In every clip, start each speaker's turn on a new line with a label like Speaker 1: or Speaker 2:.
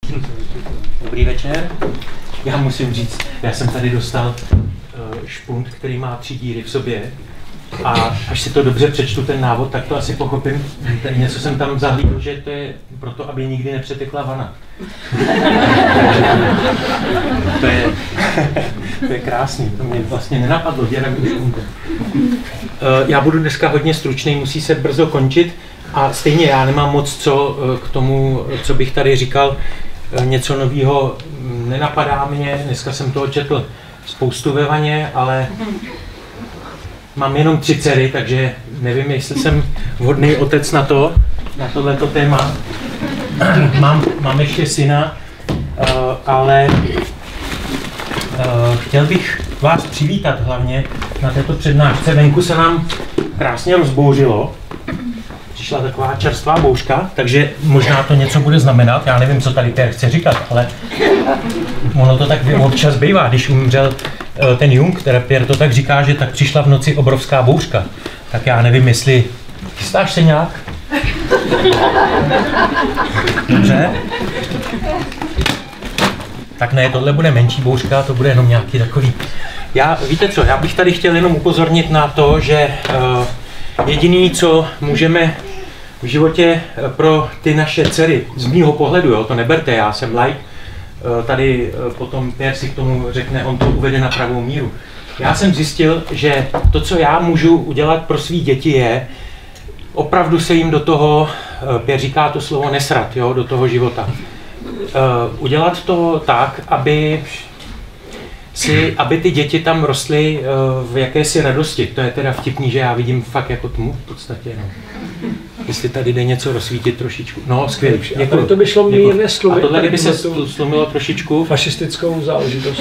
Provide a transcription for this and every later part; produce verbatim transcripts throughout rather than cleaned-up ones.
Speaker 1: Dobrý večer. Já musím říct, já jsem tady dostal uh, špunt, který má tři díry v sobě. A až si to dobře přečtu, ten návod, tak to asi pochopím. Tady něco jsem tam zahlídl, že to je proto, aby nikdy nepřetekla vana. to, je, to je krásný, to mě vlastně nenapadlo, dělám už špunte. Uh, já budu dneska hodně stručný, musí se brzo končit. A stejně já nemám moc co k tomu, co bych tady říkal. Něco nového nenapadá mě, dneska jsem toho četl spoustu ve vaně, ale mám jenom tři dcery, takže nevím, jestli jsem vhodný otec na to, na tohleto téma. Mám, mám ještě syna, ale chtěl bych vás přivítat hlavně na této přednášce. Venku se nám krásně rozbouřilo. Přišla taková čerstvá bouřka, takže možná to něco bude znamenat. Já nevím, co tady Pierre chce říkat, ale ono to tak občas bývá. Když umřel ten Jung, který Pierre to tak říká, že tak přišla v noci obrovská bouřka. Tak já nevím, jestli... Chystáš se nějak? Dobře. Tak ne, tohle bude menší bouřka, to bude jenom nějaký takový... Já, víte co, já bych tady chtěl jenom upozornit na to, že uh, jediný, co můžeme v životě pro ty naše dcery, z mýho pohledu, jo, to neberte, já jsem like, tady potom Pierre si k tomu řekne, on to uvede na pravou míru. Já jsem zjistil, že to, co já můžu udělat pro svý děti, je opravdu se jim do toho, Pierre říká to slovo nesrat, jo, do toho života. Udělat to tak, aby Si, aby ty děti tam rostly uh, v jakési radosti. To je teda vtipný, že já vidím fakt jako tmu v podstatě. No. Jestli tady jde něco rozsvítit trošičku. No, skvělý.
Speaker 2: Děkuji. To by šlo mírně slumit.
Speaker 1: A tohle kdyby se slumilo trošičku.
Speaker 2: Fašistickou záležitost.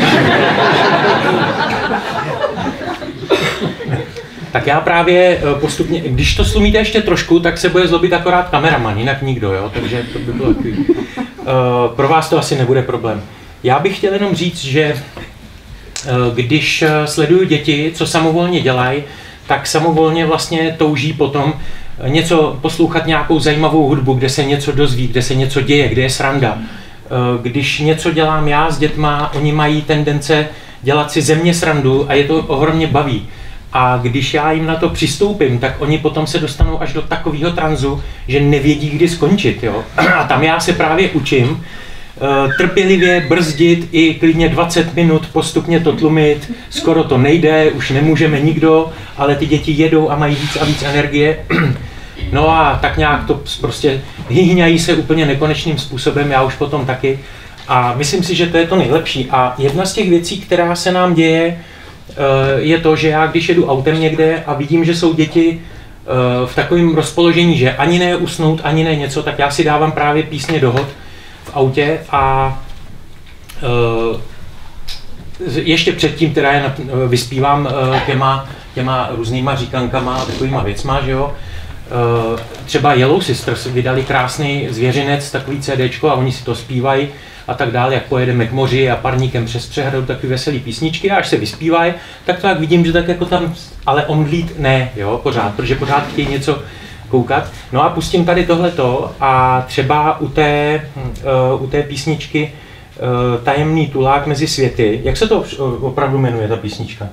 Speaker 1: Tak já právě postupně, když to slumíte ještě trošku, tak se bude zlobit akorát kameraman, jinak nikdo, jo? Takže to by bylo takový. Uh, pro vás to asi nebude problém. Já bych chtěl jenom říct, že když sleduju děti, co samovolně dělají, tak samovolně vlastně touží potom něco poslouchat, nějakou zajímavou hudbu, kde se něco dozví, kde se něco děje, kde je sranda. Když něco dělám já s dětma, oni mají tendence dělat si ze mě srandu a je to ohromně baví. A když já jim na to přistoupím, tak oni potom se dostanou až do takového tranzu, že nevědí, kdy skončit. Jo? A tam já se právě učím, trpělivě brzdit i klidně dvacet minut, postupně to tlumit, skoro to nejde, už nemůžeme nikdo, ale ty děti jedou a mají víc a víc energie. No a tak nějak to prostě hyhňají se úplně nekonečným způsobem, já už potom taky. A myslím si, že to je to nejlepší. A jedna z těch věcí, která se nám děje, je to, že já když jedu autem někde a vidím, že jsou děti v takovém rozpoložení, že ani ne usnout, ani ne něco, tak já si dávám právě písně dohod v autě a uh, ještě předtím teda je vyspívám uh, těma, těma různýma říkankama a takovýma věcma, že jo. Uh, třeba Yellow Sisters vydali krásný zvěřinec, takový CDčko a oni si to zpívají a tak dále, jak pojedeme k moři a parníkem přes přehradu, takový veselý písničky a až se vyspívají, tak to jak vidím, že tak jako tam, ale omdlít ne, jo, pořád, protože pořád chtějí něco koukat. No a pustím tady tohleto a třeba u té, uh, u té písničky uh, Tajemný tulák mezi světy. Jak se to opravdu jmenuje, ta písnička?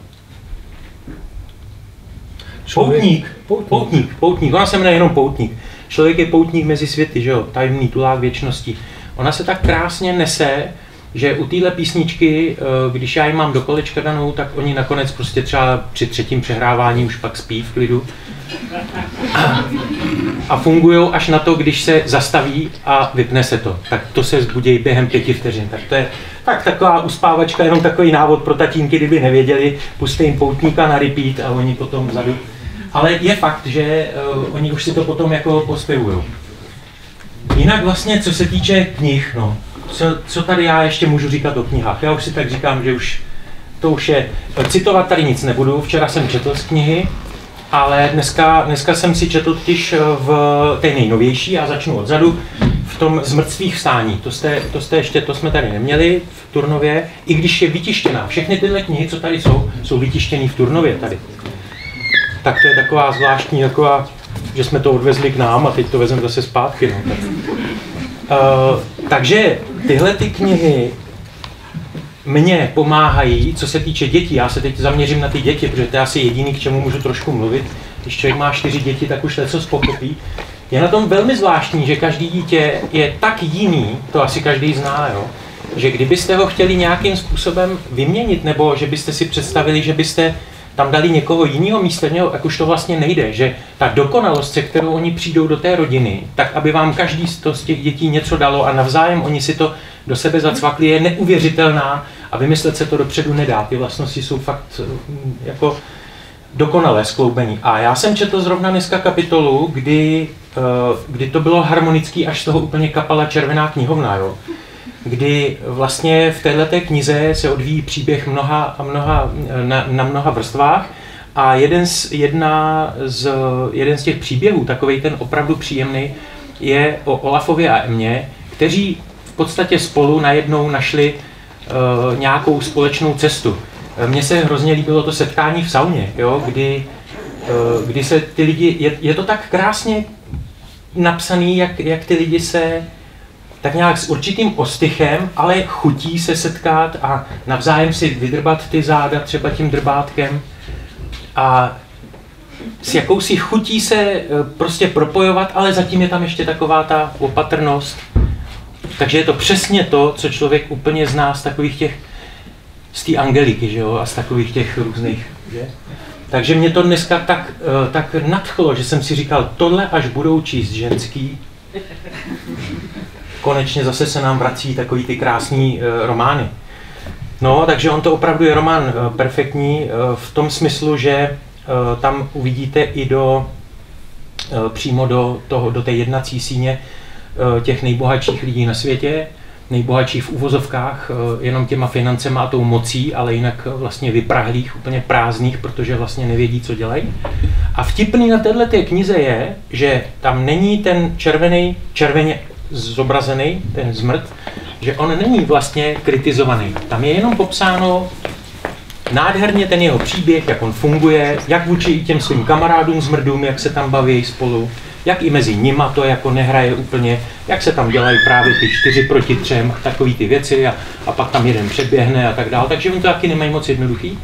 Speaker 1: Poutník. Poutník. Poutník. Poutník. Ona se jmenuje jenom Poutník. Člověk je poutník mezi světy, že jo? Tajemný tulák věčnosti. Ona se tak krásně nese, že u téhle písničky, uh, když já ji mám do kolečka danou, tak oni nakonec prostě třeba při třetím přehrávání už pak spí v klidu. A fungují až na to, když se zastaví a vypne se to. Tak to se zbudí během pěti vteřin. Tak to je tak taková uspávačka, jenom takový návod pro tatínky, kdyby nevěděli, puste jim Poutníka na repeat a oni potom vzadu. Ale je fakt, že uh, oni už si to potom jako pospěvujou. Jinak vlastně, co se týče knih, no, co, co tady já ještě můžu říkat o knihách? Já už si tak říkám, že už to už je. Citovat tady nic nebudu, včera jsem četl z knihy, ale dneska, dneska jsem si četl totiž v té nejnovější a začnu odzadu, v tom Z mrtvých vstání. To jste, to jste ještě, to jsme tady neměli v Turnově, i když je vytištěná. Všechny tyhle knihy, co tady jsou, jsou vytištěné v Turnově tady. Tak to je taková zvláštní, taková, že jsme to odvezli k nám a teď to vezmeme zase zpátky. No. Uh, takže tyhle ty knihy mě pomáhají, co se týče dětí. Já se teď zaměřím na ty děti, protože to je asi jediný, k čemu můžu trošku mluvit. Když člověk má čtyři děti, tak už leco pochopí. Je na tom velmi zvláštní, že každý dítě je tak jiný, to asi každý zná, jo? Že kdybyste ho chtěli nějakým způsobem vyměnit, nebo že byste si představili, že byste tam dali někoho jiného místo něho, jak už to vlastně nejde, že ta dokonalost, se kterou oni přijdou do té rodiny, tak aby vám každý z těch dětí něco dalo a navzájem oni si to do sebe zacvakli, je neuvěřitelná a vymyslet se to dopředu nedá. Ty vlastnosti jsou fakt jako dokonalé skloubení. A já jsem četl zrovna dneska kapitolu, kdy, kdy to bylo harmonický, až z toho úplně kapala Červená knihovna, jo? Kdy vlastně v téhleté knize se odvíjí příběh mnoha a mnoha, na, na mnoha vrstvách a jeden z, jedna z, jeden z těch příběhů, takovej ten opravdu příjemný, je o Olafovi a Emě, kteří v podstatě spolu najednou našli uh, nějakou společnou cestu. Mně se hrozně líbilo to setkání v sauně, jo, kdy, uh, kdy se ty lidi, je, je to tak krásně napsaný, jak, jak ty lidi se tak nějak s určitým ostychem, ale chutí se setkat a navzájem si vydrbat ty záda třeba tím drbátkem a s jakousi chutí se prostě propojovat, ale zatím je tam ještě taková ta opatrnost. Takže je to přesně to, co člověk úplně zná z takových těch, z té Angeliky, že jo, a z takových těch různých, že? Takže mě to dneska tak, tak nadchlo, že jsem si říkal, tohle až budou číst ženský, konečně zase se nám vrací takový ty krásný uh, romány. No, takže on to opravdu je román uh, perfektní uh, v tom smyslu, že uh, tam uvidíte i do, uh, přímo do, toho, do té jednací síně uh, těch nejbohatších lidí na světě, nejbohatších v uvozovkách, uh, jenom těma financema a tou mocí, ale jinak uh, vlastně vyprahlých, úplně prázdných, protože vlastně nevědí, co dělají. A vtipný na této knize je, že tam není ten červený, červeně zobrazený, ten zmrt, že on není vlastně kritizovaný. Tam je jenom popsáno nádherně ten jeho příběh, jak on funguje, jak vůči těm svým kamarádům zmrdům, jak se tam baví spolu, jak i mezi nima to jako nehraje úplně, jak se tam dělají právě ty čtyři proti třem, takový ty věci a, a pak tam jeden předběhne a tak dále, takže oni to taky nemají moc jednoduchý.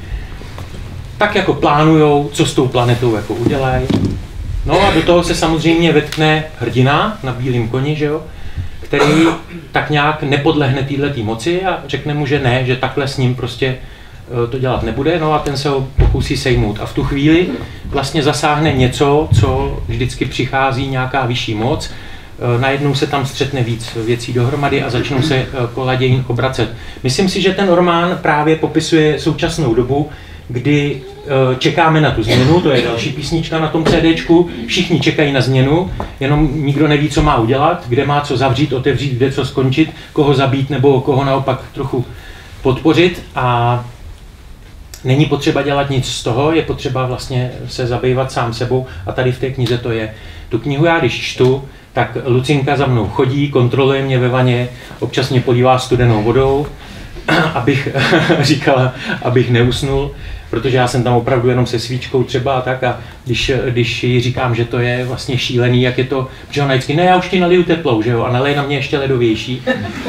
Speaker 1: Tak jako plánujou, co s tou planetou jako udělají. No a do toho se samozřejmě vetkne hrdina na bílém koni, že jo, který tak nějak nepodlehne této moci a řekne mu, že ne, že takhle s ním prostě to dělat nebude, no a ten se ho pokusí sejmout. A v tu chvíli vlastně zasáhne něco, co vždycky přichází, nějaká vyšší moc, najednou se tam střetne víc věcí dohromady a začnou se kola dějin obracet. Myslím si, že ten román právě popisuje současnou dobu, kdy čekáme na tu změnu, to je další písnička na tom CDčku, všichni čekají na změnu, jenom nikdo neví, co má udělat, kde má co zavřít, otevřít, kde co skončit, koho zabít nebo koho naopak trochu podpořit a není potřeba dělat nic z toho, je potřeba vlastně se zabývat sám sebou a tady v té knize to je. Tu knihu já když čtu, tak Lucinka za mnou chodí, kontroluje mě ve vaně, občas mě polívá studenou vodou, abych říkala, abych neusnul, protože já jsem tam opravdu jenom se svíčkou třeba a tak a když, když jí říkám, že to je vlastně šílený, jak je to, že ona vždycky, ne, já už ti naliju teplou, že jo, a nalej na mě ještě ledovější.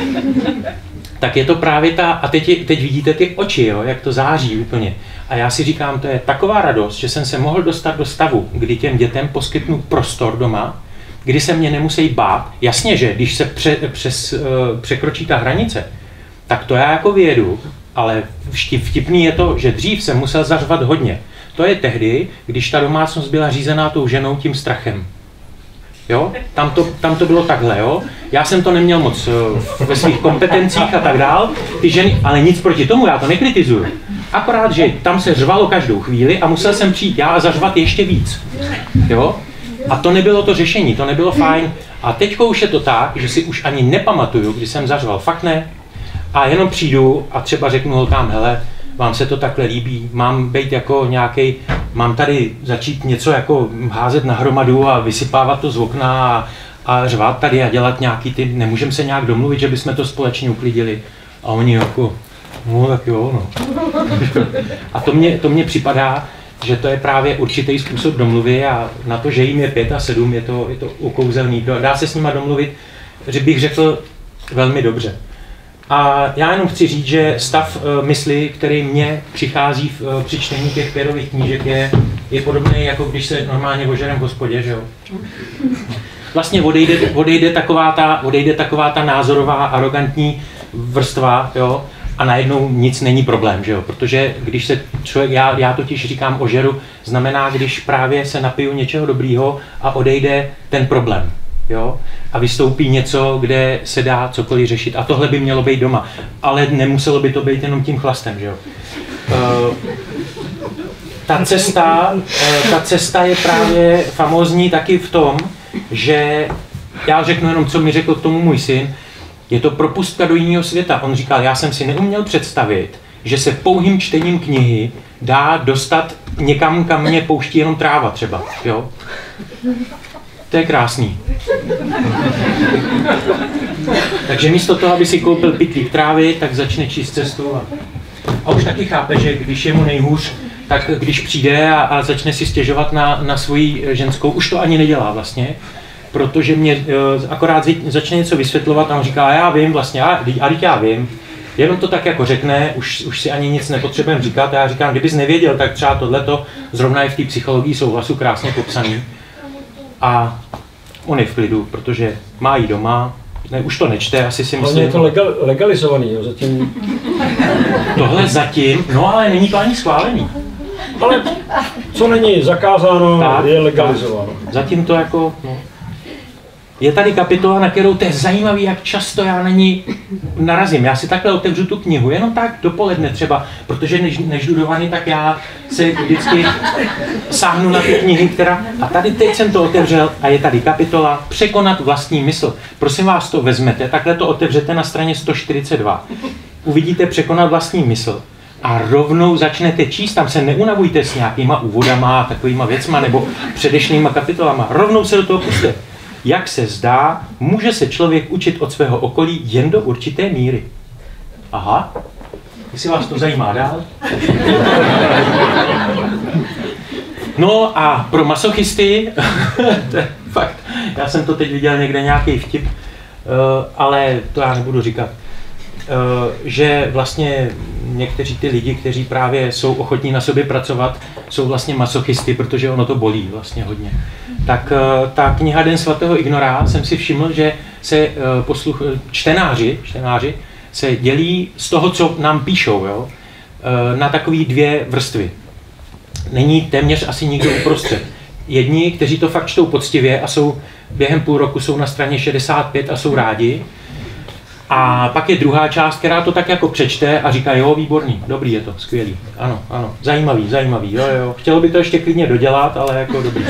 Speaker 1: Tak je to právě ta, a teď, teď vidíte ty oči, jo, jak to září úplně. A já si říkám, to je taková radost, že jsem se mohl dostat do stavu, kdy těm dětem poskytnu prostor doma, kdy se mě nemusí bát. Jasně, že když se pře, přes, uh, překročí ta hranice, tak to já jako vyjedu, ale vtipný je to, že dřív jsem musel zařvat hodně. To je tehdy, když ta domácnost byla řízená tou ženou tím strachem. Jo? Tam to, tam to bylo takhle, jo? Já jsem to neměl moc uh, ve svých kompetencích a tak dál, ty ženy, ale nic proti tomu, já to nekritizuju. Akorát, že tam se řvalo každou chvíli a musel jsem přijít já a zařvat ještě víc. Jo? A to nebylo to řešení, to nebylo fajn. A teďko už je to tak, že si už ani nepamatuju, kdy jsem zařval, fakt ne. A jenom přijdu a třeba řeknu holkám, hele, vám se to takhle líbí, mám být jako nějaký, mám tady začít něco jako házet na hromadu a vysypávat to z okna a, a řvát tady a dělat nějaký ty, nemůžeme se nějak domluvit, že bychom to společně uklidili. A oni jako, no tak jo, no. A to mně, to mně připadá, že to je právě určitý způsob domluvy a na to, že jim je pět a sedm, je to, je to ukouzelný. Dá se s nima domluvit že bych řekl velmi dobře. A já jenom chci říct, že stav uh, mysli, který mně přichází v, uh, při čtení těch Pierových knížek, je, je podobný, jako když se normálně ožerem v hospodě, že jo? Vlastně odejde, odejde, taková ta, odejde taková ta názorová, arrogantní vrstva, jo? A najednou nic není problém, že jo? Protože když se člověk, já, já totiž říkám ožeru, znamená, když právě se napiju něčeho dobrýho a odejde ten problém. Jo? A vystoupí něco, kde se dá cokoliv řešit. A tohle by mělo být doma. Ale nemuselo by to být jenom tím chlastem. Že jo? Uh, ta, cesta, uh, ta cesta je právě famózní taky v tom, že já řeknu jenom, co mi řekl k tomu můj syn, je to propustka do jiného světa. On říkal, já jsem si neuměl představit, že se pouhým čtením knihy dá dostat někam, kam mě pouští jenom tráva třeba. Jo? To je krásný. Takže místo toho, aby si koupil pytlík trávy, tak začne číst cestu. A, a už taky chápe, že když je mu nejhůř, tak když přijde a, a začne si stěžovat na, na svoji ženskou, už to ani nedělá vlastně, protože mě akorát začne něco vysvětlovat a on říká, já vím vlastně, a, a já vím. Jenom to tak jako řekne, už, už si ani nic nepotřebujeme říkat. A já říkám, kdybys nevěděl, tak třeba tohleto zrovna je v té psychologii souhlasu krásně popsaný. A on je v klidu, protože má jí doma, ne, už to nečte, asi si myslím.
Speaker 2: Ale je to legal, legalizovaný, jo, zatím.
Speaker 1: Tohle zatím, no ale není to ani schválený.
Speaker 2: Ale co není zakázáno, tak, je legalizováno.
Speaker 1: Zatím to jako, no. Je tady kapitola, na kterou to je zajímavý, jak často já na ní narazím. Já si takhle otevřu tu knihu, jenom tak dopoledne třeba, protože než, než jdu do vany, tak já se vždycky sáhnu na ty knihy, která... A tady teď jsem to otevřel a je tady kapitola Překonat vlastní mysl. Prosím vás, to vezmete, takhle to otevřete na straně sto čtyřicet dva. Uvidíte Překonat vlastní mysl. A rovnou začnete číst, tam se neunavujte s nějakýma úvodama, takovýma věcma nebo předešlýma kapitolama. Rovnou se do toho pusťte. Jak se zdá, může se člověk učit od svého okolí jen do určité míry. Aha, jestli vás to zajímá dál. No a pro masochisty, to je fakt, já jsem to teď viděl někde nějaký vtip, ale to já nebudu říkat. Že vlastně někteří ty lidi, kteří právě jsou ochotní na sobě pracovat, jsou vlastně masochisty, protože ono to bolí vlastně hodně. Tak ta kniha Den svatého Ignora jsem si všiml, že se posluch, čtenáři, čtenáři se dělí z toho, co nám píšou, jo, na takové dvě vrstvy. Není téměř asi nikdo uprostřed. Jedni, kteří to fakt čtou poctivě a jsou během půl roku jsou na straně šedesát pět a jsou rádi. A pak je druhá část, která to tak jako přečte a říká, jo, výborný, dobrý je to, skvělý, ano, ano, zajímavý, zajímavý, jo, jo, chtělo by to ještě klidně dodělat, ale jako dobrý.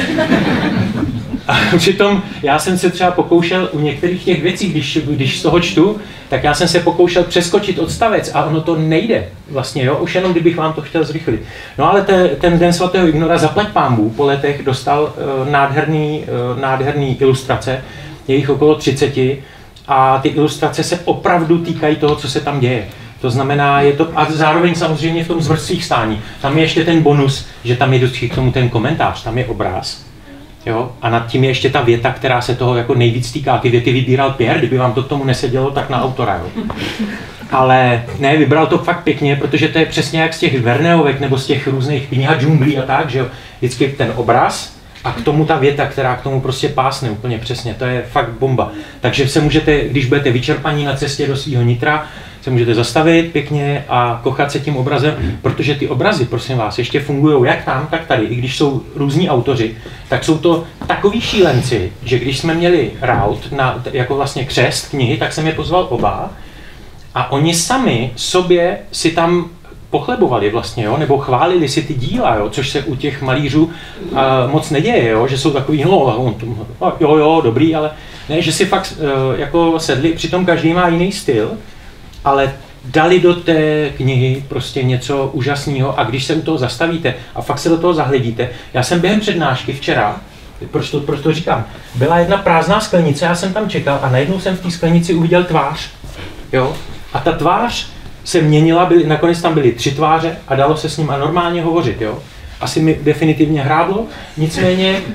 Speaker 1: A přitom já jsem se třeba pokoušel u některých těch věcí, když, když z toho čtu, tak já jsem se pokoušel přeskočit odstavec a ono to nejde vlastně, jo, už jenom kdybych vám to chtěl zrychlit. No ale te, ten Den svatého Ignora, zaplať pánbů, po letech dostal uh, nádherný, uh, nádherný ilustrace, je jich okolo třiceti, a ty ilustrace se opravdu týkají toho, co se tam děje. To znamená, je to, a zároveň samozřejmě v tom zvrstvých stání. Tam je ještě ten bonus, že tam je k tomu ten komentář, tam je obraz. Jo? A nad tím je ještě ta věta, která se toho jako nejvíc týká. Ty věty vybíral Pierre, kdyby vám to k tomu nesedělo, tak na autora. Jo? Ale ne, vybral to fakt pěkně, protože to je přesně jak z těch Verneovek nebo z těch různých knih džunglí a tak, že jo? Vždycky ten obraz, a k tomu ta věta, která k tomu prostě pásne úplně přesně, to je fakt bomba. Takže se můžete, když budete vyčerpaní na cestě do svého nitra, se můžete zastavit pěkně a kochat se tím obrazem, protože ty obrazy, prosím vás, ještě fungují jak tam, tak tady. I když jsou různí autoři, tak jsou to takový šílenci, že když jsme měli raut na, jako vlastně křest knihy, tak jsem je pozval oba a oni sami sobě si tam pochlebovali vlastně, jo, nebo chválili si ty díla, jo, což se u těch malířů uh, moc neděje, jo, že jsou takový, no, on, jo, jo, dobrý, ale ne, že si fakt uh, jako sedli, přitom každý má jiný styl, ale dali do té knihy prostě něco úžasného a když se u toho zastavíte a fakt se do toho zahledíte, já jsem během přednášky včera, proč to, proč to říkám, byla jedna prázdná sklenice, já jsem tam čekal a najednou jsem v té sklenici uviděl tvář, jo, a ta tvář se měnila, byly, nakonec tam byly tři tváře a dalo se s ním a normálně hovořit, jo. Asi mi definitivně hráblo, nicméně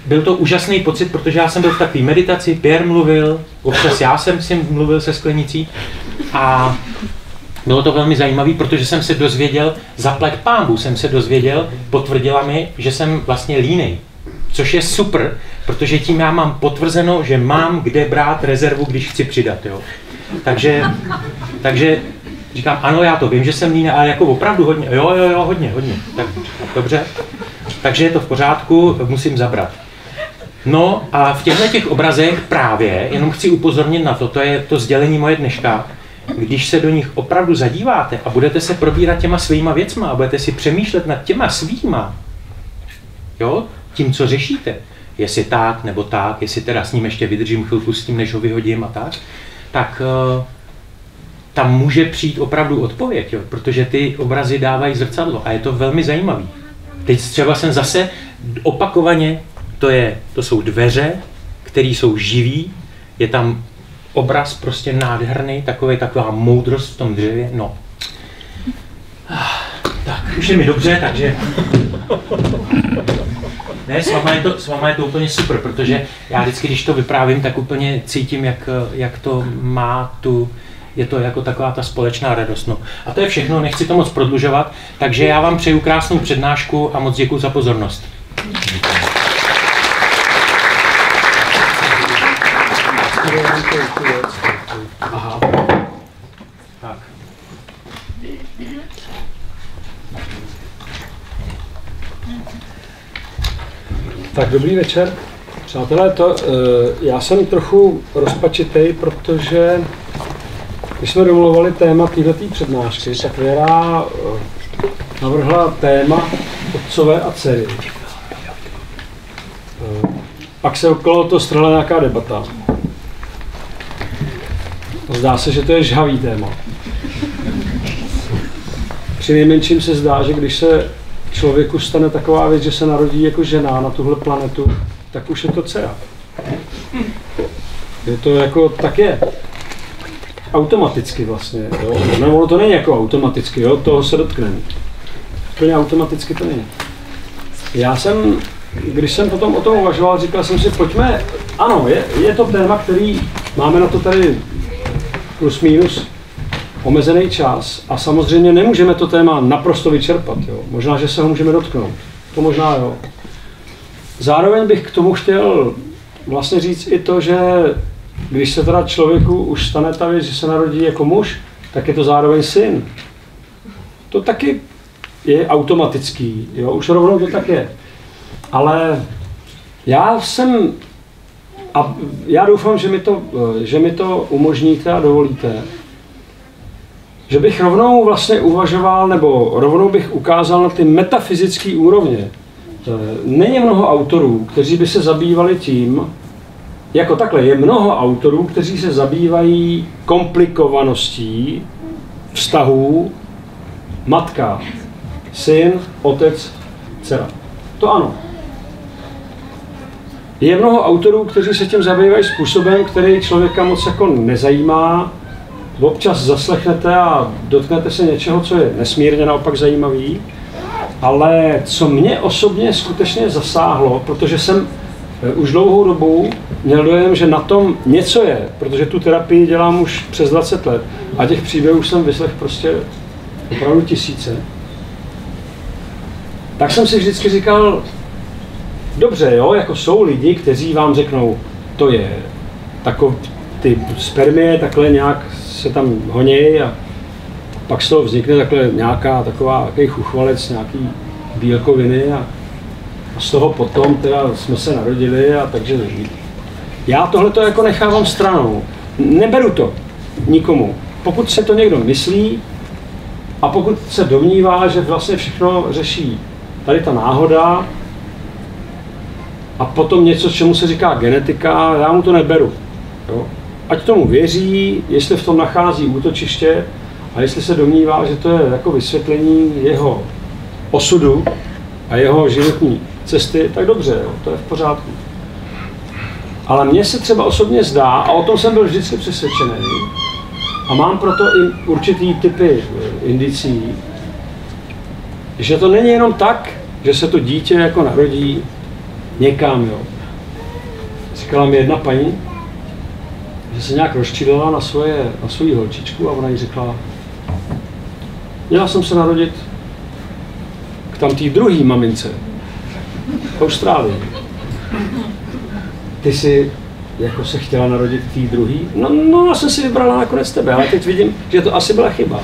Speaker 1: byl to úžasný pocit, protože já jsem byl v takové meditaci, Pierre mluvil, občas já jsem si mluvil se sklenicí a bylo to velmi zajímavé, protože jsem se dozvěděl, zaplať pánbů jsem se dozvěděl, potvrdila mi, že jsem vlastně línej. Což je super, protože tím já mám potvrzeno, že mám kde brát rezervu, když chci přidat. Jo. Takže, takže říkám, ano, já to vím, že jsem línej, ale jako opravdu hodně, jo, jo, jo, hodně, hodně. Tak, dobře, takže je to v pořádku, musím zabrat. No a v těchto těch obrazech právě, jenom chci upozornit na to, to je to sdělení moje dneška, když se do nich opravdu zadíváte a budete se probírat těma svýma věcma a budete si přemýšlet nad těma svýma, jo, tím, co řešíte, jestli tak nebo tak, jestli teda s ním ještě vydržím chvilku s tím, než ho vyhodím a tak, tak uh, tam může přijít opravdu odpověď, jo, protože ty obrazy dávají zrcadlo a je to velmi zajímavý. Teď třeba jsem zase opakovaně, to, je, to jsou dveře, které jsou živý, je tam obraz prostě nádherný, takový, taková moudrost v tom dřevě, no. Tak, už je mi dobře, takže... Ne, s váma, je to, s váma je to úplně super, protože já vždycky, když to vyprávím, tak úplně cítím, jak, jak to má tu... Je to jako taková ta společná radost. No. A to je všechno, nechci to moc prodlužovat, takže já vám přeju krásnou přednášku a moc děkuji za pozornost. Aha. Tak.
Speaker 2: Tak dobrý večer. Přátelé, to, já jsem trochu rozpačitej, protože když jsme domluvali téma této přednášky, tak Věra navrhla téma otcové a dcery. Pak se okolo toho strhla nějaká debata. Zdá se, že to je žhavý téma. Při nejmenším se zdá, že když se člověku stane taková věc, že se narodí jako žena na tuhle planetu, tak už je to dcera. Je to jako, tak je. Automaticky vlastně, jo. No, ono to není jako automaticky, jo, toho se dotkneme. Úplně automaticky to není. Já jsem, když jsem potom o tom uvažoval, říkal jsem si, pojďme, ano, je, je to téma, který, máme na to tady plus minus omezený čas a samozřejmě nemůžeme to téma naprosto vyčerpat, jo. Možná, že se ho můžeme dotknout, to možná jo. Zároveň bych k tomu chtěl vlastně říct i to, že když se teda člověku už stane ta věc, že se narodí jako muž, tak je to zároveň syn. To taky je automatický, jo, už rovnou to tak je. Ale já jsem, a já doufám, že mi to, že mi to umožníte a dovolíte, že bych rovnou vlastně uvažoval, nebo rovnou bych ukázal na ty metafyzické úrovně. Není mnoho autorů, kteří by se zabývali tím, jako takhle, je mnoho autorů, kteří se zabývají komplikovaností vztahů matka, syn, otec, dcera. To ano. Je mnoho autorů, kteří se tím zabývají způsobem, který člověka moc jako nezajímá. Občas zaslechnete a dotknete se něčeho, co je nesmírně naopak zajímavý. Ale co mě osobně skutečně zasáhlo, protože jsem už dlouhou dobu měl dojem, že na tom něco je, protože tu terapii dělám už přes dvacet let a těch příběhů jsem vyslech prostě opravdu tisíce. Tak jsem si vždycky říkal, dobře, jo, jako jsou lidi, kteří vám řeknou, to je takové, ty spermie takhle nějak se tam honějí a pak z toho vznikne takhle nějaká taková, takový chuchvalec, nějaký bílkoviny a, a z toho potom teda jsme se narodili a takže já tohleto jako nechávám stranou. Neberu to nikomu. Pokud se to někdo myslí a pokud se domnívá, že vlastně všechno řeší tady ta náhoda a potom něco, čemu se říká genetika, já mu to neberu. Jo? Ať tomu věří, jestli v tom nachází útočiště a jestli se domnívá, že to je jako vysvětlení jeho osudu a jeho životní cesty, tak dobře, jo, to je v pořádku. Ale mně se třeba osobně zdá, a o tom jsem byl vždycky přesvědčený, a mám proto i určitý typy indicí, že to není jenom tak, že se to dítě jako narodí někam, jo. Říkala mi jedna paní, že se nějak rozčílila na, svoje, na svoji holčičku a ona jí řekla, měla jsem se narodit k tam té druhé mamince v Austrálii. Ty jsi jako se chtěla narodit k té druhé? No, no, já jsem si vybrala nakonec tebe, ale teď vidím, že to asi byla chyba.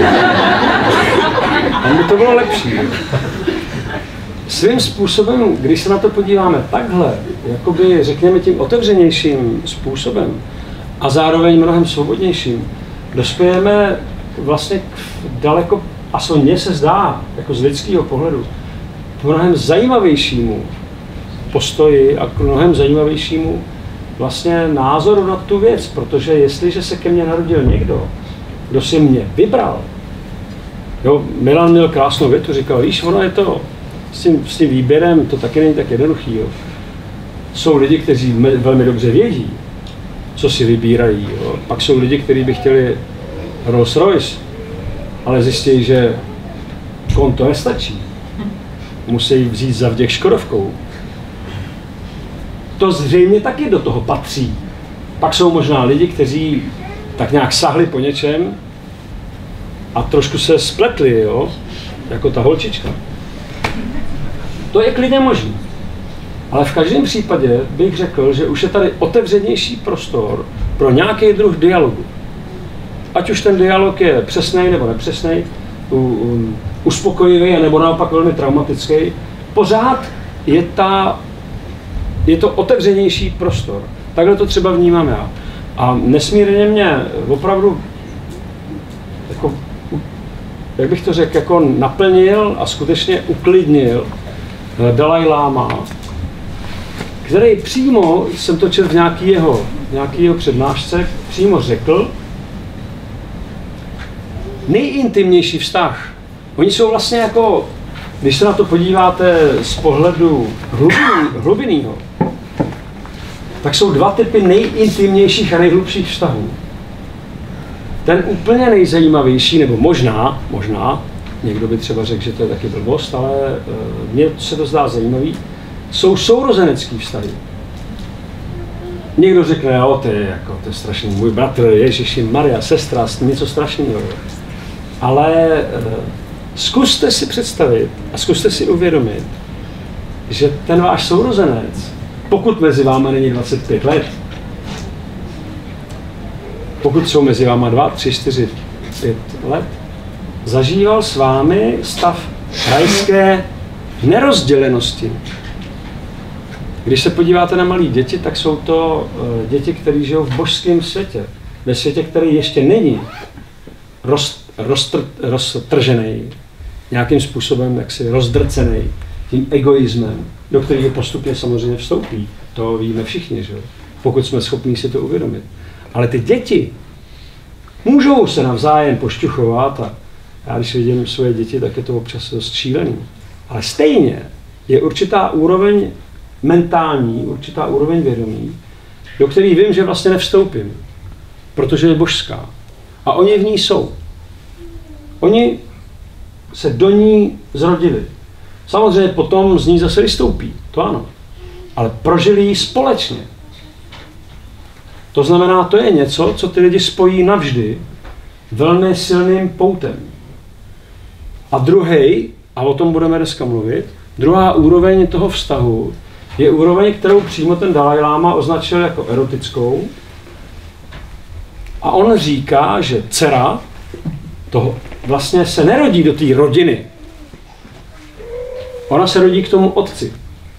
Speaker 2: A by to bylo lepší. Svým způsobem, když se na to podíváme takhle, jakoby řekněme tím otevřenějším způsobem a zároveň mnohem svobodnějším, dospějeme vlastně k daleko, aspoň mně se zdá, jako z lidského pohledu, k mnohem zajímavějšímu postoji a k mnohem zajímavějšímu vlastně názoru na tu věc, protože jestliže se ke mně narodil někdo, kdo si mě vybral, jo, Milan měl krásnou větu, říkal, víš, ono je to, s tím, s tím výběrem to taky není tak jednoduchý, jo. Jsou lidi, kteří velmi dobře vědí, co si vybírají, jo. Pak jsou lidi, kteří by chtěli Rolls Royce, ale zjistí, že konto nestačí. Musí vzít za vděk Škodovkou. To zřejmě taky do toho patří. Pak jsou možná lidi, kteří tak nějak sahli po něčem a trošku se spletli, jo, jako ta holčička. To je klidně možné. Ale v každém případě bych řekl, že už je tady otevřenější prostor pro nějaký druh dialogu. Ať už ten dialog je přesný nebo nepřesný, uspokojivý nebo naopak velmi traumatický, pořád je, ta, je to otevřenější prostor. Takhle to třeba vnímám já. A nesmírně mě opravdu, jako, jak bych to řekl, jako naplnil a skutečně uklidnil Dalaj Láma, který přímo, jsem to četl v nějaký jeho, nějaký jeho přednášce, přímo řekl, nejintimnější vztah. Oni jsou vlastně jako, když se na to podíváte z pohledu hlubinného, tak jsou dva typy nejintimnějších a nejhlubších vztahů. Ten úplně nejzajímavější, nebo možná, možná, někdo by třeba řekl, že to je taky blbost, ale mně se to zdá zajímavý, jsou sourozenecký vztahy. Někdo řekne, jo, to je, jako, to je strašný, můj bratr, Ježiši Maria, sestra, s tím něco strašného. Ale zkuste si představit a zkuste si uvědomit, že ten váš sourozenec, pokud mezi váma není dvacet pět let, pokud jsou mezi váma dva, tři, čtyři, pět let, zažíval s vámi stav rajské nerozdělenosti. Když se podíváte na malé děti, tak jsou to děti, které žijou v božském světě. Ve světě, který ještě není roz, roztr, roztržený, nějakým způsobem jaksi rozdrcený tím egoismem, do kterého postupně samozřejmě vstoupí. To víme všichni, že? Pokud jsme schopni si to uvědomit. Ale ty děti můžou se navzájem pošťuchovat a já když vidím svoje děti, tak je to občas dost šílený. Ale stejně je určitá úroveň mentální, určitá úroveň vědomí, do který vím, že vlastně nevstoupím, protože je božská. A oni v ní jsou. Oni se do ní zrodili. Samozřejmě potom z ní zase vystoupí, to ano. Ale prožili ji společně. To znamená, to je něco, co ty lidi spojí navždy velmi silným poutem. A druhý, a o tom budeme dneska mluvit, druhá úroveň toho vztahu je úroveň, kterou přímo ten Dalaj Láma označil jako erotickou. A on říká, že dcera toho vlastně se nerodí do té rodiny. Ona se rodí k tomu otci.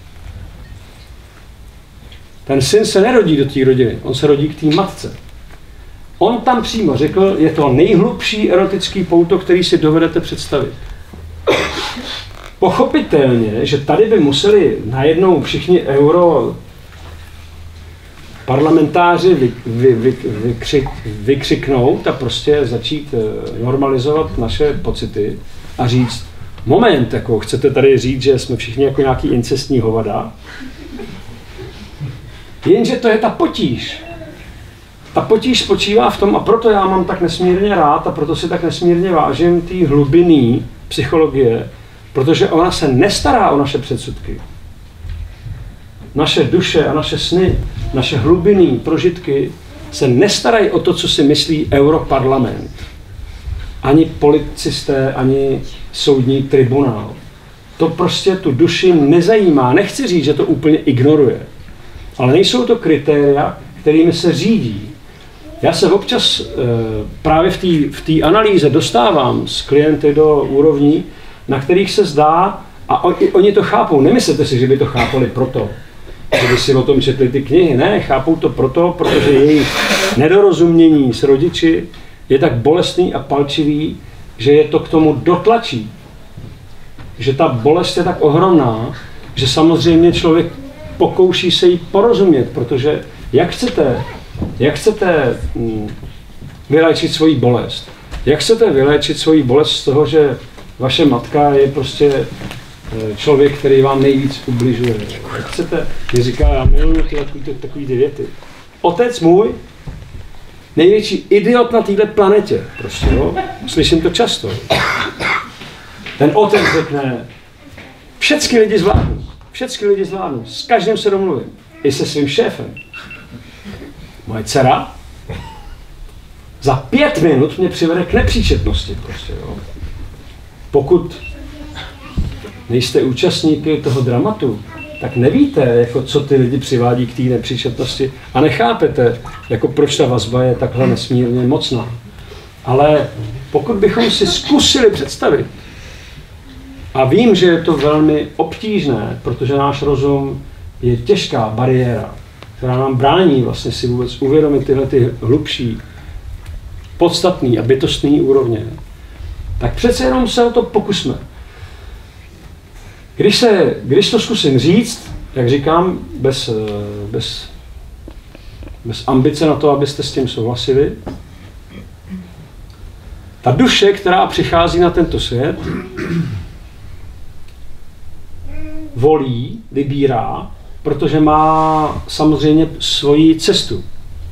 Speaker 2: Ten syn se nerodí do té rodiny, on se rodí k té matce. On tam přímo řekl, je to nejhlubší erotický pouto, který si dovedete představit. Pochopitelně, že tady by museli najednou všichni euro parlamentáři vy, vy, vy, vykřik, vykřiknout a prostě začít normalizovat naše pocity a říct, moment, jako chcete tady říct, že jsme všichni jako nějaký incestní hovada. Jenže to je ta potíž. Ta potíž spočívá v tom, a proto já mám tak nesmírně rád a proto si tak nesmírně vážím té hlubiny psychologie, protože ona se nestará o naše předsudky. naše duše a naše sny, naše hlubinné prožitky se nestarají o to, co si myslí Europarlament. Ani policisté, ani soudní tribunál. To prostě tu duši nezajímá. Nechci říct, že to úplně ignoruje. Ale nejsou to kritéria, kterými se řídí. Já se občas e, právě v té v analýze dostávám s klienty do úrovní, na kterých se zdá, a on, oni to chápou. Nemyslete si, že by to chápali proto, že by si o tom četli ty knihy. Ne, chápou to proto, protože jejich nedorozumění s rodiči je tak bolestný a palčivý, že je to k tomu dotlačí. Že ta bolest je tak ohromná, že samozřejmě člověk pokouší se jí porozumět, protože jak chcete, jak chcete hm, vyléčit svoji bolest? Jak chcete vyléčit svoji bolest z toho, že vaše matka je prostě člověk, který vám nejvíc ubližuje? Jak chcete, mě říká, já miluji takový ty věty. Otec můj, největší idiot na této planetě, prostě, jo? Slyším to často. Ten otec řekne, všechny lidi zvládnu, všechny lidi zvládnu, s každým se domluvím, i se svým šéfem. Moje dcera za pět minut mě přivede k nepříčetnosti, prostě, jo? Pokud nejste účastníky toho dramatu, tak nevíte, jako, co ty lidi přivádí k té nepříčetnosti a nechápete, jako, proč ta vazba je takhle nesmírně mocná. Ale pokud bychom si zkusili představit, a vím, že je to velmi obtížné, protože náš rozum je těžká bariéra, která nám brání vlastně si vůbec uvědomit tyhle ty hlubší, podstatný a bytostný úrovně, tak přece jenom se o to pokusme. Když, se, když to zkusím říct, jak říkám, bez, bez, bez ambice na to, abyste s tím souhlasili, ta duše, která přichází na tento svět, volí, vybírá, protože má samozřejmě svoji cestu.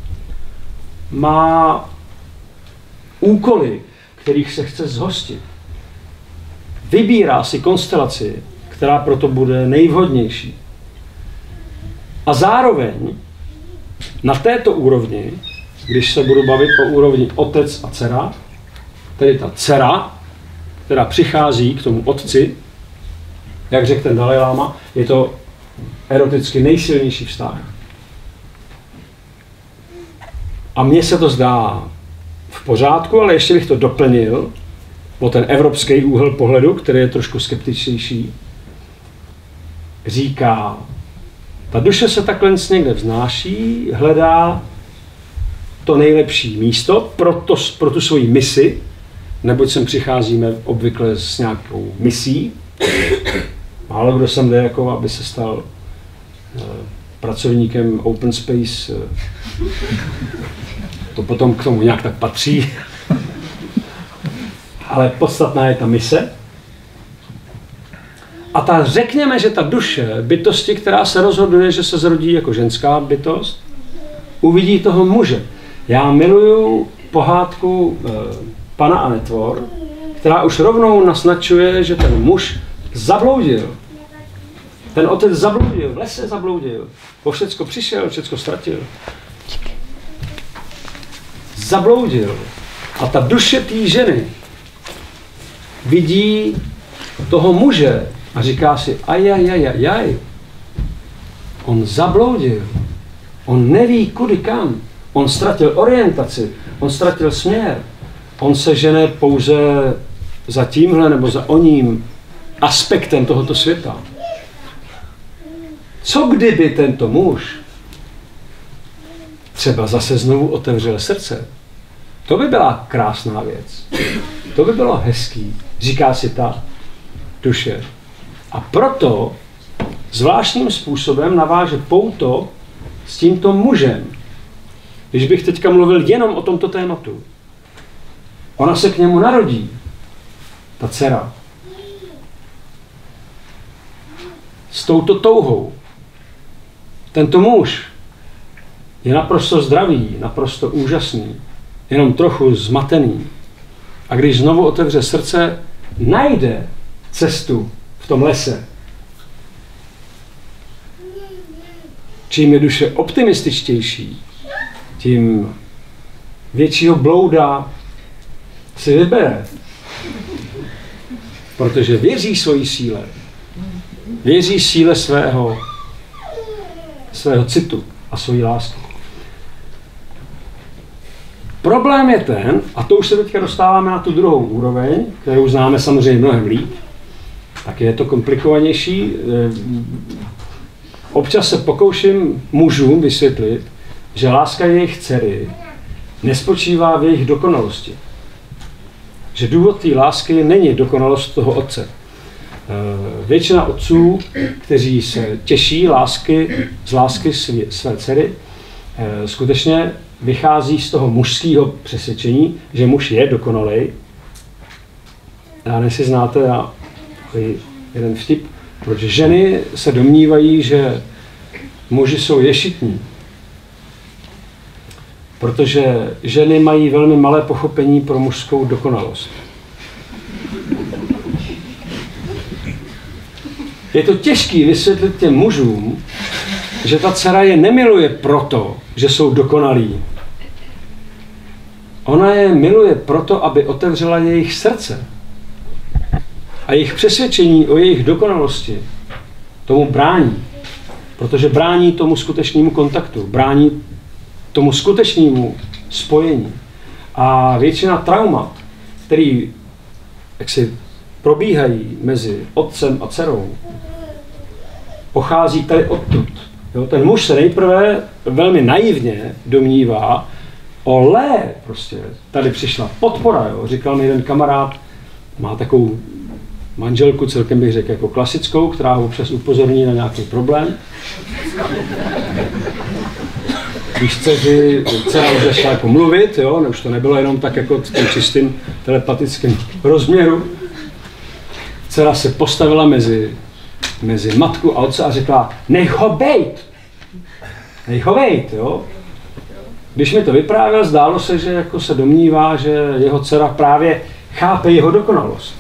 Speaker 2: Má úkoly, kterých se chce zhostit. Vybírá si konstelaci, která proto bude nejvhodnější. A zároveň na této úrovni, když se budu bavit o úrovni otec a dcera, tedy ta dcera, která přichází k tomu otci, jak řekl ten Dalaj Lama, je to eroticky nejsilnější vztah. A mně se to zdá v pořádku, ale ještě bych to doplnil o ten evropský úhel pohledu, který je trošku skeptičtější. Říká, ta duše se takhle někde vznáší, hledá to nejlepší místo pro, to, pro tu svoji misi, neboť sem přicházíme obvykle s nějakou misí. Málo kdo sem jde, jako aby se stal uh, pracovníkem Open Space. Uh, to potom k tomu nějak tak patří. Ale podstatná je ta mise. A ta, řekněme, že ta duše bytosti, která se rozhoduje, že se zrodí jako ženská bytost, uvidí toho muže. Já miluju pohádku uh, Pana a netvor, která už rovnou naznačuje, že ten muž zabloudil. Ten otec zabloudil, v lese zabloudil. Po všecko přišel, všecko ztratil. Zabloudil. A ta duše té ženy vidí toho muže a říká si, ajajajajaj, on zabloudil. On neví kudy kam. On ztratil orientaci, on ztratil směr. On se žene pouze za tímhle nebo za oním aspektem tohoto světa. Co kdyby tento muž třeba zase znovu otevřel srdce? To by byla krásná věc. To by bylo hezký, říká si ta duše. A proto zvláštním způsobem naváže pouto s tímto mužem. Když bych teďka mluvil jenom o tomto tématu. Ona se k němu narodí, ta dcera. S touto touhou. Tento muž je naprosto zdravý, naprosto úžasný, jenom trochu zmatený. A když znovu otevře srdce, najde cestu v tom lese. čím je duše optimističtější, tím většího blouda si vybere. Protože věří svojí síle. Věří síle svého, svého citu a svojí lásky. Problém je ten, a to už se teďka dostáváme na tu druhou úroveň, kterou známe samozřejmě mnohem líp, tak je to komplikovanější. Občas se pokouším mužům vysvětlit, že láska jejich dcery nespočívá v jejich dokonalosti. Že důvod té lásky není dokonalost toho otce. Většina otců, kteří se těší lásky, z lásky svě, své dcery, skutečně vychází z toho mužského přesvědčení, že muž je dokonalej. Já nevím, jestli znáte já, jeden vtip, proč ženy se domnívají, že muži jsou ješitní. Protože ženy mají velmi malé pochopení pro mužskou dokonalost. Je to těžké vysvětlit těm mužům, že ta dcera je nemiluje proto, že jsou dokonalí. Ona je miluje proto, aby otevřela jejich srdce. A jejich přesvědčení o jejich dokonalosti tomu brání. Protože brání tomu skutečnému kontaktu, brání tomu skutečnému spojení. A většina traumat, které jaksi probíhají mezi otcem a dcerou, pochází tady odtud. Jo, ten muž se nejprve velmi naivně domnívá, olé, prostě, tady přišla podpora, jo. Říkal mi jeden kamarád, má takovou manželku, celkem bych řekl jako klasickou, která ho občas upozorní na nějaký problém. Když dceři, dcera už začala jako mluvit, jo, už to nebylo jenom tak jako v tom čistým telepatickém rozměru. Dcera se postavila mezi, mezi matku a otce a řekla, nech ho bejt, nech ho bejt, jo. Když mi to vyprávěl, zdálo se, že jako se domnívá, že jeho dcera právě chápe jeho dokonalost.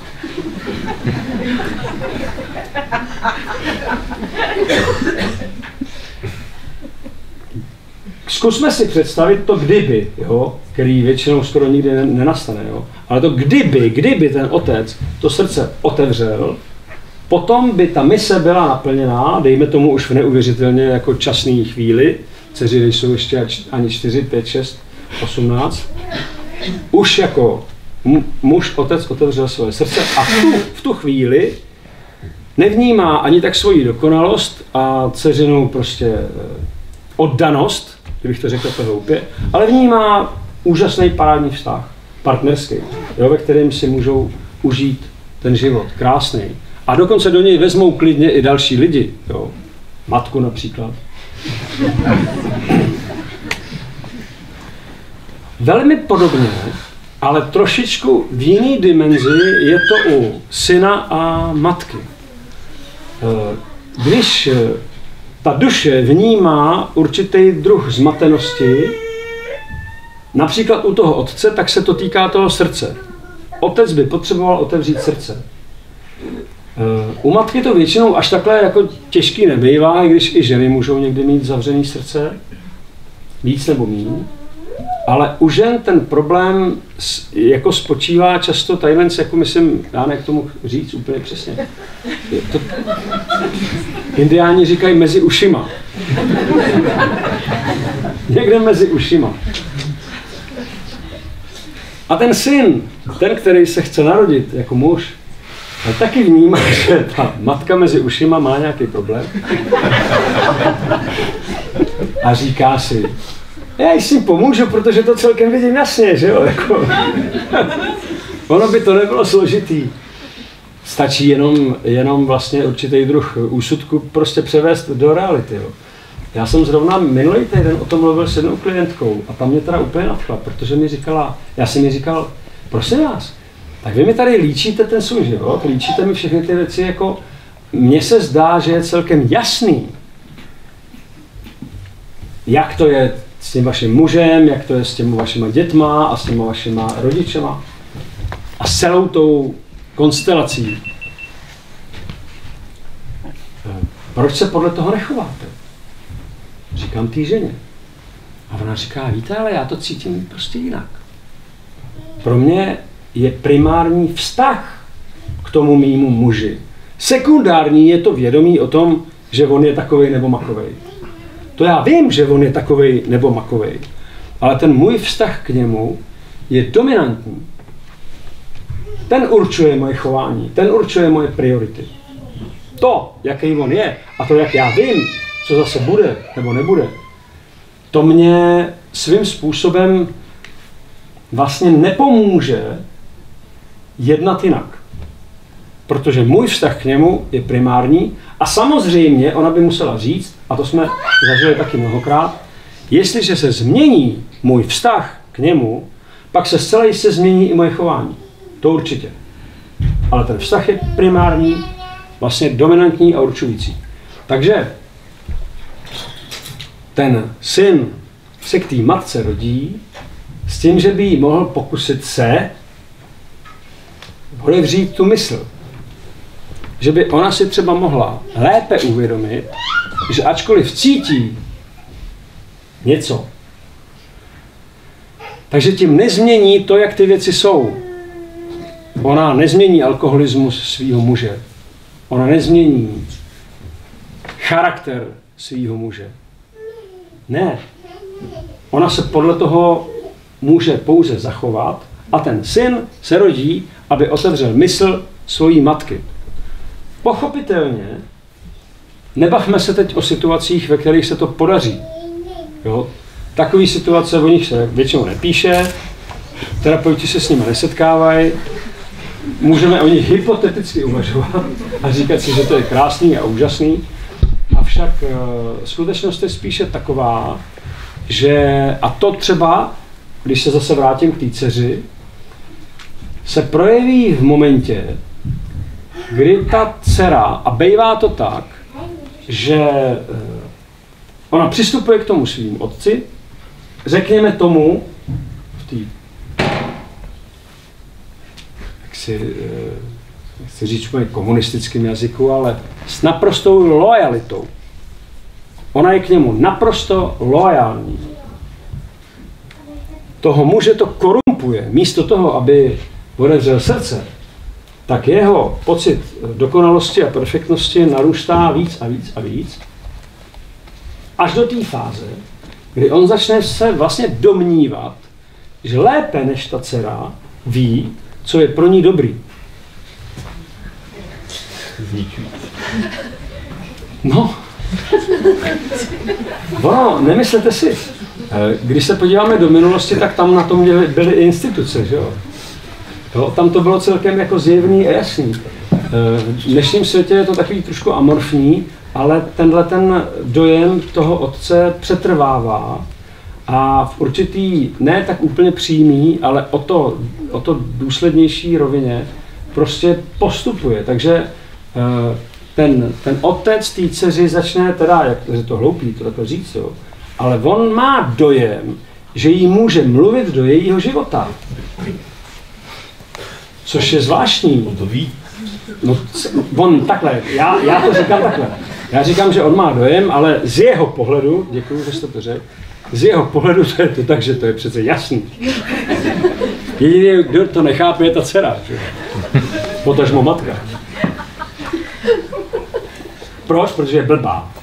Speaker 2: Zkusme si představit to kdyby, jo, který většinou skoro nikdy nenastane, jo. Ale to kdyby, kdyby ten otec to srdce otevřel, potom by ta mise byla naplněná, dejme tomu už v neuvěřitelně jako časné chvíli, dceři nejsou ještě ani čtyři, pět, šest, osmnáct, už jako muž, otec otevřel svoje srdce a v tu, v tu chvíli nevnímá ani tak svoji dokonalost a dceřinou prostě oddanost, kdybych to řekl to hloupě, ale vnímá úžasný parádní vztah, partnerský, jo, ve kterém si můžou užít ten život, krásný. A dokonce do něj vezmou klidně i další lidi, jo, matku například. Velmi podobně, ale trošičku v jiný dimenzi je to u syna a matky. Když ta duše vnímá určitý druh zmatenosti, například u toho otce, tak se to týká toho srdce. Otec by potřeboval otevřít srdce. U matky to většinou až takhle jako těžký nebývá, i když i ženy můžou někdy mít zavřený srdce, víc nebo míň. Ale u žen ten problém jako spočívá často tadyhle, jako myslím, já ne k tomu říct úplně přesně. To, indiáni říkají mezi ušima. Někde mezi ušima. A ten syn, ten, který se chce narodit jako muž, ale taky vnímá, že ta matka mezi ušima má nějaký problém. A říká si, já jí s tím pomůžu, protože to celkem vidím jasně, že jo, jako. Ono by to nebylo složitý. Stačí jenom, jenom vlastně určitý druh úsudku prostě převést do reality, jo. Já jsem zrovna minulý týden o tom mluvil s jednou klientkou a tam mě teda úplně nadchla, protože mi říkala, já jsem mi říkal, prosím vás, tak vy mi tady líčíte ten svůj život, líčíte mi všechny ty věci, jako mně se zdá, že je celkem jasný, jak to je s tím vaším mužem, jak to je s těmi vašima dětma a s těmi vašima rodičema a s celou tou konstelací. Proč se podle toho nechováte? Říkám té ženě. A ona říká, víte, ale já to cítím prostě jinak. Pro mě je primární vztah k tomu mýmu muži. Sekundární je to vědomí o tom, že on je takovej nebo makovej. To já vím, že on je takovej nebo makovej. Ale ten můj vztah k němu je dominantní. Ten určuje moje chování, ten určuje moje priority. To, jaký on je, a to, jak já vím, co zase bude nebo nebude, to mě svým způsobem vlastně nepomůže jednat jinak. Protože můj vztah k němu je primární a samozřejmě ona by musela říct, a to jsme zažili taky mnohokrát, jestliže se změní můj vztah k němu, pak se zcela jistě změní i moje chování. To určitě. Ale ten vztah je primární, vlastně dominantní a určující. Takže ten syn se k té matce rodí s tím, že by jí mohl pokusit se odevřít tu mysl. Že by ona si třeba mohla lépe uvědomit, že ačkoliv cítí něco, takže tím nezmění to, jak ty věci jsou. Ona nezmění alkoholismus svýho muže. Ona nezmění charakter svýho muže. Ne. Ona se podle toho může pouze zachovat a ten syn se rodí, aby otevřel mysl svojí matky. Pochopitelně, nebavme se teď o situacích, ve kterých se to podaří. Jo? Takové situace, o nich se většinou nepíše, terapeuti se s nimi nesetkávají, můžeme o nich hypoteticky uvažovat a říkat si, že to je krásný a úžasný. Avšak skutečnost je spíše taková, že, a to třeba, když se zase vrátím k té dceři, se projeví v momentě, kdy ta dcera, a bejvá to tak, že ona přistupuje k tomu svým otci, řekněme tomu, v té, jak si, chci říct v komunistickém jazyku, ale s naprostou lojalitou. Ona je k němu naprosto loajální. Toho muže to korumpuje. Místo toho, aby otevřel srdce, tak jeho pocit dokonalosti a perfektnosti narůstá víc a víc a víc. Až do té fáze, kdy on začne se vlastně domnívat, že lépe než ta dcera ví, co je pro ní dobrý. No. Ono, nemyslete si, když se podíváme do minulosti, tak tam na tom byly i instituce, že jo? Jo, tam to bylo celkem jako zjevný a jasný. V dnešním světě je to takový trošku amorfní, ale tenhle ten dojem toho otce přetrvává a v určitý, ne tak úplně přímý, ale o to, o to důslednější rovině prostě postupuje. Takže ten, ten otec té dceři začne, teda, jak je to hloupý, to takhle říct, jo, ale on má dojem, že jí může mluvit do jejího života. Což je zvláštní.
Speaker 3: On to ví.
Speaker 2: No, on takhle, já, já to říkám takhle. Já říkám, že on má dojem, ale z jeho pohledu, děkuju, že jste to řekl, z jeho pohledu to je to tak, že to je přece jasný. Jediný, kdo to nechápe, je ta dcera. Potažmo matka. Proč? Protože je blbá.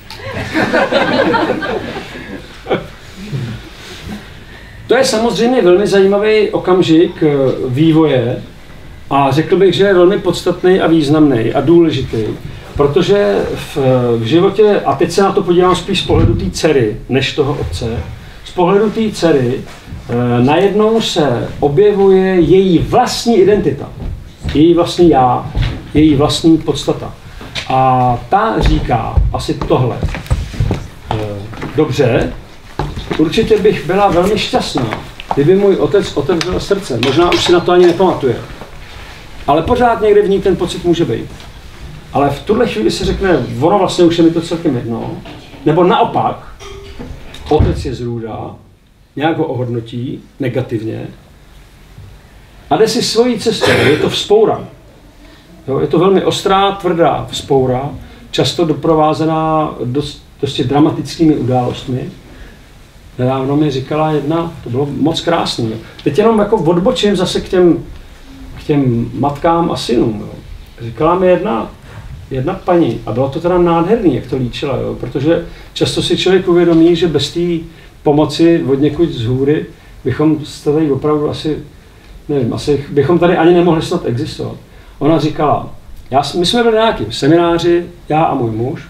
Speaker 2: To je samozřejmě velmi zajímavý okamžik vývoje a řekl bych, že je velmi podstatný a významný a důležitý, protože v, v životě, a teď se na to podívám spíš z pohledu té dcery, než toho otce, z pohledu té dcery eh, najednou se objevuje její vlastní identita, její vlastní já, její vlastní podstata. A ta říká asi tohle. Eh, dobře, určitě bych byla velmi šťastná, kdyby můj otec otevřel srdce. Možná už si na to ani nepamatuje. Ale pořád někde v ní ten pocit může být. Ale v tuhle chvíli se řekne, ono vlastně už je mi to celkem jedno. Nebo naopak, otec je zrůda, nějak ho ohodnotí negativně a jde si svojí cestou. Je to vzpoura. Jo, je to velmi ostrá, tvrdá vzpoura, často doprovázená dost prostě dramatickými událostmi. Nedávno mi říkala jedna, to bylo moc krásný. Jo. Teď jenom jako odbočím zase k těm, k těm matkám a synům. Jo. Říkala mi jedna, jedna paní, a bylo to teda nádherný, jak to líčila, jo, protože často si člověk uvědomí, že bez té pomoci od někud z hůry bychom tady opravdu asi, nevím, asi bychom tady ani nemohli snad existovat. Ona říkala, já, my jsme byli na nějakým semináři, já a můj muž.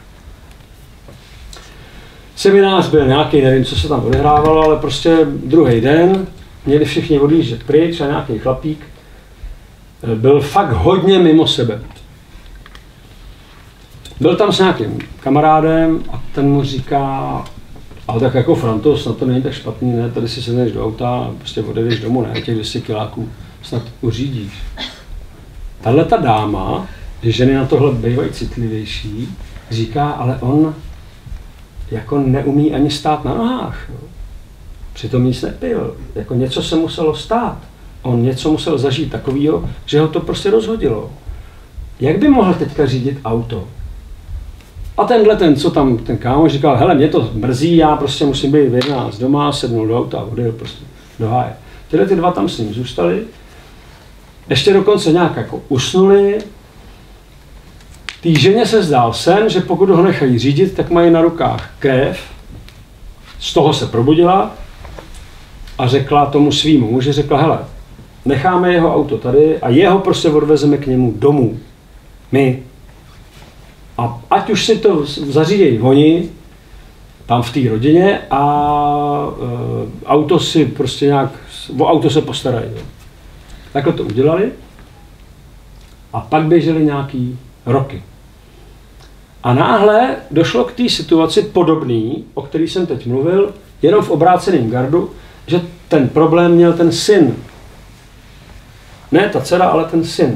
Speaker 2: Seminář byl nějaký, nevím, co se tam odehrávalo, ale prostě druhý den měli všichni odjíždět pryč a nějaký chlapík byl fakt hodně mimo sebe. Byl tam s nějakým kamarádem a ten mu říká, ale tak jako Franto, snad to není tak špatný, ne, tady si sedneš do auta a prostě odejdeš domů, ne, těch dvě stě kiláků snad uřídíš. Tahle ta dáma, že ženy na tohle bývají citlivější, říká, ale on jako neumí ani stát na nohách. Jo. Přitom nic nepil, jako něco se muselo stát. On něco musel zažít takového, že ho to prostě rozhodilo. Jak by mohl teďka řídit auto? A tenhle ten, co tam ten kámoš říkal, hele, mě to mrzí, já prostě musím být v jedenáct doma, sednul do auta a odjel prostě do háje. Tyhle ty dva tam s ním zůstali, ještě dokonce nějak jako usnuli. Té ženě se zdál sen, že pokud ho nechají řídit, tak mají na rukách krev. Z toho se probudila a řekla tomu svýmu muži, řekla, hele, necháme jeho auto tady a jeho prostě odvezeme k němu domů. My. A ať už si to zařídějí oni, tam v té rodině, a e, auto si prostě nějak, o auto se postarají. Jo. Takhle to udělali a pak běžely nějaký roky. A náhle došlo k té situaci podobný, o který jsem teď mluvil, jenom v obráceném gardu, že ten problém měl ten syn. Ne ta dcera, ale ten syn.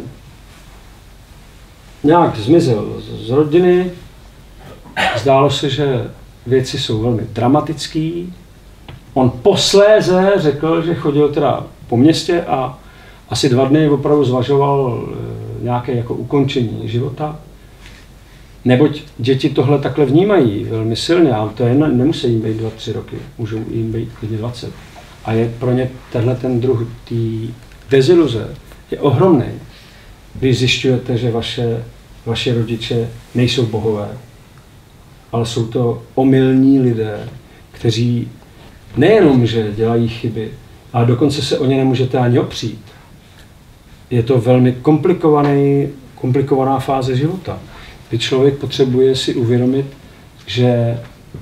Speaker 2: Nějak zmizel z rodiny, zdálo se, že věci jsou velmi dramatický. On posléze řekl, že chodil teda po městě a asi dva dny opravdu zvažoval nějaké jako ukončení života. Neboť děti tohle takhle vnímají velmi silně, ale to je, nemusí jim být dva, tři roky, můžou jim být klidně dvacet. A je pro ně tenhle ten druh té deziluze je ohromný, když zjišťujete, že vaše, vaše rodiče nejsou bohové, ale jsou to omylní lidé, kteří nejenom, že dělají chyby, ale dokonce se o ně nemůžete ani opřít. Je to velmi komplikovaný, komplikovaná fáze života, kdy člověk potřebuje si uvědomit, že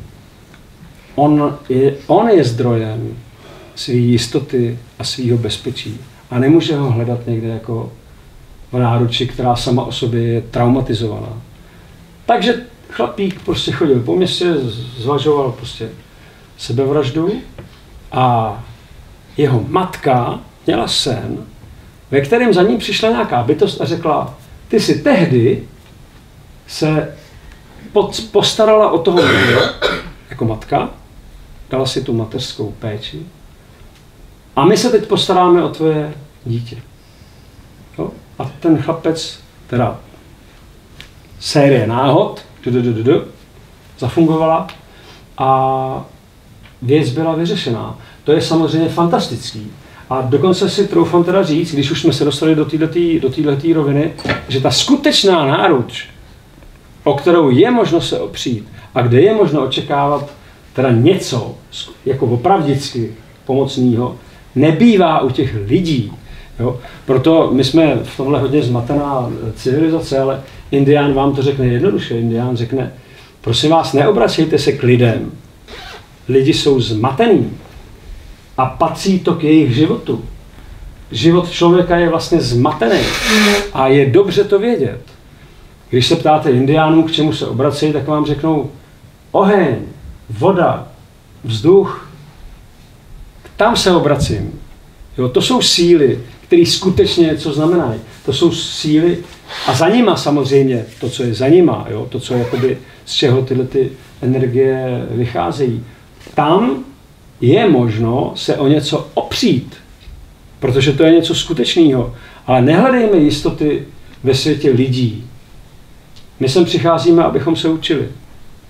Speaker 2: on je, on je zdrojem své jistoty a svého bezpečí a nemůže ho hledat někde jako v náruči, která sama o sobě je traumatizovaná. Takže chlapík prostě chodil po městě, zvažoval prostě sebevraždu a jeho matka měla sen, ve kterém za ní přišla nějaká bytost a řekla, ty si tehdy se pod, postarala o toho jako matka, dala si tu mateřskou péči a my se teď postaráme o tvoje dítě. Jo? A ten chlapec, teda série náhod, zafungovala a věc byla vyřešená. To je samozřejmě fantastický. A dokonce si troufám teda říct, když už jsme se dostali do této do této roviny, že ta skutečná náruč, o kterou je možno se opřít a kde je možno očekávat teda něco jako opravdicky pomocného, nebývá u těch lidí. Jo? Proto my jsme v tomhle hodně zmatená civilizace, ale indián vám to řekne jednoduše. Indián řekne, prosím vás, neobracejte se k lidem. Lidi jsou zmatený a patří to k jejich životu. Život člověka je vlastně zmatený a je dobře to vědět. Když se ptáte indiánů, k čemu se obracejí, tak vám řeknou oheň, voda, vzduch, tam se obracím. Jo, to jsou síly, které skutečně něco znamenají. To jsou síly a za nima samozřejmě, to, co je za nima, jo, to, co je jakoby, z čeho tyhle ty energie vycházejí. Tam je možno se o něco opřít, protože to je něco skutečného. Ale nehledejme jistoty ve světě lidí. My sem přicházíme, abychom se učili.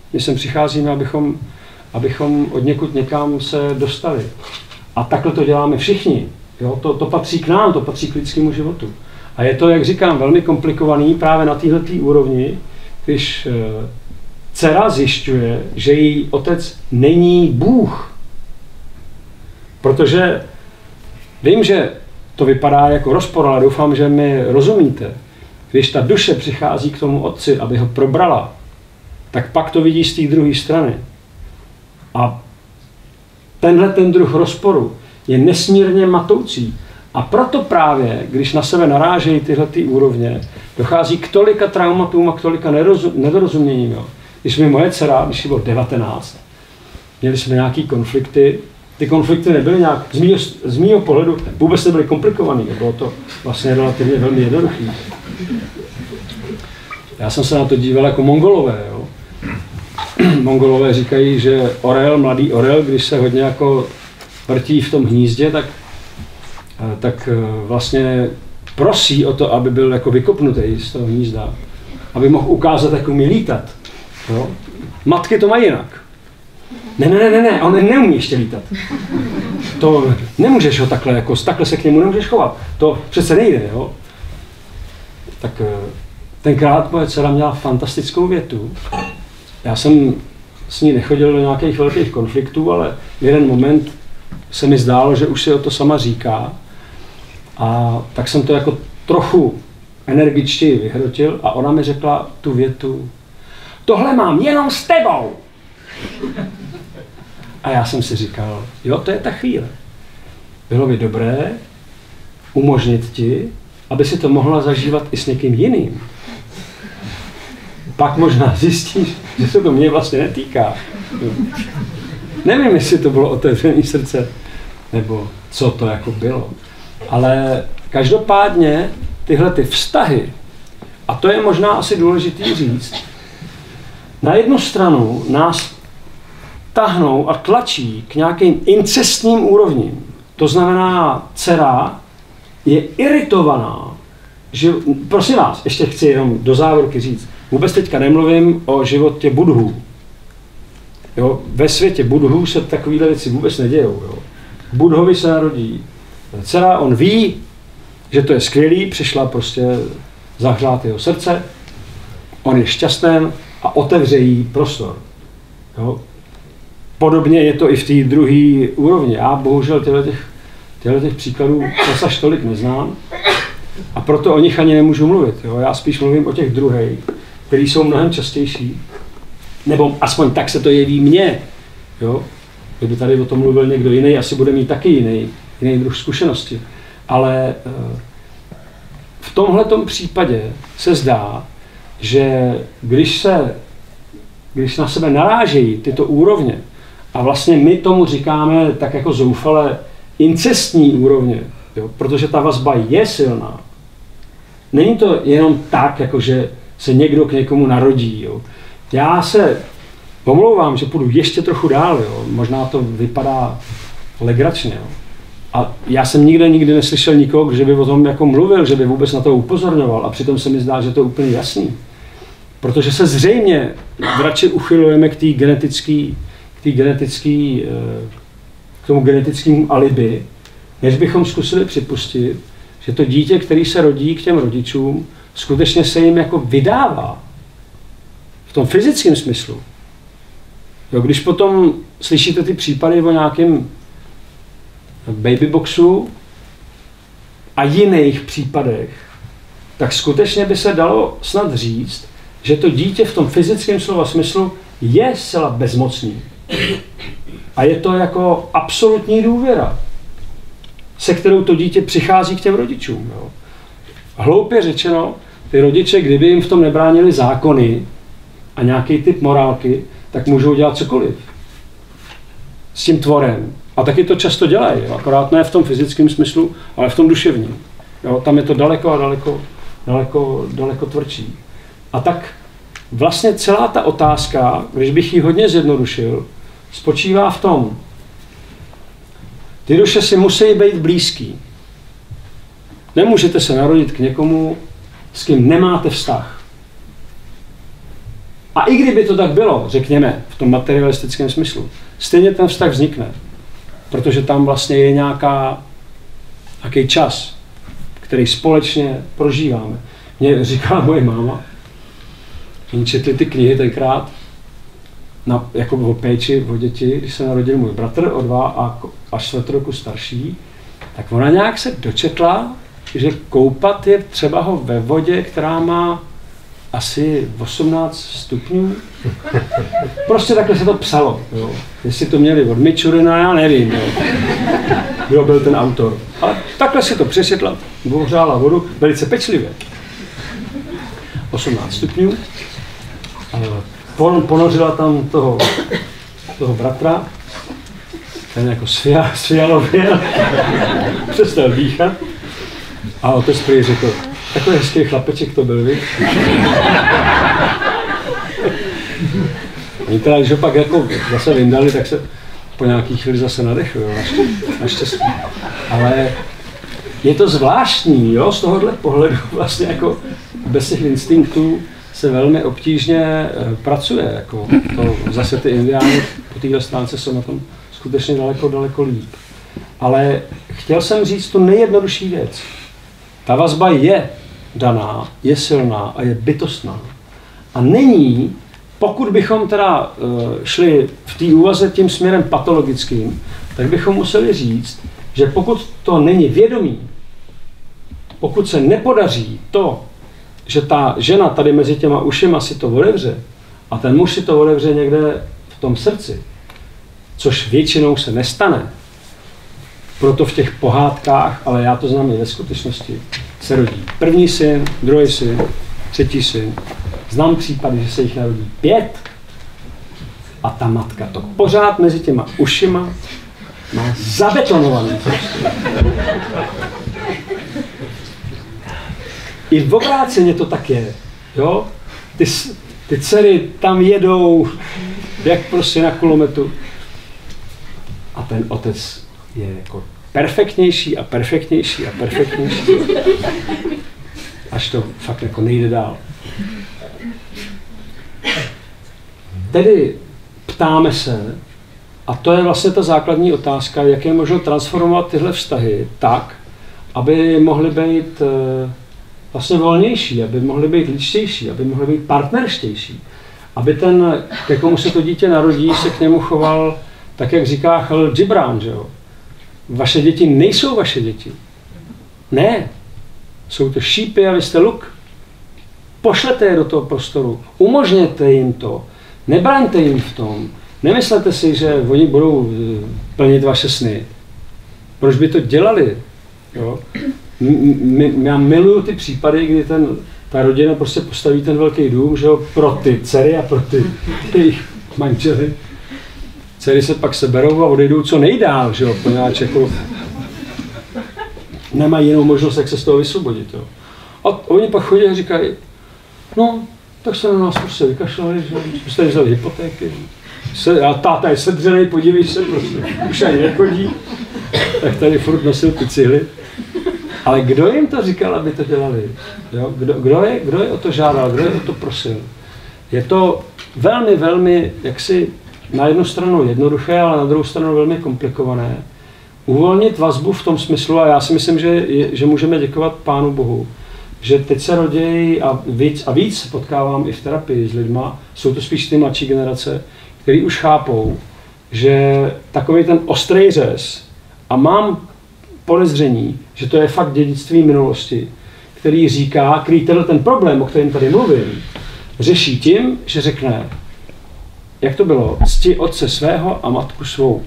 Speaker 2: My sem přicházíme, abychom, abychom od někud někam se dostali. A takhle to děláme všichni. Jo? To, to patří k nám, to patří k lidskému životu. A je to, jak říkám, velmi komplikovaný právě na této úrovni, když e, dcera zjišťuje, že její otec není Bůh. Protože vím, že to vypadá jako rozpor, ale doufám, že mi rozumíte. Když ta duše přichází k tomu otci, aby ho probrala, tak pak to vidí z té druhé strany. A tenhle ten druh rozporu je nesmírně matoucí. A proto právě, když na sebe narážejí tyhle ty úrovně, dochází k tolika traumatům a k tolika nedorozuměním. Jo. Když mi moje dcera, když jí bylo devatenáct, měli jsme nějaký konflikty, ty konflikty nebyly nějak, z mýho, z mýho pohledu vůbec nebyly komplikovaný, bylo to vlastně relativně velmi jednoduché. Já jsem se na to díval jako Mongolové. Jo. Mongolové říkají, že orel, mladý orel, když se hodně jako vrtí v tom hnízdě, tak, tak vlastně prosí o to, aby byl jako vykopnutý z toho hnízda, aby mohl ukázat, jak umí lítat. Jo. Matky to mají jinak. Ne, ne, ne, ne, on neumí ještě lítat. To nemůžeš ho takhle, jako, takhle se k němu nemůžeš chovat. To přece nejde, jo. Tak tenkrát moje dcera měla fantastickou větu. Já jsem s ní nechodil do nějakých velkých konfliktů, ale v jeden moment se mi zdálo, že už si o to sama říká. A tak jsem to jako trochu energičtěji vyhrotil a ona mi řekla tu větu: tohle mám jenom s tebou. A já jsem si říkal, jo, to je ta chvíle. Bylo by dobré umožnit ti, aby si to mohla zažívat i s někým jiným. Pak možná zjistíš, že se to mě vlastně netýká. Nevím, jestli to bylo otevřené srdce, nebo co to jako bylo. Ale každopádně tyhle ty vztahy, a to je možná asi důležitý říct, na jednu stranu nás tahnou a tlačí k nějakým incestním úrovním. To znamená, dcera je iritovaná, že, prosím vás, ještě chci jenom do závorky říct, vůbec teďka nemluvím o životě budhů. Jo, ve světě budhů se takovéhle věci vůbec nedějou. Jo. Budhovi se narodí dcera, on ví, že to je skvělý, přišla prostě zahřát jeho srdce, on je šťastný a otevře jí prostor. Jo. Podobně je to i v té druhé úrovni. Já bohužel těchto těch, těchto těch příkladů zase až tolik neznám a proto o nich ani nemůžu mluvit. Jo. Já spíš mluvím o těch druhých, který jsou mnohem častější, nebo aspoň tak se to jeví mně. Jo. Kdyby tady o tom mluvil někdo jiný, asi bude mít taky jiný, jiný druh zkušenosti. Ale v tomhletom případě se zdá, že když se, když na sebe narážejí tyto úrovně, a vlastně my tomu říkáme tak jako zoufale incestní úrovně, jo, protože ta vazba je silná. Není to jenom tak, jako že se někdo k někomu narodí. Jo. Já se omlouvám, že půjdu ještě trochu dál, jo. Možná to vypadá legračně. Jo. A já jsem nikde nikdy neslyšel nikoho, že by o tom jako mluvil, že by vůbec na to upozorňoval a přitom se mi zdá, že to je úplně jasný. Protože se zřejmě radši uchylujeme k té genetické k té genetický, k tomu genetickému alibi, než bychom zkusili připustit, že to dítě, který se rodí k těm rodičům, skutečně se jim jako vydává. V tom fyzickém smyslu. Jo, když potom slyšíte ty případy o nějakém babyboxu a jiných případech, tak skutečně by se dalo snad říct, že to dítě v tom fyzickém slova smyslu je zcela bezmocný. A je to jako absolutní důvěra, se kterou to dítě přichází k těm rodičům. Jo. Hloupě řečeno, ty rodiče, kdyby jim v tom nebránili zákony a nějaký typ morálky, tak můžou dělat cokoliv s tím tvorem. A taky to často dělají, jo. Akorát ne v tom fyzickém smyslu, ale v tom duševním. Jo. Tam je to daleko a daleko, daleko, daleko tvrdší. A tak vlastně celá ta otázka, když bych ji hodně zjednodušil, spočívá v tom, ty duše si musí být blízký. Nemůžete se narodit k někomu, s kým nemáte vztah. A i kdyby to tak bylo, řekněme, v tom materialistickém smyslu, stejně ten vztah vznikne. Protože tam vlastně je nějaká, nějaký čas, který společně prožíváme. Mě říkala moje máma, oni četli ty knihy tenkrát, na, jako o péči o děti, když se narodil můj bratr o dva a až čtvrt roku starší, tak ona nějak se dočetla, že koupat je třeba ho ve vodě, která má asi osmnáct stupňů. Prostě takhle se to psalo. Jo. Jestli to měli od Mičurina, já nevím, jo. Kdo byl ten autor. Ale takhle si to přečetla, ohřála vodu, velice pečlivě. osmnáct stupňů. Ponořila tam toho, toho bratra, ten jako sfialověl, přestal dýchat. A otec prý řekl, takový hezký chlapeček to byl, víš? Oni teda, když ho pak jako zase vyndali, tak se po nějaký chvíli zase nadechli, jo, naštěstí. Ale je to zvláštní, jo, z tohohle pohledu vlastně jako bez těch instinktů se velmi obtížně pracuje, jako to zase ty indiáni po téhle stránce jsou na tom skutečně daleko, daleko líp. Ale chtěl jsem říct tu nejjednodušší věc. Ta vazba je daná, je silná a je bytostná. A není, pokud bychom teda šli v té úvaze tím směrem patologickým, tak bychom museli říct, že pokud to není vědomí, pokud se nepodaří to, že ta žena tady mezi těma ušima si to odevře a ten muž si to odevře někde v tom srdci, což většinou se nestane, proto v těch pohádkách, ale já to znám i ve skutečnosti, se rodí první syn, druhý syn, třetí syn. Znám případy, že se jich narodí pět a ta matka to pořád mezi těma ušima má zabetonované. I v obráceně to tak je. Jo? Ty, ty dcery tam jedou, jak prostě na kulometu. A ten otec je jako perfektnější a perfektnější a perfektnější. Až to fakt jako nejde dál. Tedy ptáme se, a to je vlastně ta základní otázka, jak je možno transformovat tyhle vztahy tak, aby mohly být vlastně volnější, aby mohly být lidštější, aby mohly být partnerštější, aby ten, ke komu se to dítě narodí, se k němu choval tak, jak říká Khalil Gibran, že jo. Vaše děti nejsou vaše děti. Ne. Jsou to šípy a vy jste luk. Pošlete je do toho prostoru. Umožněte jim to. Nebraňte jim v tom. Nemyslete si, že oni budou plnit vaše sny. Proč by to dělali? Jo? Já miluju ty případy, kdy ten, ta rodina prostě postaví ten velký dům, že jo, pro ty dcery a pro ty jejich manžely. Dcery se pak seberou a odejdou co nejdál, že jo, poněvadž jako nemají jinou možnost, jak se z toho vysvobodit, jo. A oni pak chodí a říkají, no, tak se na nás prostě vykašlali, že jste vzali hypotéky. Se, a táta je sedřenej, podívej se, prostě, už ani nechodí, tak tady furt nosil ty cihly. Ale kdo jim to říkal, aby to dělali? Jo? Kdo, kdo, je, kdo je o to žádal, kdo je o to prosil? Je to velmi, velmi, jaksi na jednu stranu jednoduché, ale na druhou stranu velmi komplikované. Uvolnit vazbu v tom smyslu, a já si myslím, že, je, že můžeme děkovat Pánu Bohu, že teď se rodějí a víc a víc potkávám i v terapii s lidma, jsou to spíš ty mladší generace, který už chápou, že takový ten ostrý řez, a mám podezření, že to je fakt dědictví minulosti, který říká, který tenhle ten problém, o kterém tady mluvím, řeší tím, že řekne, jak to bylo, cti otce svého a matku svou.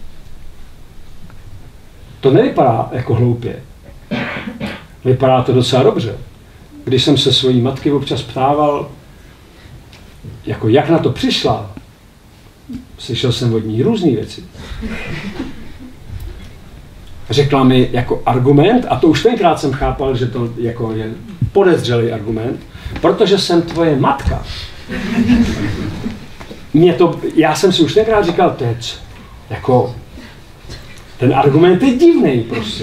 Speaker 2: To nevypadá jako hloupě. Vypadá to docela dobře. Když jsem se svojí matky občas ptával, jako jak na to přišla, slyšel jsem od ní různé věci. Řekla mi jako argument, a to už tenkrát jsem chápal, že to jako je podezřelý argument, protože jsem tvoje matka. Mě to, já jsem si už tenkrát říkal, teď, jako, ten argument je divnej prostě.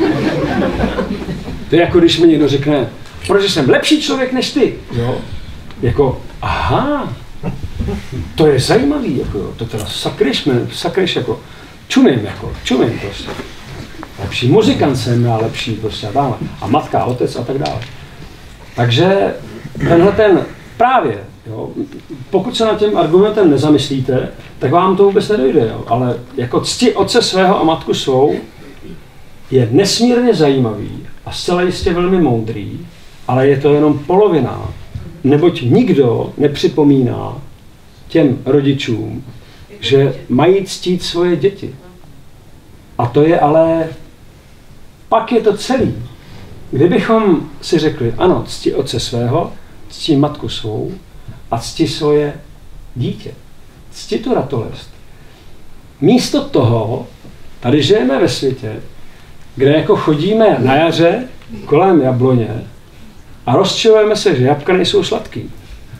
Speaker 2: To je jako když mi někdo řekne, protože jsem lepší člověk než ty, jo? jako, aha, to je zajímavý, jako, to teda sakryš, sakryš, jako, čumím, jako, čumím prostě. Lepší muzikant jsem a lepší prostě a dále. A matka, otec a tak dále. Takže tenhle ten právě, jo, pokud se nad tím argumentem nezamyslíte, tak vám to vůbec nedojde, jo. Ale jako cti otce svého a matku svou je nesmírně zajímavý a zcela jistě velmi moudrý, ale je to jenom polovina, neboť nikdo nepřipomíná těm rodičům, že mají ctít svoje děti. A to je ale, pak je to celý. Kdybychom si řekli, ano, cti otce svého, cti matku svou a cti svoje dítě. Cti tu ratolest. Místo toho, tady žijeme ve světě, kde jako chodíme na jaře kolem jabloně a rozčilujeme se, že jabka nejsou sladký.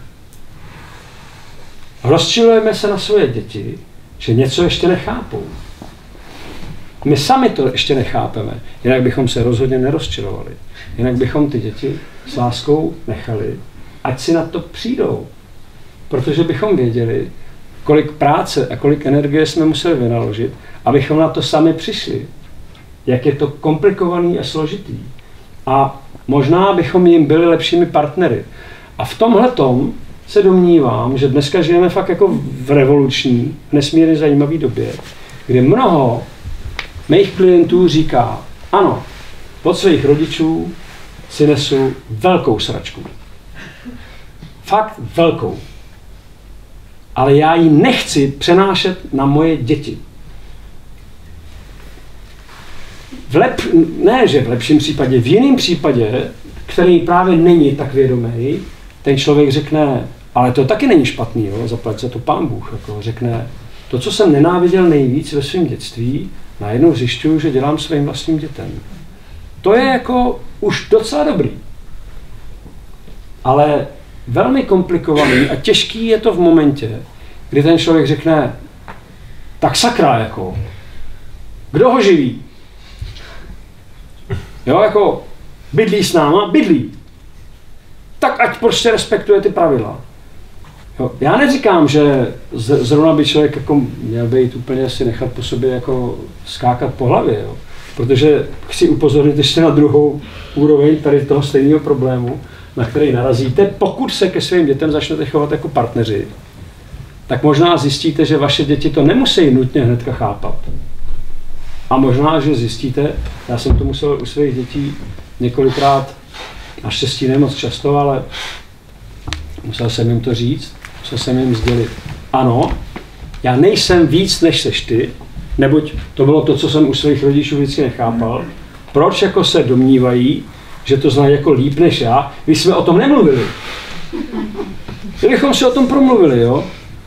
Speaker 2: Rozčilujeme se na svoje děti, že něco ještě nechápou. My sami to ještě nechápeme, jinak bychom se rozhodně nerozčilovali. Jinak bychom ty děti s láskou nechali, ať si na to přijdou. Protože bychom věděli, kolik práce a kolik energie jsme museli vynaložit, abychom na to sami přišli. Jak je to komplikovaný a složitý. A možná bychom jim byli lepšími partnery. A v tomhletom se domnívám, že dneska žijeme fakt jako v revoluční, nesmírně zajímavé době, kdy mnoho mých klientů říká, ano, od svých rodičů si nesu velkou sračku. Fakt velkou. Ale já ji nechci přenášet na moje děti. V lep, ne, že v lepším případě, v jiném případě, který právě není tak vědomý, ten člověk řekne, ale to taky není špatný, jo, zaplať za to Pán Bůh, jako řekne, to, co jsem nenáviděl nejvíc ve svém dětství, najednou zjišťuju, že dělám svým vlastním dětem. To je jako už docela dobrý. Ale velmi komplikovaný a těžký je to v momentě, kdy ten člověk řekne, tak sakra, jako, kdo ho živí? Jo, jako, bydlí s náma, bydlí. Tak ať prostě respektuje ty pravidla. Jo, já neříkám, že z, zrovna by člověk jako měl být úplně si nechat po sobě jako skákat po hlavě, jo. Protože chci upozornit ještě na druhou úroveň tady toho stejného problému, na který narazíte, pokud se ke svým dětem začnete chovat jako partneři, tak možná zjistíte, že vaše děti to nemusí nutně hnedka chápat. A možná, že zjistíte, já jsem to musel u svých dětí několikrát, naštěstí ne moc často, ale musel jsem jim to říct, musel jsem jim sdělit. Ano, já nejsem víc, než seš ty, neboť to bylo to, co jsem u svých rodičů vždycky nechápal. Proč jako se domnívají, že to znají jako líp než já, když jsme o tom nemluvili. Kdybychom si o tom promluvili, jo.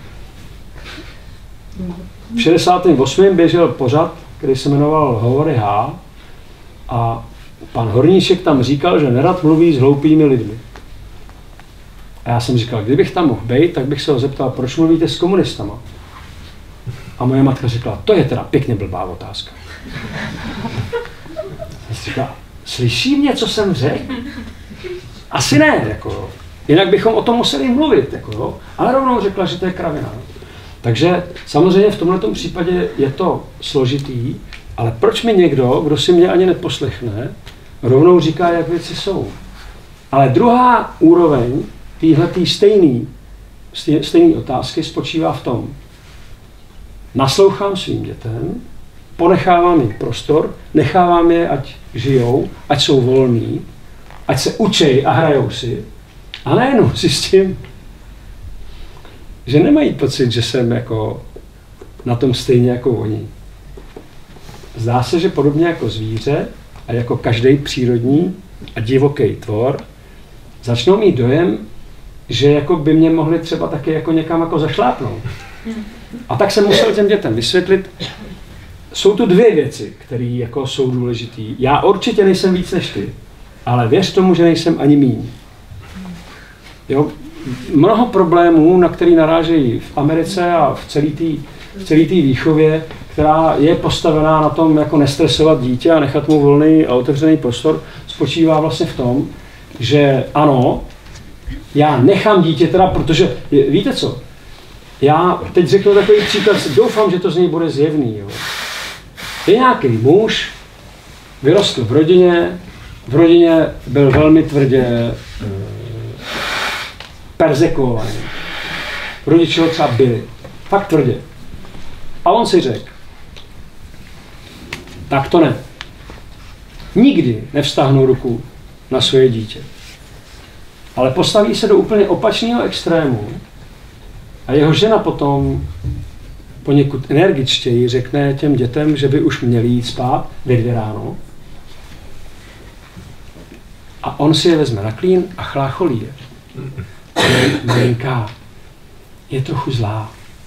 Speaker 2: V šedesátém osmém běžel pořad, který se jmenoval Hovory H. A pan Horníček tam říkal, že nerad mluví s hloupými lidmi. A já jsem říkal, kdybych tam mohl být, tak bych se ho zeptal, proč mluvíte s komunistama? A moje matka řekla, to je teda pěkně blbá otázka. Já jsem říkal, slyší mě, co jsem řekl? Asi ne, jako, jinak bychom o tom museli mluvit, jako, ale rovnou řekla, že to je kravina. Takže samozřejmě v tomto případě je to složitý, ale proč mi někdo, kdo si mě ani neposlechne, rovnou říká, jak věci jsou. Ale druhá úroveň téhletý stejný, stejný otázky spočívá v tom, naslouchám svým dětem, ponechávám jim prostor, nechávám je, ať žijou, ať jsou volní, ať se učej a hrajou si, a najednou zjistím, že nemají pocit, že jsem jako na tom stejně jako oni. Zdá se, že podobně jako zvíře a jako každý přírodní a divoký tvor začnou mít dojem, že jako by mě mohli třeba taky jako někam jako zašlápnout. A tak jsem musel těm dětem vysvětlit, jsou tu dvě věci, které jako jsou důležité. Já určitě nejsem víc než ty, ale věř tomu, že nejsem ani míň. Jo? Mnoho problémů, na který narážejí v Americe a v celé té v celé té výchově, která je postavená na tom, jako nestresovat dítě a nechat mu volný a otevřený prostor, spočívá vlastně v tom, že ano, Já nechám dítě teda, protože, víte co, já teď řeknu takový příklad, doufám, že to z něj bude zjevný. Jo. Je nějaký muž, vyrostl v rodině, v rodině byl velmi tvrdě e, perzekovaný. Rodiče ho třeba byli, fakt tvrdě. A on si řekl, tak to ne. Nikdy nevstáhnu ruku na svoje dítě. Ale postaví se do úplně opačného extrému a jeho žena potom poněkud energičtěji řekne těm dětem, že by už měli jít spát ve dvě ráno. A on si je vezme na klín a chlácholí je. Malinka je trochu zlá.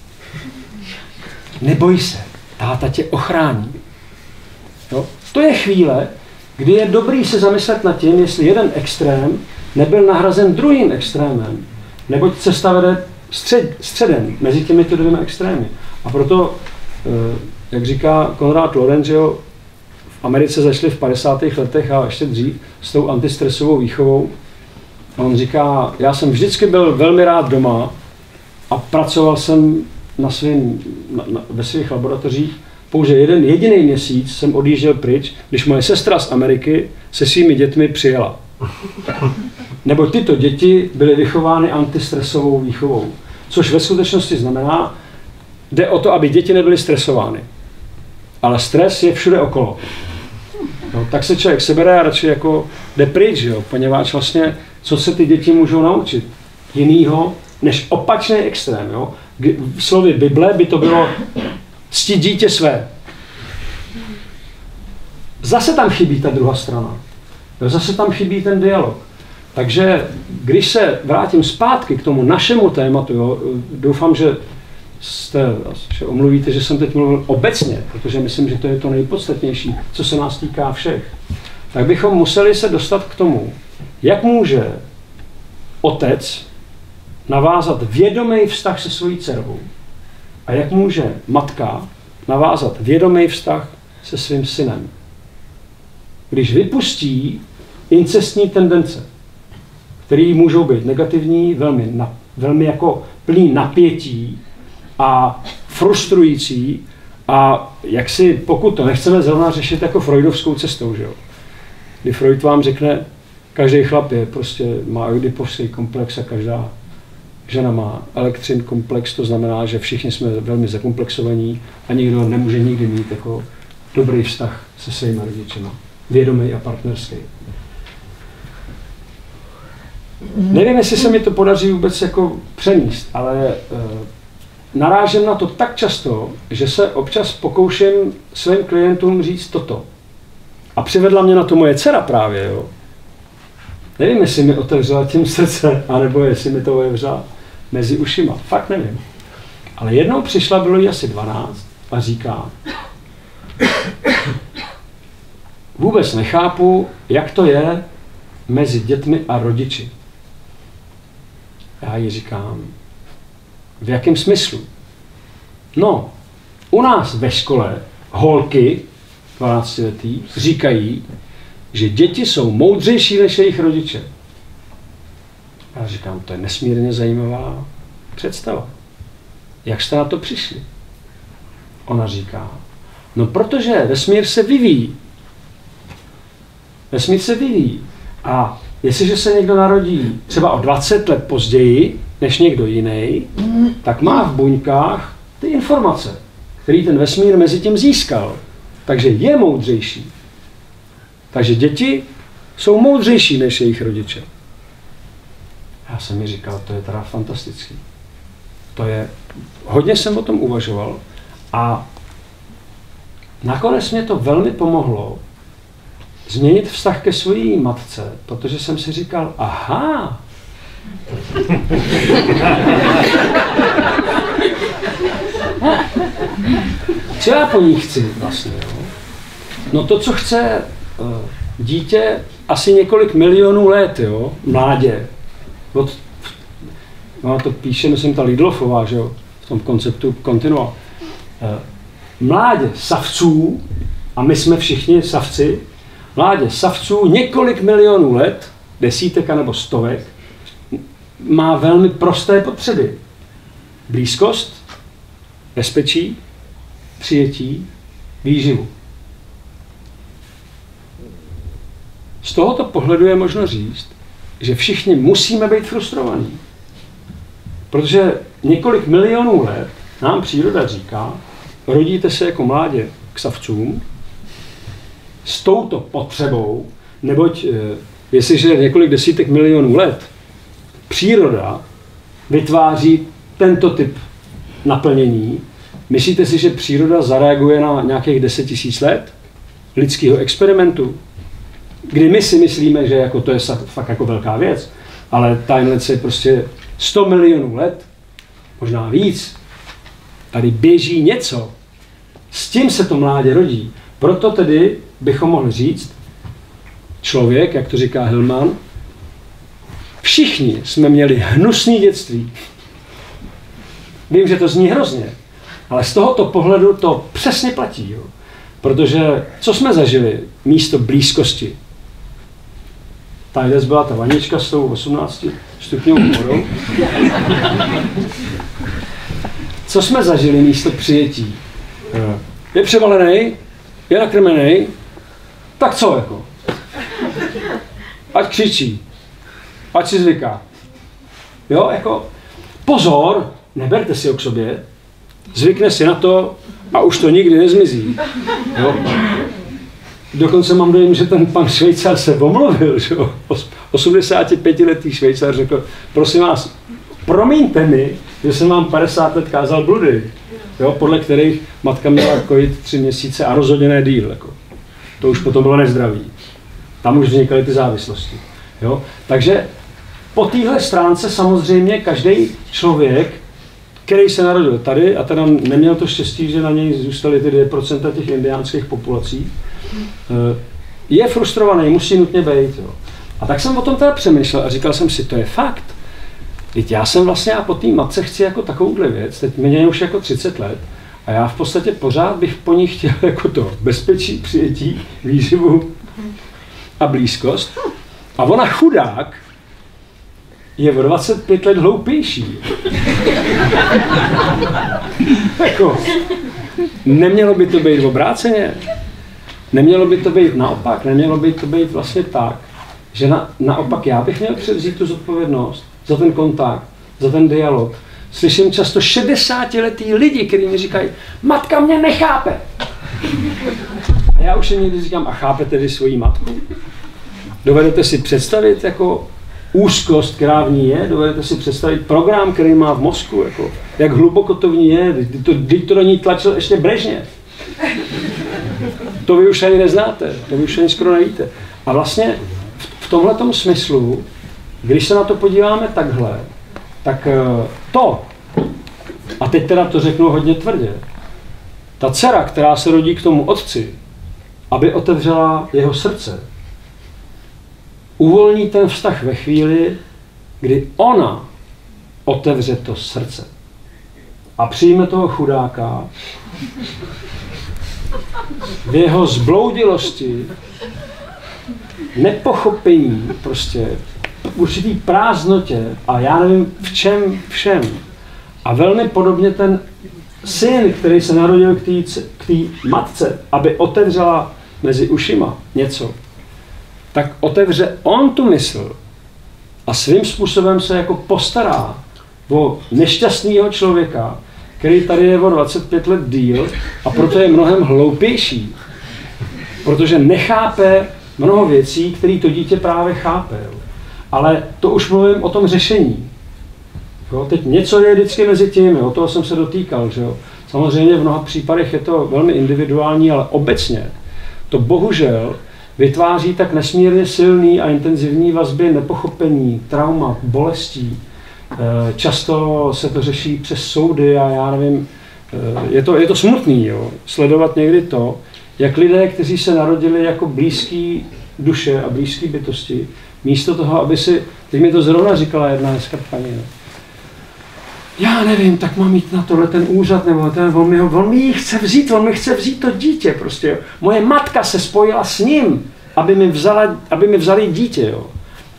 Speaker 2: Neboj se, táta tě ochrání. Jo? To je chvíle, kdy je dobrý se zamyslet nad tím, jestli jeden extrém nebyl nahrazen druhým extrémem, neboť cesta vede střed, středem mezi těmito dvěma extrémy. A proto, jak říká Konrad Lorenz, v Americe začali v padesátých letech a ještě dřív s tou antistresovou výchovou. A on říká, já jsem vždycky byl velmi rád doma a pracoval jsem na svým, na, na, ve svých laboratořích. Pouze jeden jediný měsíc jsem odjížděl pryč, když moje sestra z Ameriky se svými dětmi přijela. Nebo tyto děti byly vychovány antistresovou výchovou. Což ve skutečnosti znamená, jde o to, aby děti nebyly stresovány. Ale stres je všude okolo. No, tak se člověk sebere a radši jako jde pryč, jo, poněvadž vlastně, co se ty děti můžou naučit? Jinýho, než opačný extrém. Jo? V slově Bible by to bylo ctít dítě své. Zase tam chybí ta druhá strana. Zase tam chybí ten dialog. Takže když se vrátím zpátky k tomu našemu tématu, jo, doufám, že jste, že omluvíte, že jsem teď mluvil obecně, protože myslím, že to je to nejpodstatnější, co se nás týká všech. Tak bychom museli se dostat k tomu, jak může otec navázat vědomý vztah se svojí dcerou a jak může matka navázat vědomý vztah se svým synem. Když vypustí incestní tendence, které můžou být negativní, velmi, na, velmi jako plný napětí a frustrující a jak si, pokud to nechceme zrovna řešit jako freudovskou cestou, že jo? Kdy Freud vám řekne, každý chlap je prostě má oidipovský komplex a každá žena má elektřin komplex, to znamená, že všichni jsme velmi zakomplexovaní a nikdo nemůže nikdy mít jako dobrý vztah se svými rodičima, vědomý a partnerský. Nevím, jestli se mi to podaří vůbec jako přenést, ale e, narážím na to tak často, že se občas pokouším svým klientům říct toto. A přivedla mě na to moje dcera právě, jo. Nevím, jestli mi otevřela tím srdce, anebo jestli mi to otevřela mezi ušima. Fakt nevím. Ale jednou přišla, bylo jí asi dvanáct a říká, vůbec nechápu, jak to je mezi dětmi a rodiči. Já jí říkám, v jakém smyslu? No, u nás ve škole holky dvanáctiletý říkají, že děti jsou moudřejší než jejich rodiče. Já říkám, to je nesmírně zajímavá představa. Jak jste na to přišli? Ona říká, no protože vesmír se vyvíjí. Vesmír se vyvíjí. A jestliže se někdo narodí třeba o dvacet let později než někdo jiný, tak má v buňkách ty informace, který ten vesmír mezi tím získal. Takže je moudřejší. Takže děti jsou moudřejší než jejich rodiče. Já jsem mi říkal, to je teda fantastický. To je, hodně jsem o tom uvažoval a nakonec mě to velmi pomohlo změnit vztah ke své matce, protože jsem si říkal, aha, co já po ní chci vlastně, jo? No to, co chce uh, dítě asi několik milionů let, jo, mládě. Od, no to píše, myslím, ta Lidlofová, že jo, v tom konceptu kontinua. Uh, mládě savců, a my jsme všichni savci, mládě savců několik milionů let, desítek nebo stovek, má velmi prosté potřeby. Blízkost, bezpečí, přijetí, výživu. Z tohoto pohledu je možno říct, že všichni musíme být frustrovaní. Protože několik milionů let nám příroda říká, rodíte se jako mládě k savcům s touto potřebou, neboť jestliže několik desítek milionů let příroda vytváří tento typ naplnění, myslíte si, že příroda zareaguje na nějakých deset tisíc let lidského experimentu? Kdy my si myslíme, že jako to je fakt jako velká věc, ale timelapse je prostě sto milionů let, možná víc. Tady běží něco. S tím se to mládě rodí. Proto tedy bychom mohli říct, člověk, jak to říká Hillman, všichni jsme měli hnusný dětství. Vím, že to zní hrozně, ale z tohoto pohledu to přesně platí. Jo? Protože co jsme zažili místo blízkosti? Tady byla ta vanička s tou osmnácti stupňovou vodou. Co jsme zažili místo přijetí? Je převalený, je nakrmený, tak co jako? Ať křičí, ať si zvyká. Jo, jako pozor, neberte si ho k sobě, zvykne si na to a už to nikdy nezmizí. Jo? Dokonce mám dojem, že ten pan Švejcar se omluvil, že jo? osmdesátipětiletý Švejcar řekl, prosím vás, promiňte mi, že jsem vám padesát let kázal bludy, jo? Podle kterých matka měla kojit tři měsíce a rozhodně ne díl. Jako. To už potom bylo nezdravý. Tam už vznikaly ty závislosti. Jo? Takže po téhle stránce samozřejmě každý člověk, který se narodil tady a teda neměl to štěstí, že na něj zůstaly ty dvě procenta těch indiánských populací, je frustrovaný, musí nutně být. Jo. A tak jsem o tom teda přemýšlel a říkal jsem si, to je fakt. Teď já jsem vlastně, a po té matce chci jako takovouhle věc, teď mě je už jako třicet let a já v podstatě pořád bych po ní chtěl jako to bezpečí, přijetí, výživu a blízkost. A ona chudák je o dvacet pět let hloupější. Jako, nemělo by to být obráceně. Nemělo by to být naopak, nemělo by to být vlastně tak, že na, naopak já bych měl převzít tu zodpovědnost za ten kontakt, za ten dialog. Slyším často šedesátiletý lidi, kteří mi říkají, matka mě nechápe. A já už jim někdy říkám, a chápete vy svoji matku? Dovedete si představit jako úzkost, která v ní je? Dovedete si představit program, který má v mozku? Jako, jak hluboko to v ní je? Teď to, to do ní tlačil ještě Brežněv. To vy už ani neznáte, to vy už ani skoro nevíte. A vlastně v tomhletom smyslu, když se na to podíváme takhle, tak to, a teď teda to řeknu hodně tvrdě, ta dcera, která se rodí k tomu otci, aby otevřela jeho srdce, uvolní ten vztah ve chvíli, kdy ona otevře to srdce a přijme toho chudáka v jeho zbloudilosti, nepochopení, prostě určitý prázdnotě a já nevím v čem všem. A velmi podobně ten syn, který se narodil k té matce, aby otevřela mezi ušima něco, tak otevře on tu mysl a svým způsobem se jako postará o nešťastného člověka, který tady je o dvacet pět let díl a proto je mnohem hloupější, protože nechápe mnoho věcí, které to dítě právě chápe. Jo. Ale to už mluvím o tom řešení. Jo. Teď něco je vždycky mezi tím, o toho jsem se dotýkal. Že jo. Samozřejmě v mnoha případech je to velmi individuální, ale obecně to bohužel vytváří tak nesmírně silný a intenzivní vazby nepochopení, trauma, bolestí. Často se to řeší přes soudy a já nevím, je to, je to smutný, jo, sledovat někdy to, jak lidé, kteří se narodili jako blízký duše a blízký bytosti, místo toho, aby si, teď mi to zrovna říkala jedna dneska paní, no, já nevím, tak mám jít na tohle ten úřad, nebo ten, on mi, ho, on mi chce vzít, on mi chce vzít to dítě prostě, jo. Moje matka se spojila s ním, aby mi, vzala, aby mi vzali dítě, jo.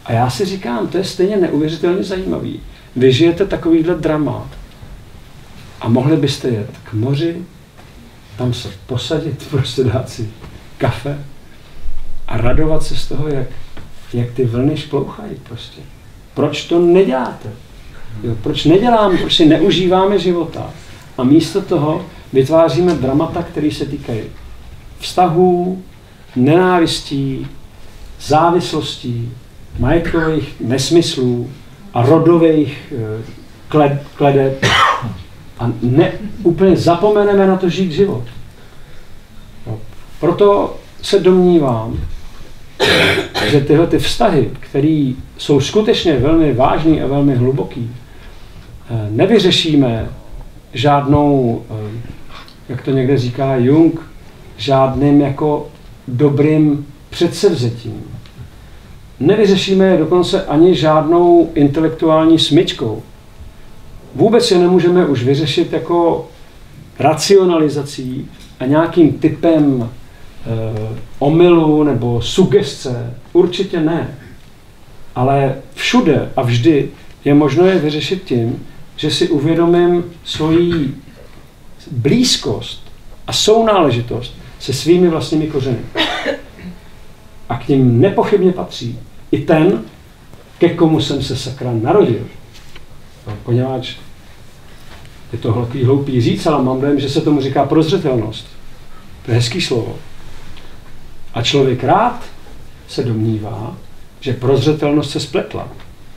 Speaker 2: A já si říkám, to je stejně neuvěřitelně zajímavý. Vy žijete takovýhle drama a mohli byste jet k moři, tam se posadit, prostě dát si kafe a radovat se z toho, jak, jak ty vlny šplouchají prostě. Proč to neděláte? Jo, proč neděláme, proč si neužíváme života a místo toho vytváříme dramata, které se týkají vztahů, nenávistí, závislostí, majetkových nesmyslů a rodových kled, kledeb a ne, úplně zapomeneme na to žít život. No, proto se domnívám, že tyhle ty vztahy, které jsou skutečně velmi vážný a velmi hluboký, nevyřešíme žádnou, jak to někde říká Jung, žádným jako dobrým předsevzetím. Nevyřešíme je dokonce ani žádnou intelektuální smyčkou. Vůbec je nemůžeme už vyřešit jako racionalizací a nějakým typem e, omylu nebo sugestce. Určitě ne. Ale všude a vždy je možno je vyřešit tím, že si uvědomím svoji blízkost a sounáležitost se svými vlastními kořeny. A k nim nepochybně patří i ten, ke komu jsem se sakra narodil. No, poněvadž je to hloupý, hloupý říct, ale mám dojem, že se tomu říká prozřetelnost. To je hezký slovo. A člověk rád se domnívá, že prozřetelnost se spletla.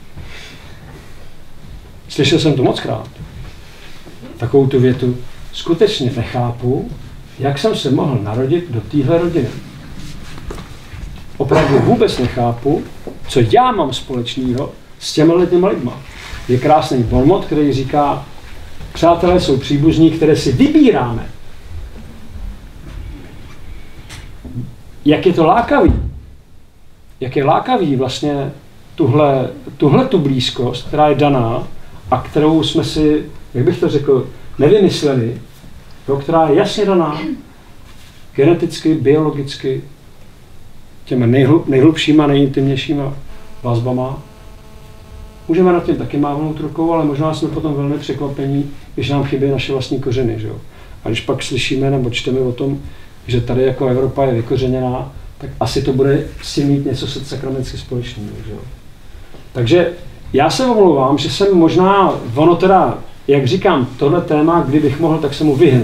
Speaker 2: Slyšel jsem to mockrát. Takovou tu větu. Skutečně nechápu, jak jsem se mohl narodit do téhle rodiny. Opravdu vůbec nechápu, co já mám společného s těmi těma lidma. Je krásný bonmot, který říká, přátelé jsou příbuzní, které si vybíráme. Jak je to lákavý? Jak je lákavý vlastně tuhle, tuhle tu blízkost, která je daná a kterou jsme si, jak bych to řekl, nevymysleli, jo, která je jasně daná geneticky, biologicky, těmi nejhlub, nejhlubšíma, nejintimnějšíma vazbama. Můžeme nad tím taky mávnout rukou, ale možná jsme potom velmi překvapení, když nám chybí naše vlastní kořeny. Že jo? A když pak slyšíme nebo čteme o tom, že tady jako Evropa je vykořeněná, tak asi to bude si mít něco sakramentsky společného. Že jo? Takže já se omlouvám, že jsem možná, ono teda, jak říkám, tohle téma, kdybych mohl, tak se mu vyhnu.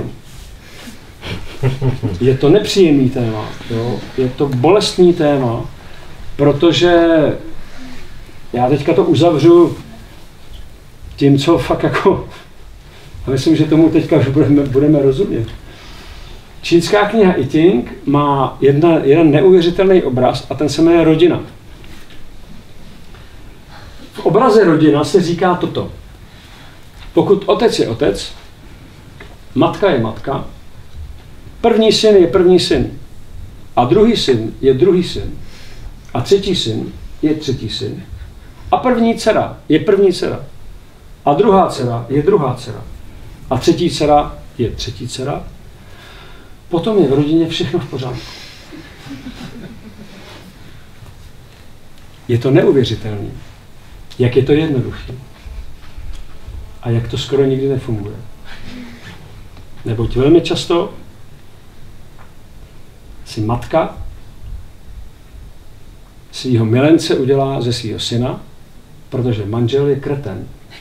Speaker 2: Je to nepříjemný téma, jo? Je to bolestný téma, protože já teďka to uzavřu tím, co fakt jako, a myslím, že tomu teďka už budeme, budeme rozumět. Čínská kniha I Ching má jedna, jeden neuvěřitelný obraz a ten se jmenuje rodina. V obraze rodina se říká toto. Pokud otec je otec, matka je matka, první syn je první syn a druhý syn je druhý syn a třetí syn je třetí syn a první dcera je první dcera a druhá dcera je druhá dcera a třetí dcera je třetí dcera, potom je v rodině všechno v pořádku. Je to neuvěřitelné, jak je to jednoduché a jak to skoro nikdy nefunguje. Neboť velmi často si matka svýho milence udělá ze svýho syna, protože manžel je kreten.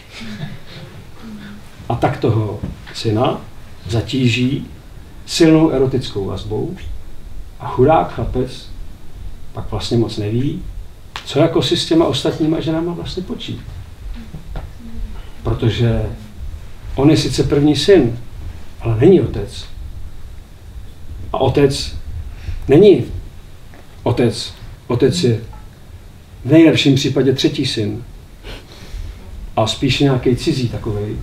Speaker 2: A tak toho syna zatíží silnou erotickou vazbou a chudák chlapec pak vlastně moc neví, co jako si s těma ostatníma ženama vlastně počít. Protože on je sice první syn, ale není otec. A otec není otec. Otec je v nejlepším případě třetí syn. A spíš nějaký cizí takovej.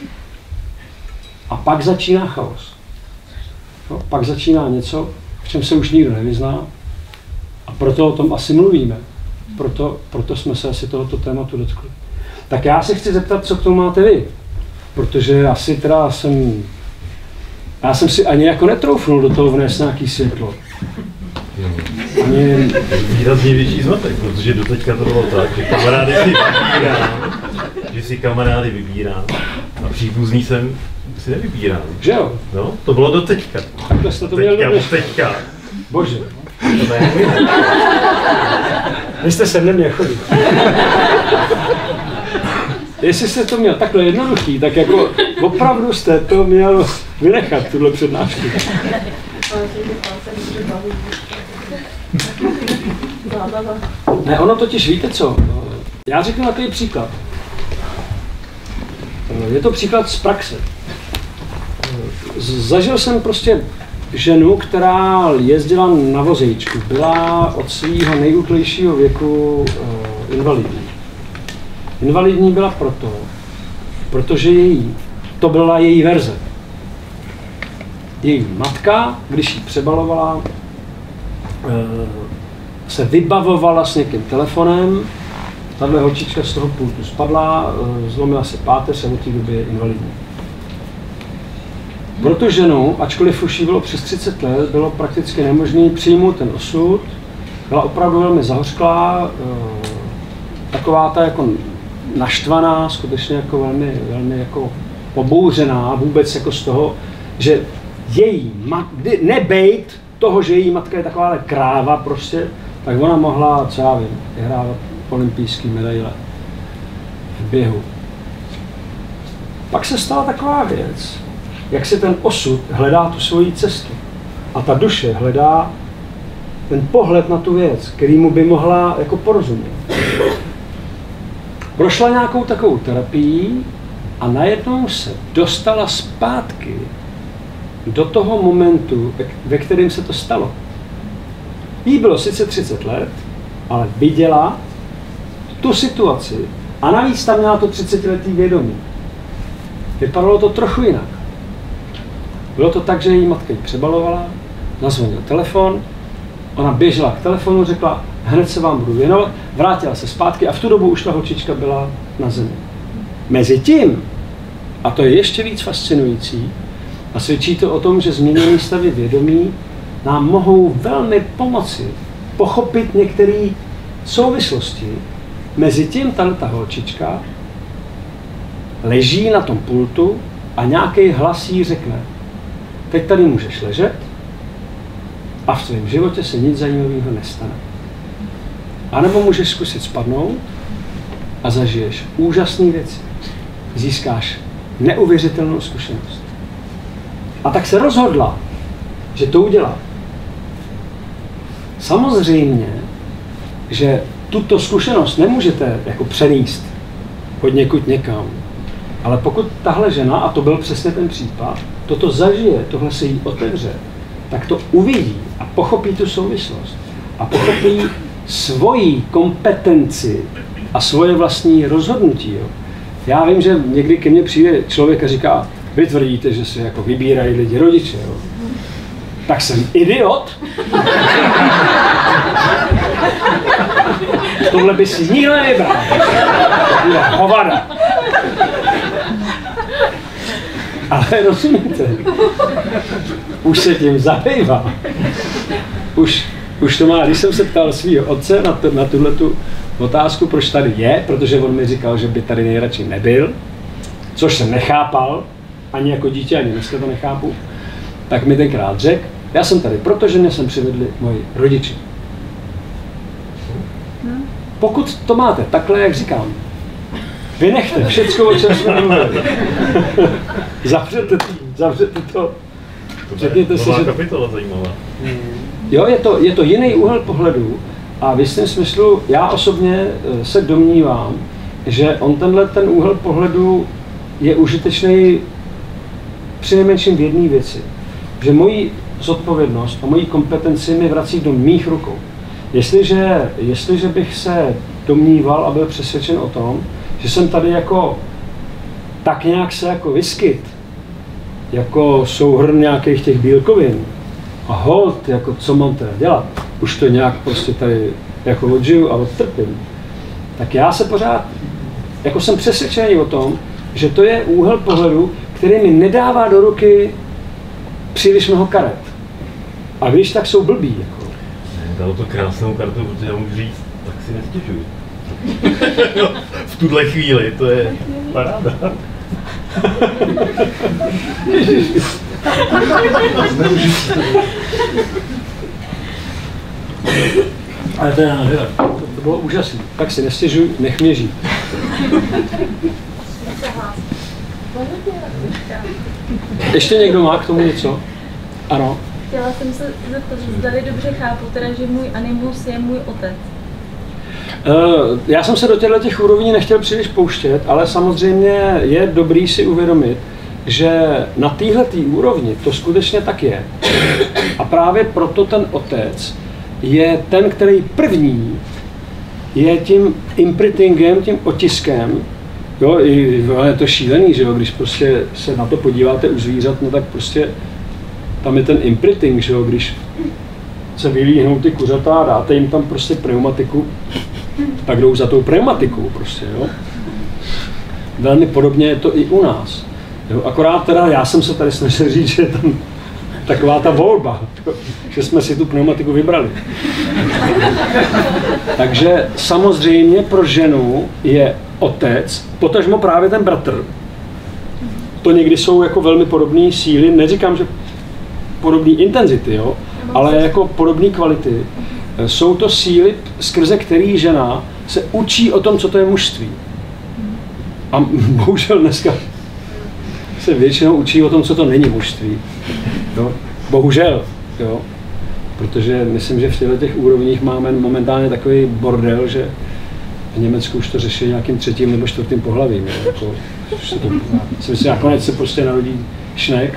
Speaker 2: A pak začíná chaos. No, pak začíná něco, v čem se už nikdo nevyzná. A proto o tom asi mluvíme. Proto, proto jsme se asi tohoto tématu dotkli. Tak já se chci zeptat, co k tomu máte vy. Protože asi teda jsem... Já jsem si ani jako netroufnul do toho vnést nějaký světlo. Ani...
Speaker 3: Výrazně větší zmatek, protože doteďka to bylo tak, že kamarády si vybírám, že si kamarády vybírám a příbuzný jsem si nevybírám.
Speaker 2: Že jo?
Speaker 3: No, to bylo doteďka.
Speaker 2: Takhle jste to měl
Speaker 3: teďka, teďka.
Speaker 2: Bože.
Speaker 3: To ne.
Speaker 2: Vy jste se neměl chodit. Jestli jste to měl takhle jednoduchý, tak jako opravdu jste to měl vynechat, tuhle přednášku. Ne, ono totiž, víte co, já řeknu takový příklad. Je to příklad z praxe. Zažil jsem prostě ženu, která jezdila na vozíčku, byla od svého nejútlejšího věku uh, invalidní. Invalidní byla proto, protože její, to byla její verze. Její matka, když ji přebalovala, uh, se vybavovala s někým telefonem, tahle holčička z toho pultu spadla, uh, zlomila se páteř a od té doby je invalidní. Pro tu ženu, ačkoliv už jí bylo přes třicet let, bylo prakticky nemožné přijmout ten osud. Byla opravdu velmi zahořklá, taková ta jako naštvaná, skutečně jako velmi, velmi jako pobouřená vůbec jako z toho, že její matka, nebejt toho, že její matka je taková kráva prostě, tak ona mohla, co já vím, vyhrávat olympijský medaile v běhu. Pak se stala taková věc, jak si ten osud hledá tu svoji cestu. A ta duše hledá ten pohled na tu věc, kterýmu by mohla jako porozumět. Prošla nějakou takovou terapii a najednou se dostala zpátky do toho momentu, ve kterém se to stalo. Jí bylo sice třicet let, ale viděla tu situaci a navíc tam měla to třicetiletý vědomí. Vypadalo to trochu jinak. Bylo to tak, že její matka ji přebalovala, nazvonil telefon, ona běžela k telefonu, řekla, hned se vám budu věnovat, vrátila se zpátky a v tu dobu už ta holčička byla na zemi. Mezitím, a to je ještě víc fascinující, a svědčí to o tom, že změněné stavy vědomí nám mohou velmi pomoci pochopit některé souvislosti. Mezitím ta holčička leží na tom pultu a nějaký hlas jí řekne, teď tady můžeš ležet a v tvém životě se nic zajímavého nestane. A nebo můžeš zkusit spadnout a zažiješ úžasné věci. Získáš neuvěřitelnou zkušenost. A tak se rozhodla, že to udělá. Samozřejmě, že tuto zkušenost nemůžete jako přenést od někud někam. Ale pokud tahle žena, a to byl přesně ten případ, toto zažije, tohle se jí otevře, tak to uvidí a pochopí tu souvislost. A pochopí svoji kompetenci a svoje vlastní rozhodnutí. Jo. Já vím, že někdy ke mně přijde člověk a říká, vy tvrdíte, že se jako vybírají lidi rodiče. Jo. Tak jsem idiot. Tohle by si nikdo nevybral. To je hovada. Ale rozumíte, už se tím zabývá. Už, už to má, když jsem se ptal svýho otce na, to, na tuhletu otázku, proč tady je, protože on mi říkal, že by tady nejradši nebyl, což jsem nechápal, ani jako dítě, ani dneska to nechápu, tak mi tenkrát řekl, já jsem tady, protože mě sem přivedli moji rodiče. Pokud to máte takhle, jak říkám, vynechte všecko, o čem jsme mluvili. zavřete, zavřete to.
Speaker 3: Řekněte si, že... kapitola zajímavá.
Speaker 2: Jo, je to, je to jiný úhel pohledu a v jistém smyslu já osobně se domnívám, že on tenhle ten úhel pohledu je užitečný přinejmenším v jedné věci. Že moji zodpovědnost a moji kompetenci mi vrací do mých rukou. Jestliže, jestliže bych se domníval a byl přesvědčen o tom, že jsem tady jako tak nějak se jako vyskyt, jako souhrn nějakých těch bílkovin a hold, jako co mám teda dělat, už to nějak prostě tady jako odžiju a odtrpím, tak já se pořád, jako jsem přesvědčený o tom, že to je úhel pohledu, který mi nedává do ruky příliš mnoho karet. A když tak jsou blbý, jako.
Speaker 3: dalo to krásnou kartu, protože já můžu říct, tak si nestěžuji. V tuhle chvíli, to je paráda.
Speaker 2: Ale to je nádhera. To bylo úžasné. Tak si nestěžuj, nech mě žít. Ještě někdo má k tomu něco? Ano.
Speaker 4: Chtěla jsem se zeptat, zdali dobře chápu, teda, že můj animus je můj otec.
Speaker 2: Uh, já jsem se do těchto těch úrovní nechtěl příliš pouštět, ale samozřejmě je dobrý si uvědomit, že na téhletý úrovni to skutečně tak je. A právě proto ten otec je ten, který první je tím imprintingem, tím otiskem. Jo, je to šílený, že jo, když prostě se na to podíváte u zvířat, no tak prostě tam je ten imprinting, že jo, když se vylíhnou ty kuřata a dáte jim tam prostě pneumatiku, tak jdou za tou pneumatikou prostě, jo. Velmi podobně je to i u nás. Jo, akorát teda já jsem se tady snažil říct, že je tam taková ta volba, že jsme si tu pneumatiku vybrali. Takže samozřejmě pro ženu je otec, potažmo právě ten bratr. To někdy jsou jako velmi podobné síly, neříkám, že podobné intenzity, jo, ale jako podobné kvality. Jsou to síly, skrze který žena se učí o tom, co to je mužství. A bohužel dneska se většinou učí o tom, co to není mužství. Jo? Bohužel, jo? Protože myslím, že v těchto těch úrovních máme momentálně takový bordel, že v Německu už to řeší nějakým třetím nebo čtvrtým pohlavím. Jako, se to, si myslím, nakonec se prostě narodí šnek a,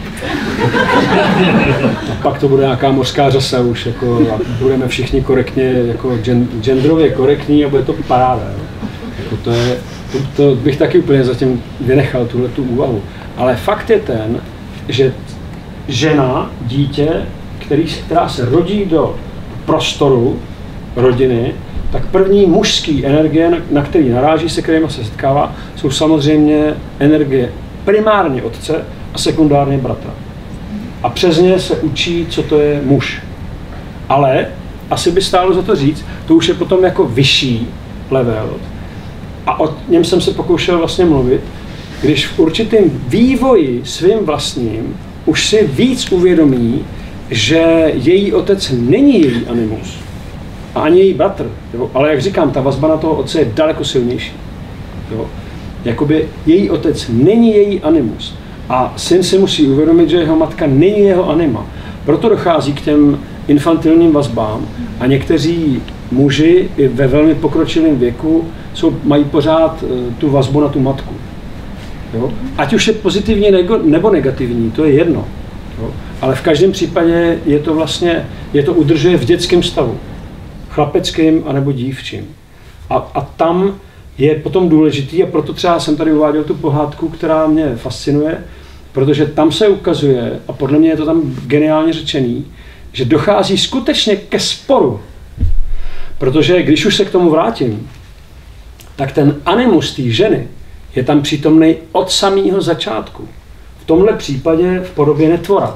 Speaker 2: a pak to bude nějaká mořská řasa už, jako, a budeme všichni korektně, jako genderově korektní a bude to paráda. Jo? Jako to, je, to, to bych taky úplně zatím vynechal tuhle tu úvahu. Ale fakt je ten, že žena, dítě, který, která se rodí do prostoru rodiny, tak první mužský energie, na, na který naráží, se kterými se setkává, jsou samozřejmě energie primárně otce a sekundárně bratra. A přes ně se učí, co to je muž. Ale asi by stálo za to říct, to už je potom jako vyšší level. A o něm jsem se pokoušel vlastně mluvit, když v určitém vývoji svým vlastním už si víc uvědomí, že její otec není její animus a ani její bratr, jo? Ale jak říkám, ta vazba na toho otce je daleko silnější. Jo? Jakoby její otec není její animus a syn si musí uvědomit, že jeho matka není jeho anima. Proto dochází k těm infantilním vazbám a někteří muži i ve velmi pokročilém věku jsou, mají pořád uh, tu vazbu na tu matku. Jo? Ať už je pozitivní nebo negativní, to je jedno. Jo? Ale v každém případě je to vlastně, je to udržuje v dětském stavu. Chlapeckým anebo dívčím. A, a tam je potom důležitý, a proto třeba jsem tady uváděl tu pohádku, která mě fascinuje, protože tam se ukazuje, a podle mě je to tam geniálně řečený, že dochází skutečně ke sporu. Protože když už se k tomu vrátím, tak ten animus té ženy je tam přítomný od samého začátku. V tomhle případě v podobě netvora,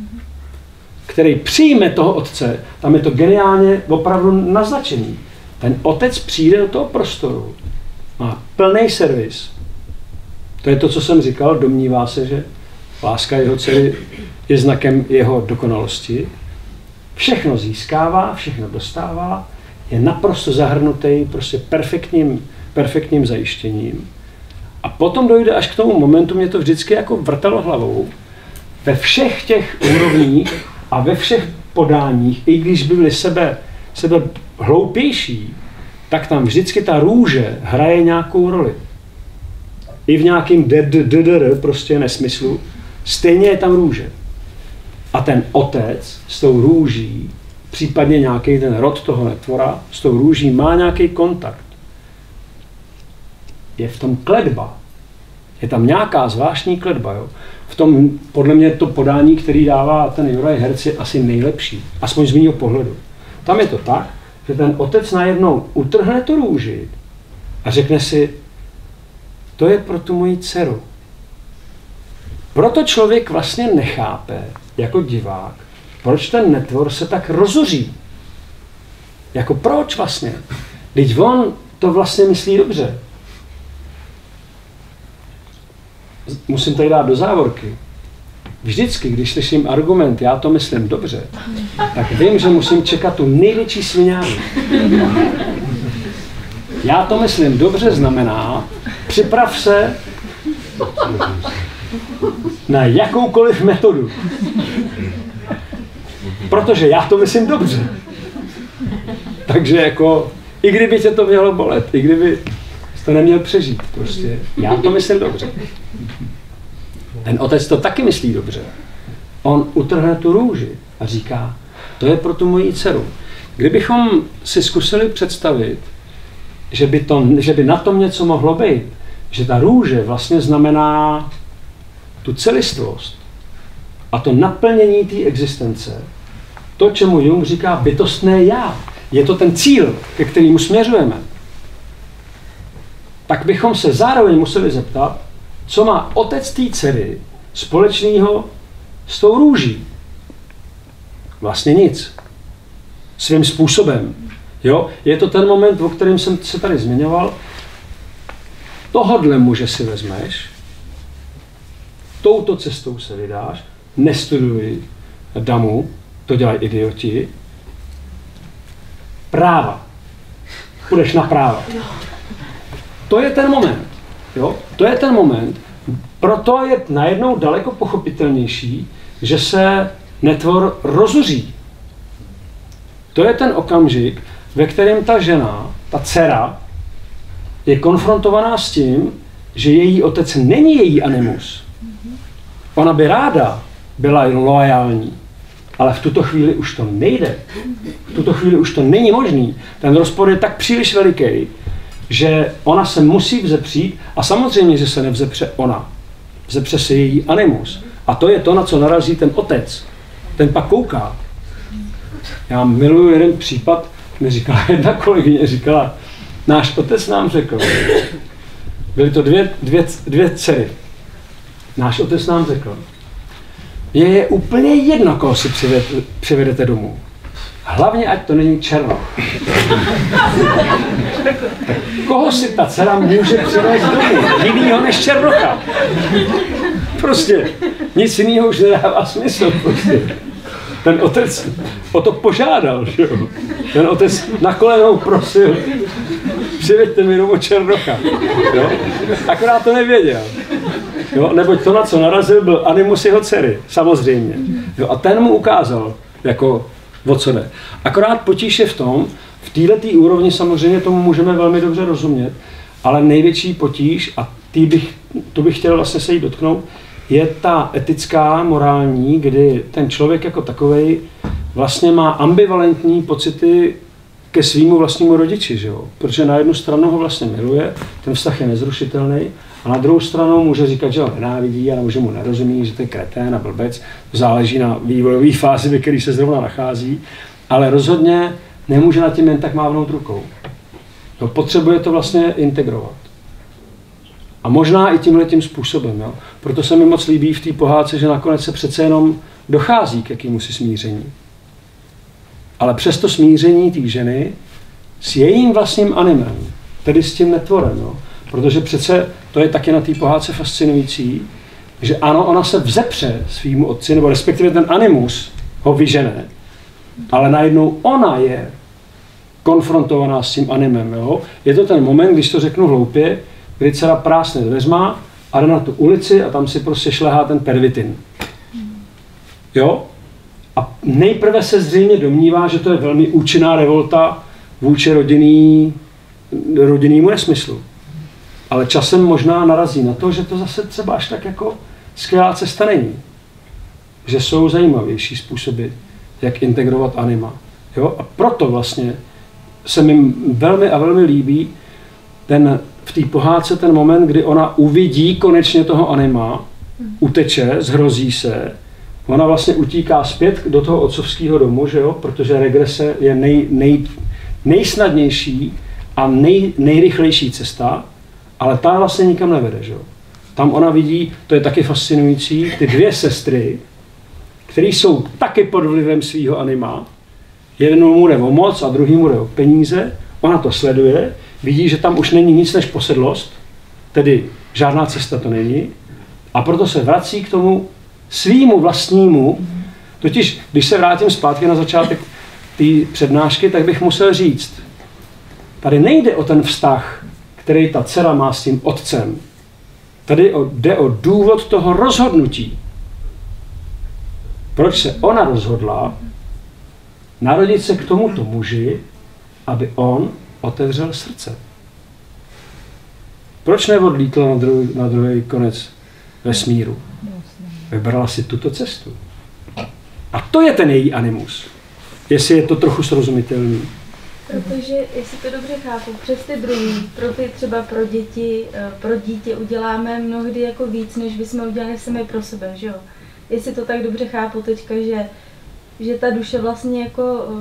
Speaker 2: který přijme toho otce, tam je to geniálně opravdu naznačený. Ten otec přijde do toho prostoru, má plný servis. To je to, co jsem říkal, domnívá se, že láska jeho dcery je znakem jeho dokonalosti. Všechno získává, všechno dostává, je naprosto zahrnutý prostě perfektním, perfektním zajištěním. A potom dojde až k tomu momentu, mě to vždycky jako vrtalo hlavou, ve všech těch úrovních a ve všech podáních, i když by byly sebe, sebe hloupější, tak tam vždycky ta růže hraje nějakou roli. I v nějakým d d d d prostě nesmyslu, stejně je tam růže. A ten otec s tou růží, případně nějaký ten rod toho netvora, s tou růží má nějaký kontakt. Je v tom kletba. Je tam nějaká zvláštní kletba. Jo? V tom, podle mě, to podání, který dává ten Juraj Herc, je asi nejlepší. Aspoň z mého pohledu. Tam je to tak, že ten otec najednou utrhne tu růži a řekne si, to je pro tu moji dceru. Proto člověk vlastně nechápe, jako divák, proč ten netvor se tak rozoří. Jako proč vlastně? Vždyť on to vlastně myslí dobře. Musím tady dát do závorky. Vždycky, když slyším argument, já to myslím dobře, tak vím, že musím čekat tu největší sviňáru. Já to myslím dobře znamená, připrav se na jakoukoliv metodu. Protože já to myslím dobře. Takže jako, i kdyby tě to mělo bolet, i kdyby jsi to neměl přežít, prostě, já to myslím dobře. Ten otec to taky myslí dobře. On utrhne tu růži a říká, to je pro tu moji dceru. Kdybychom si zkusili představit, že by, to, že by na tom něco mohlo být, že ta růže vlastně znamená tu celistvost a to naplnění té existence, to, čemu Jung říká bytostné já, je to ten cíl, ke kterému směřujeme, tak bychom se zároveň museli zeptat, co má otec té dcery společného s tou růží. Vlastně nic. Svým způsobem. Jo? Je to ten moment, o kterém jsem se tady zmiňoval. Tohodle muže si vezmeš, touto cestou se vydáš, nestuduj damu, to dělají idioti, práva. Půjdeš na práva. To je ten moment. Jo? To je ten moment. Proto je najednou daleko pochopitelnější, že se netvor rozuří. To je ten okamžik, ve kterém ta žena, ta dcera, je konfrontovaná s tím, že její otec není její animus. Ona by ráda byla loajální, ale v tuto chvíli už to nejde. V tuto chvíli už to není možný. Ten rozpor je tak příliš veliký, že ona se musí vzepřít a samozřejmě, že se nevzepře ona. Vzepře se její animus. A to je to, na co narazí ten otec. Ten pak kouká. Já miluji jeden případ, mi říkala jedna kolegyně, říkala, náš otec nám řekl, byly to dvě, dvě, dvě dcery. Náš otec nám řekl, je, je úplně jedno, koho si přived, přivedete domů. Hlavně, ať to není černo. Koho si ta dcera může přivést domů? Jinýho než černocha. Prostě nic jiného už nedává smysl. Prostě. Ten otec o to požádal, že jo? Ten otec na kolenou prosil, přiveďte mi domů černocha. Jo? Akorát to nevěděl. Jo? Neboť to, na co narazil, byl animus jeho dcery, samozřejmě. Jo? A ten mu ukázal, jako o co jde. Akorát potíž je v tom, v této úrovni samozřejmě tomu můžeme velmi dobře rozumět, ale největší potíž, a tý bych, to bych chtěl vlastně se jí dotknout, je ta etická, morální, kdy ten člověk jako takovej vlastně má ambivalentní pocity ke svýmu vlastnímu rodiči, že jo? Protože na jednu stranu ho vlastně miluje, ten vztah je nezrušitelný, a na druhou stranu může říkat, že ho nenávidí a že mu nerozumí, že to je kretén a blbec, záleží na vývojové fázi, ve které se zrovna nachází, ale rozhodně nemůže nad tím jen tak mávnout rukou. Jo? Potřebuje to vlastně integrovat. A možná i tímhletím způsobem. Jo? Proto se mi moc líbí v té pohádce, že nakonec se přece jenom dochází k jakémusi smíření. Ale přes to smíření té ženy s jejím vlastním animem, tedy s tím netvorem. Jo? Protože přece to je taky na té pohádce fascinující, že ano, ona se vzepře svýmu otci, nebo respektive ten animus ho vyžene, ale najednou ona je konfrontovaná s tím animem. Jo? Je to ten moment, když to řeknu hloupě, kdy dcera prásne dveřma a jde na tu ulici a tam si prostě šlehá ten pervitin. Jo? A nejprve se zřejmě domnívá, že to je velmi účinná revolta vůči rodinný, rodinnému nesmyslu. Ale časem možná narazí na to, že to zase třeba až tak jako skvělá cesta není. Že jsou zajímavější způsoby, jak integrovat anima. Jo? A proto vlastně se mi velmi a velmi líbí ten, v té pohádce ten moment, kdy ona uvidí konečně toho anima, uteče, zhrozí se, ona vlastně utíká zpět do toho otcovského domu, že jo? Protože regrese je nej, nej, nejsnadnější a nej, nejrychlejší cesta, ale ta vlastně nikam nevede. Že jo? Tam ona vidí, to je taky fascinující, ty dvě sestry, které jsou taky pod vlivem svého anima, Jednomu mu jde o moc a druhýmu jde o peníze, ona to sleduje, vidí, že tam už není nic než posedlost, tedy žádná cesta to není, a proto se vrací k tomu svýmu vlastnímu. Totiž, když se vrátím zpátky na začátek té přednášky, tak bych musel říct, tady nejde o ten vztah, který ta dcera má s tím otcem. Tady jde o důvod toho rozhodnutí. Proč se ona rozhodla narodit se k tomuto muži, aby on otevřel srdce? Proč neodlítla na druhý, na druhý konec vesmíru? Vybrala si tuto cestu. A to je ten její animus. Jestli je to trochu srozumitelný.
Speaker 4: Protože, jestli to dobře chápu, přes ty druhý, pro ty třeba pro děti, pro dítě uděláme mnohdy jako víc, než bychom udělali sami pro sebe, že jo? Jestli to tak dobře chápu teďka, že, že ta duše vlastně jako uh,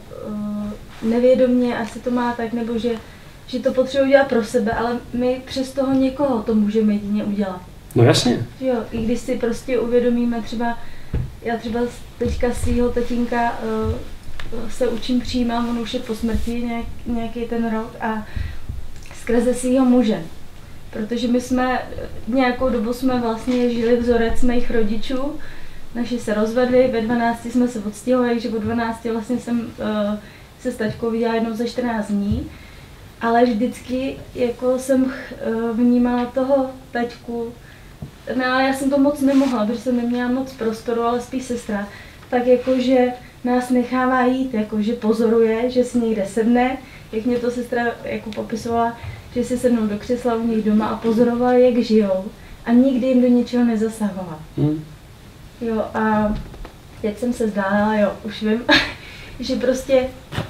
Speaker 4: uh, nevědomně asi to má tak, nebo že, že to potřebuje udělat pro sebe, ale my přes toho někoho to můžeme jedině udělat.
Speaker 2: No jasně.
Speaker 4: Jo, i když si prostě uvědomíme třeba, já třeba teďka svýho tatínka uh, se učím přijímat, on už je po smrti nějak, nějaký ten rok a skrze svýho muže. Protože my jsme nějakou dobu jsme vlastně žili vzorec mých rodičů, naši se rozvedli, ve dvanácti jsme se odstěhovali, takže od dvanácti vlastně jsem uh, se s taťkou viděla jednou za čtrnáct dní. Ale vždycky jako jsem uh, vnímala toho taťku, no ale já jsem to moc nemohla, protože jsem neměla moc prostoru, ale spíš sestra, tak jakože nás nechává jít, jakože pozoruje, že si někde sedne, jak mě to sestra jako popisovala, že si sednou do křesla u nich doma a pozorovala, jak žijou a nikdy jim do ničeho nezasahovala. Hmm. Jo a teď jsem se zdála, jo, už vím, že prostě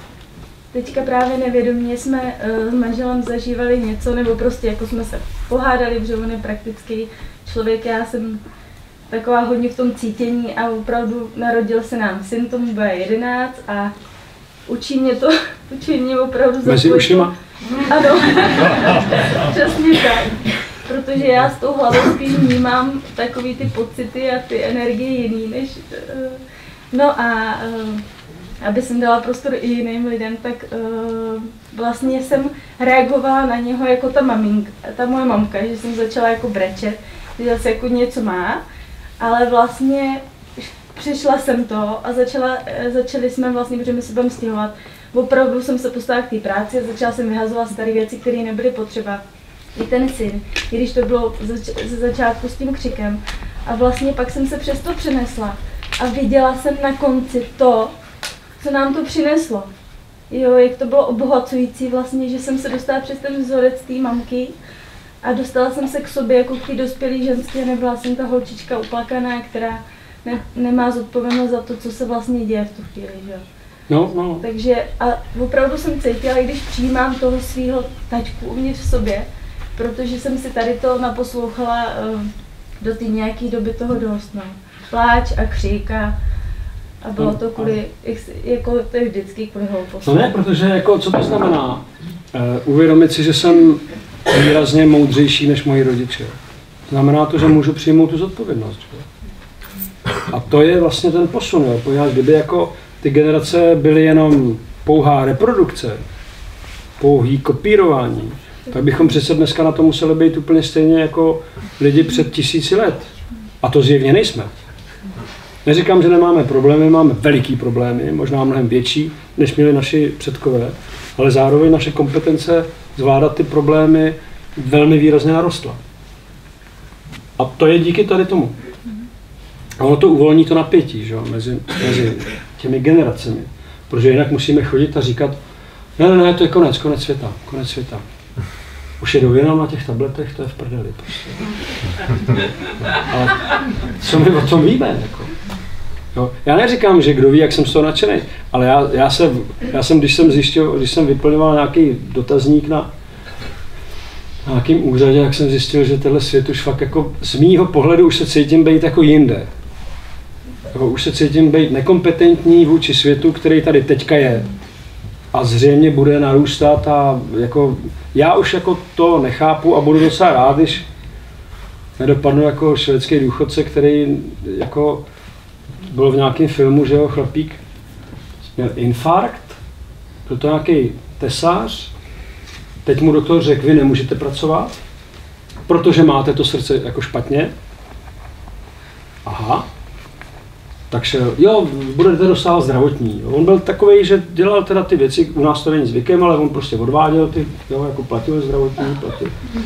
Speaker 4: teďka právě nevědomě jsme uh, s manželem zažívali něco, nebo prostě jako jsme se pohádali, protože on je prakticky člověk, já jsem taková hodně v tom cítění a opravdu narodil se nám syn, tomu bude jedenáct a učí mě to, učí mě opravdu za
Speaker 2: mezi ušima?
Speaker 4: Ano, přesně tak. Protože já s tou hlavou spíš vnímám takový ty pocity a ty energie jiný, než... Uh, no a uh, aby jsem dala prostor i jiným lidem, tak uh, vlastně jsem reagovala na něho jako ta maminka, ta moje mamka, že jsem začala jako brečet, že zase jako něco má, ale vlastně přišla jsem to a začala, začali jsme vlastně, protože my se budeme stěhovat, opravdu jsem se postavila k té práci a začala jsem vyhazovat staré věci, které nebyly potřeba. I ten syn, i když to bylo ze začátku s tím křikem. A vlastně pak jsem se přes to přenesla a viděla jsem na konci to, co nám to přineslo. Jo, jak to bylo obohacující vlastně, že jsem se dostala přes ten vzorec té mamky a dostala jsem se k sobě jako k té dospělé ženské, nebyla jsem ta holčička uplakaná, která ne, nemá zodpovědnost za to, co se vlastně děje v tu chvíli, že jo.
Speaker 2: No, no.
Speaker 4: Takže a opravdu jsem cítila, i když přijímám toho svého taťku uvnitř v sobě, protože jsem si tady to naposlouchala uh, do té nějaké doby toho dost, no. Pláč a křik a, a bylo to kvůli, jako to je vždycky kvůli hlouposti.
Speaker 2: No ne, protože jako, co to znamená? Uh, uvědomit si, že jsem výrazně moudřejší než moji rodiče. Znamená to, že můžu přijmout tu zodpovědnost. Že? A to je vlastně ten posun. Jo? Poněvadž kdyby jako ty generace byly jenom pouhá reprodukce, pouhý kopírování, tak bychom přece dneska na to museli být úplně stejně jako lidi před tisíci let. A to zjevně nejsme. Neříkám, že nemáme problémy, máme veliký problémy, možná mnohem větší, než měli naši předkové, ale zároveň naše kompetence zvládat ty problémy velmi výrazně narostla. A to je díky tady tomu. A ono to uvolní to napětí, že? Mezi, mezi těmi generacemi. Protože jinak musíme chodit a říkat, ne, ne, ne, to je konec, konec světa, konec světa. Už jedou jenom na těch tabletech, to je v prdeli prostě. Ale co my o tom víme, jako? Jo? Já neříkám, že kdo ví, jak jsem z toho nadšený, ale já, já, se, já jsem, když jsem zjistil, když jsem vyplňoval nějaký dotazník na nějakým úřadě, jak jsem zjistil, že tenhle svět už fakt jako z mýho pohledu už se cítím být jako jinde. Jako už se cítím být nekompetentní vůči světu, který tady teďka je. A zřejmě bude narůstat a jako já už jako to nechápu a budu docela rád, když nedopadnu jako švédský důchodce, který jako byl v nějakém filmu, že jo, chlapík, měl infarkt, byl to nějaký tesař, teď mu doktor řekl, vy nemůžete pracovat, protože máte to srdce jako špatně. Aha. Tak šel, jo, budete dostávat zdravotní. On byl takový, že dělal teda ty věci, u nás to není zvykem, ale on prostě odváděl ty, jo, jako platil zdravotní, platil.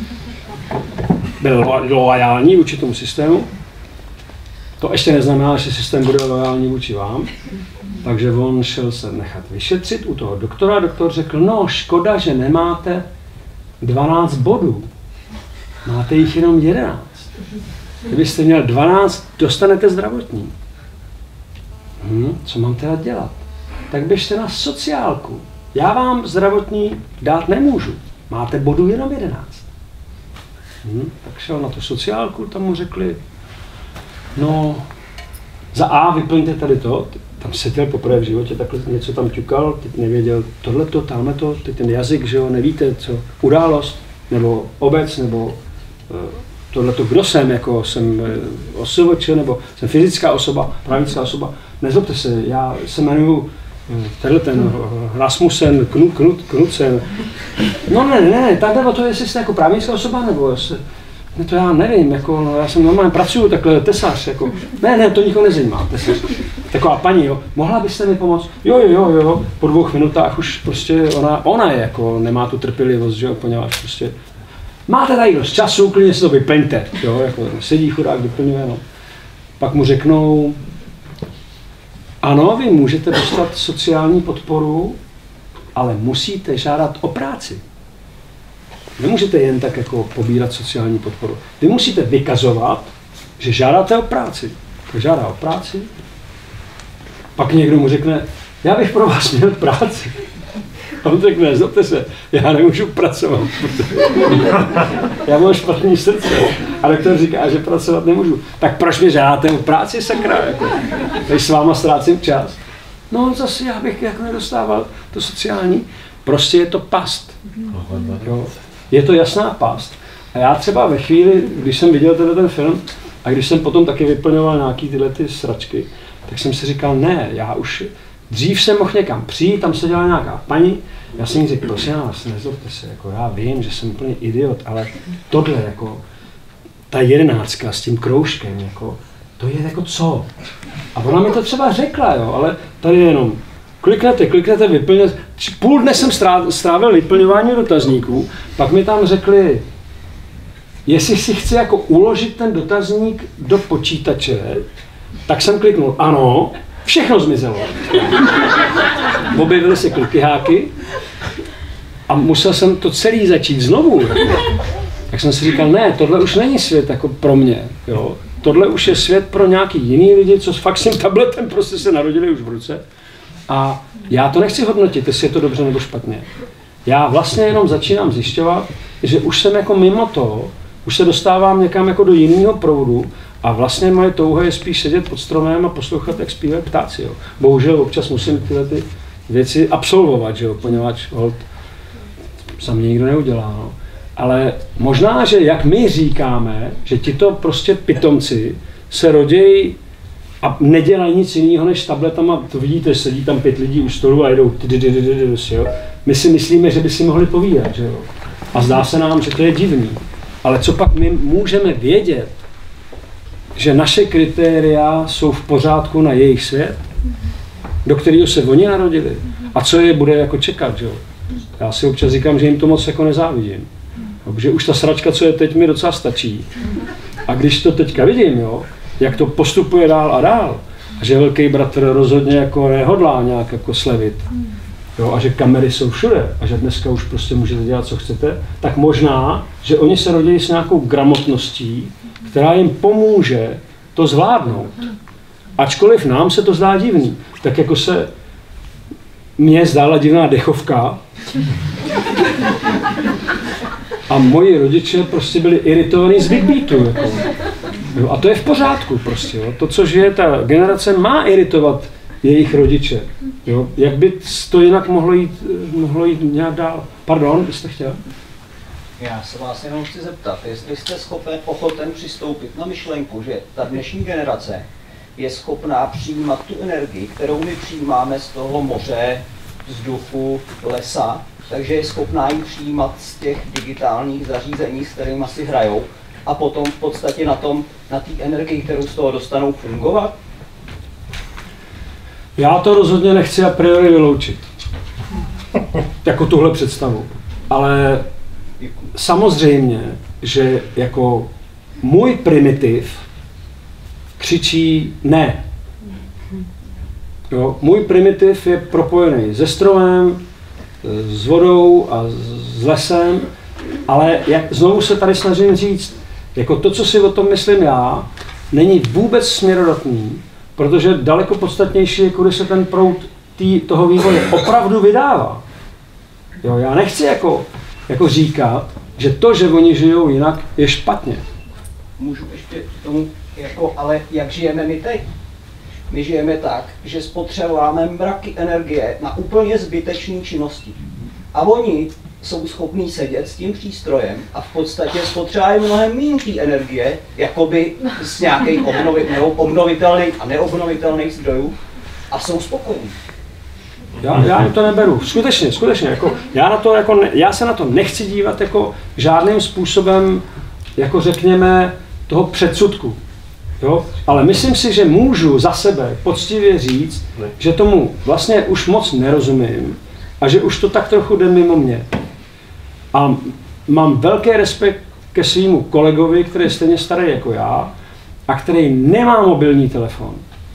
Speaker 2: Byl loajální vůči tomu systému. To ještě neznamená, že systém bude loajální vůči vám. Takže on šel se nechat vyšetřit u toho doktora. Doktor řekl, no škoda, že nemáte dvanáct bodů. Máte jich jenom jedenáct. Kdybyste měl dvanáct, dostanete zdravotní. Hm, co mám teda dělat? Tak běžte na sociálku. Já vám zdravotní dát nemůžu. Máte bodů jenom jedenáct. Hm, tak šel na tu sociálku, tam mu řekli, no, za A vyplňte tady to, tam seděl poprvé v životě, takhle něco tam ťukal, teď nevěděl tohleto, tamhleto, teď ten jazyk, že jo, nevíte co, událost, nebo obec, nebo uh, tohleto, kdo jsem, jako jsem uh, osoboč, nebo jsem fyzická osoba, právnická osoba, nezlobte se, já se jmenuju uh, tenhle ten uh, Rasmussen, Knut, Knut, Knudsen, no ne, ne, ne, tak nebo to, jestli jste jako právnická osoba, nebo jestli, ne, to já nevím, jako, no, já jsem normálně pracuju takhle, tesař, jako, ne, ne, to nikoho nezajímá, tesař. Taková paní, jo, mohla byste mi pomoct? Jo, jo, jo, jo, po dvou minutách už prostě ona, ona je, jako, nemá tu trpělivost, že jo, poněvadž prostě, máte tady dost času, klidně si to vyplňte, jo, jako, sedí chudák, vyplňuje, no. Pak mu řeknou, ano, vy můžete dostat sociální podporu, ale musíte žádat o práci. Nemůžete jen tak jako pobírat sociální podporu. Vy musíte vykazovat, že žádáte o práci. Tak žádá o práci. Pak někdo mu řekne, já bych pro vás měl práci. A on řekne, nezlobte se, já nemůžu pracovat, protože já mám špatný srdce. A doktor říká, že pracovat nemůžu. Tak proč mi žádáte o práci, sakra? Jako, když s váma ztrácím čas. No zase já bych jako nedostával to sociální. Prostě je to past. Jo. Je to jasná past. A já třeba ve chvíli, když jsem viděl tenhle ten film a když jsem potom taky vyplňoval nějaký tyhle ty sračky, tak jsem si říkal, ne, já už dřív jsem mohl někam přijít, tam seděla nějaká paní, já jsem jí řekl, prosím vás, nezlobte se, jako já vím, že jsem úplně idiot, ale tohle, jako, ta jedenáctka s tím kroužkem, jako, to je jako co? A ona mi to třeba řekla, jo, ale tady jenom kliknete, kliknete, vyplňte. Půl dne jsem strávil vyplňování dotazníků, pak mi tam řekli, jestli si chci jako uložit ten dotazník do počítače, tak jsem kliknul ano, všechno zmizelo. Objevily se klikyháky a musel jsem to celý začít znovu. Tak jsem si říkal, ne, tohle už není svět jako pro mě, jo. Tohle už je svět pro nějaký jiný lidi, co s fakt s tím tabletem prostě se narodili už v ruce. A já to nechci hodnotit, jestli je to dobře nebo špatně. Já vlastně jenom začínám zjišťovat, že už jsem jako mimo to, už se dostávám někam jako do jiného proudu a vlastně moje touha je spíš sedět pod stromem a poslouchat, jak zpívají ptáci. Jo. Bohužel občas musím tyhle ty věci absolvovat, že jo, poněvadž hold za mě nikdo neudělá. No. Ale možná, že jak my říkáme, že tito prostě pitomci se rodějí a nedělají nic jiného než tabletama, to vidíte, sedí tam pět lidí u stolu a jedou jo. My si myslíme, že by si mohli povídat, že jo. A zdá se nám, že to je divný. Ale co pak my můžeme vědět, že naše kritéria jsou v pořádku na jejich svět, do kterého se oni narodili a co je bude jako čekat, že jo. Já si občas říkám, že jim to moc jako nezávidím. Protože už ta sračka, co je teď, mi docela stačí. A když to teďka vidím, jo, jak to postupuje dál a dál, a že velký bratr rozhodně jako nehodlá nějak jako slevit, jo, a že kamery jsou všude, a že dneska už prostě můžete dělat, co chcete, tak možná, že oni se rodí s nějakou gramotností, která jim pomůže to zvládnout. Ačkoliv nám se to zdá divný, tak jako se mně zdála divná dechovka, a moji rodiče prostě byli iritovaní z Big Beatu. Jako. Jo, a to je v pořádku prostě. Jo. To, co žije ta generace, má iritovat jejich rodiče. Jo. Jak by to jinak mohlo jít, mohlo jít nějak dál? Pardon, jste chtěl?
Speaker 5: Já se vás jenom chci zeptat, jestli jste schopen, ochoten přistoupit na myšlenku, že ta dnešní generace je schopná přijímat tu energii, kterou my přijímáme z toho moře, vzduchu, lesa, takže je schopná ji přijímat z těch digitálních zařízení, s kterými si hrajou, a potom v podstatě na tom, na té energii, kterou z toho dostanou, fungovat?
Speaker 2: Já to rozhodně nechci a priori vyloučit. Jako tuhle představu. Ale samozřejmě, že jako můj primitiv křičí ne. Jo? Můj primitiv je propojený se stromem, s vodou a s lesem, ale jak znovu se tady snažím říct, jako to, co si o tom myslím já, není vůbec směrodatný, protože daleko podstatnější je, kudy se ten proud tý, toho vývoje opravdu vydává. Jo, já nechci jako, jako říkat, že to, že oni žijou jinak, je špatně.
Speaker 5: Můžu ještě k tomu, jako, ale jak žijeme my teď? My žijeme tak, že spotřebováme mraky energie na úplně zbytečné činnosti. A oni jsou schopní sedět s tím přístrojem a v podstatě spotřebují mnohem méně energie, jakoby z nějakých obnovi, obnovitelných a neobnovitelných zdrojů, a jsou spokojení.
Speaker 2: Já, já jim to neberu. Skutečně, skutečně. Jako, já, na to, jako ne, já se na to nechci dívat jako žádným způsobem, jako řekněme, toho předsudku. Jo? Ale myslím si, že můžu za sebe poctivě říct, že tomu vlastně už moc nerozumím a že už to tak trochu jde mimo mě. A mám velký respekt ke svýmu kolegovi, který je stejně starý jako já a který nemá mobilní telefon.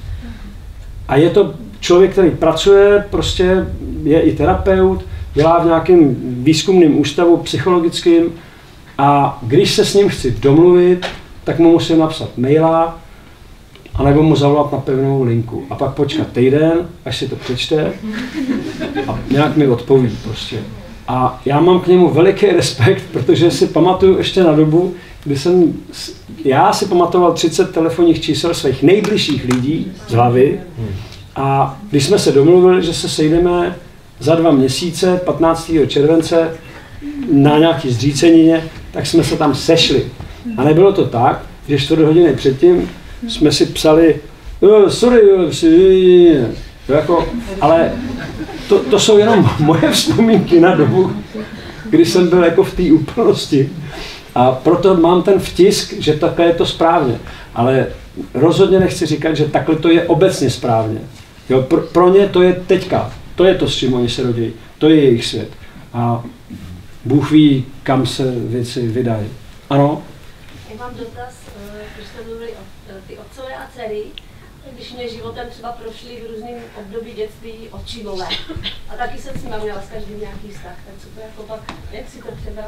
Speaker 2: A je to člověk, který pracuje, prostě je i terapeut, dělá v nějakém výzkumném ústavu psychologickým, a když se s ním chci domluvit, tak mu musím napsat maila, anebo mu zavolat na pevnou linku. A pak počkat týden, až si to přečte a nějak mi odpoví prostě. A já mám k němu veliký respekt, protože si pamatuju ještě na dobu, kdy jsem, já si pamatoval třicet telefonních čísel svých nejbližších lidí z hlavy, a když jsme se domluvili, že se sejdeme za dva měsíce, patnáctého července, na nějaký zřícenině, tak jsme se tam sešli. A nebylo to tak, že čtvrt hodiny předtím jsme si psali oh, sorry, oh, jako, ale to, to jsou jenom moje vzpomínky na dobu, kdy jsem byl jako v té úplnosti. A proto mám ten vtisk, že takhle je to správně. Ale rozhodně nechci říkat, že takhle to je obecně správně. Jo, pro, pro ně to je teďka. To je to, s čím oni se rodí. To je jejich svět. A Bůh ví, kam se věci vydají. Ano?
Speaker 6: Já mám dotaz, když jste mluvili o ty otcové a dcery, když mě životem třeba prošli v různém období dětství otčimové. A taky jsem s nimi měla s každým nějaký vztah. Tak co to jako pak, jak si to třeba...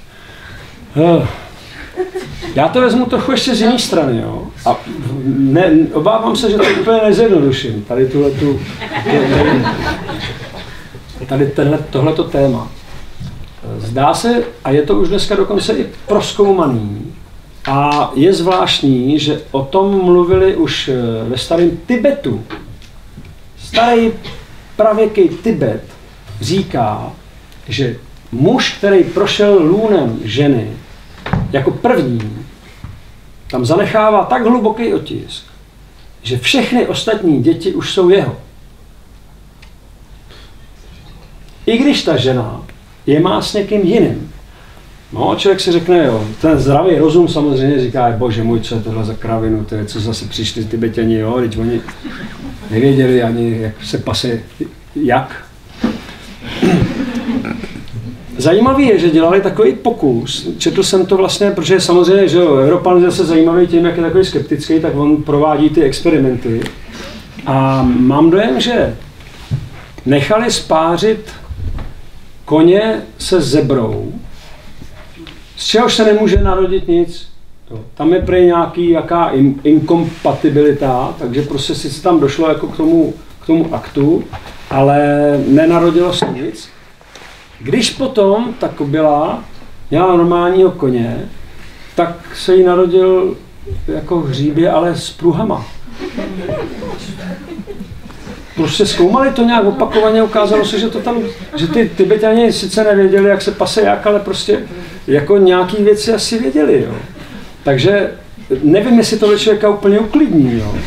Speaker 2: Uh, já to vezmu trochu ještě z jiné strany, jo. A ne, obávám se, že to úplně nezjednoduším. Tady tuhletu... Tady tenhle, tohleto téma. Zdá se, a je to už dneska dokonce i prozkoumaný, a je zvláštní, že o tom mluvili už ve starém Tibetu. Starý pravěký Tibet říká, že muž, který prošel lůnem ženy jako první, tam zanechává tak hluboký otisk, že všechny ostatní děti už jsou jeho. I když ta žena je má s někým jiným. No, člověk si řekne, jo, ten zdravý rozum samozřejmě říká, bože můj, co je tohle za kravinu, to je, co zase přišli Tibetani, jo, teď oni nevěděli ani, jak se pase, jak. Zajímavý je, že dělali takový pokus, četl jsem to vlastně, protože samozřejmě, že jo, Evropan je zase zajímavý tím, jak je takový skeptický, tak on provádí ty experimenty. A mám dojem, že nechali spářit koně se zebrou, z čehož se nemůže narodit nic. Jo. Tam je prý nějaký jaká in, inkompatibilita, takže prostě sice tam došlo jako k tomu, k tomu aktu, ale nenarodilo se nic. Když potom ta kobila měla normálního koně, tak se jí narodil jako hříbě, ale s pruhama. Prostě zkoumali to nějak opakovaně, ukázalo se, že to tam, že ty Tibetani sice nevěděli, jak se pase jak, ale prostě jako nějaký věci asi věděli, jo. Takže nevím, jestli tohle člověka úplně uklidní, jo.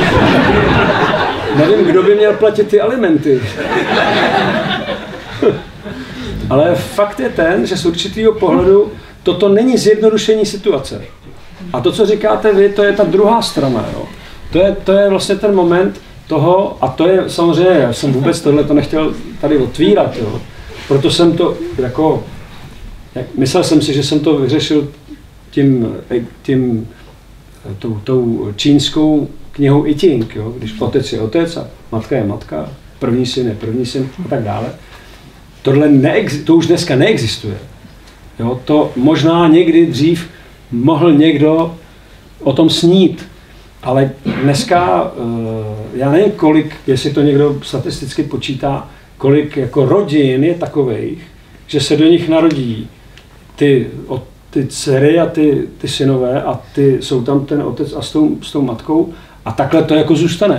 Speaker 2: Nevím, kdo by měl platit ty alimenty. Ale fakt je ten, že z určitého pohledu toto není zjednodušení situace. A to, co říkáte vy, to je ta druhá strana, jo. To je, to je vlastně ten moment toho, a to je samozřejmě, já jsem vůbec tohle to nechtěl tady otvírat, jo. Proto jsem to jako, jak, myslel jsem si, že jsem to vyřešil tím, tím tou, tou čínskou knihou I Ching, jo, když otec je otec a matka je matka, první syn je první syn a tak dále. Tohle neex, to už dneska neexistuje. Jo, to možná někdy dřív mohl někdo o tom snít, ale dneska, já nevím kolik, jestli to někdo statisticky počítá, kolik jako rodin je takovejch, že se do nich narodí ty, ty dcery a ty, ty synové a ty, jsou tam ten otec a s tou, s tou matkou a takhle to jako zůstane.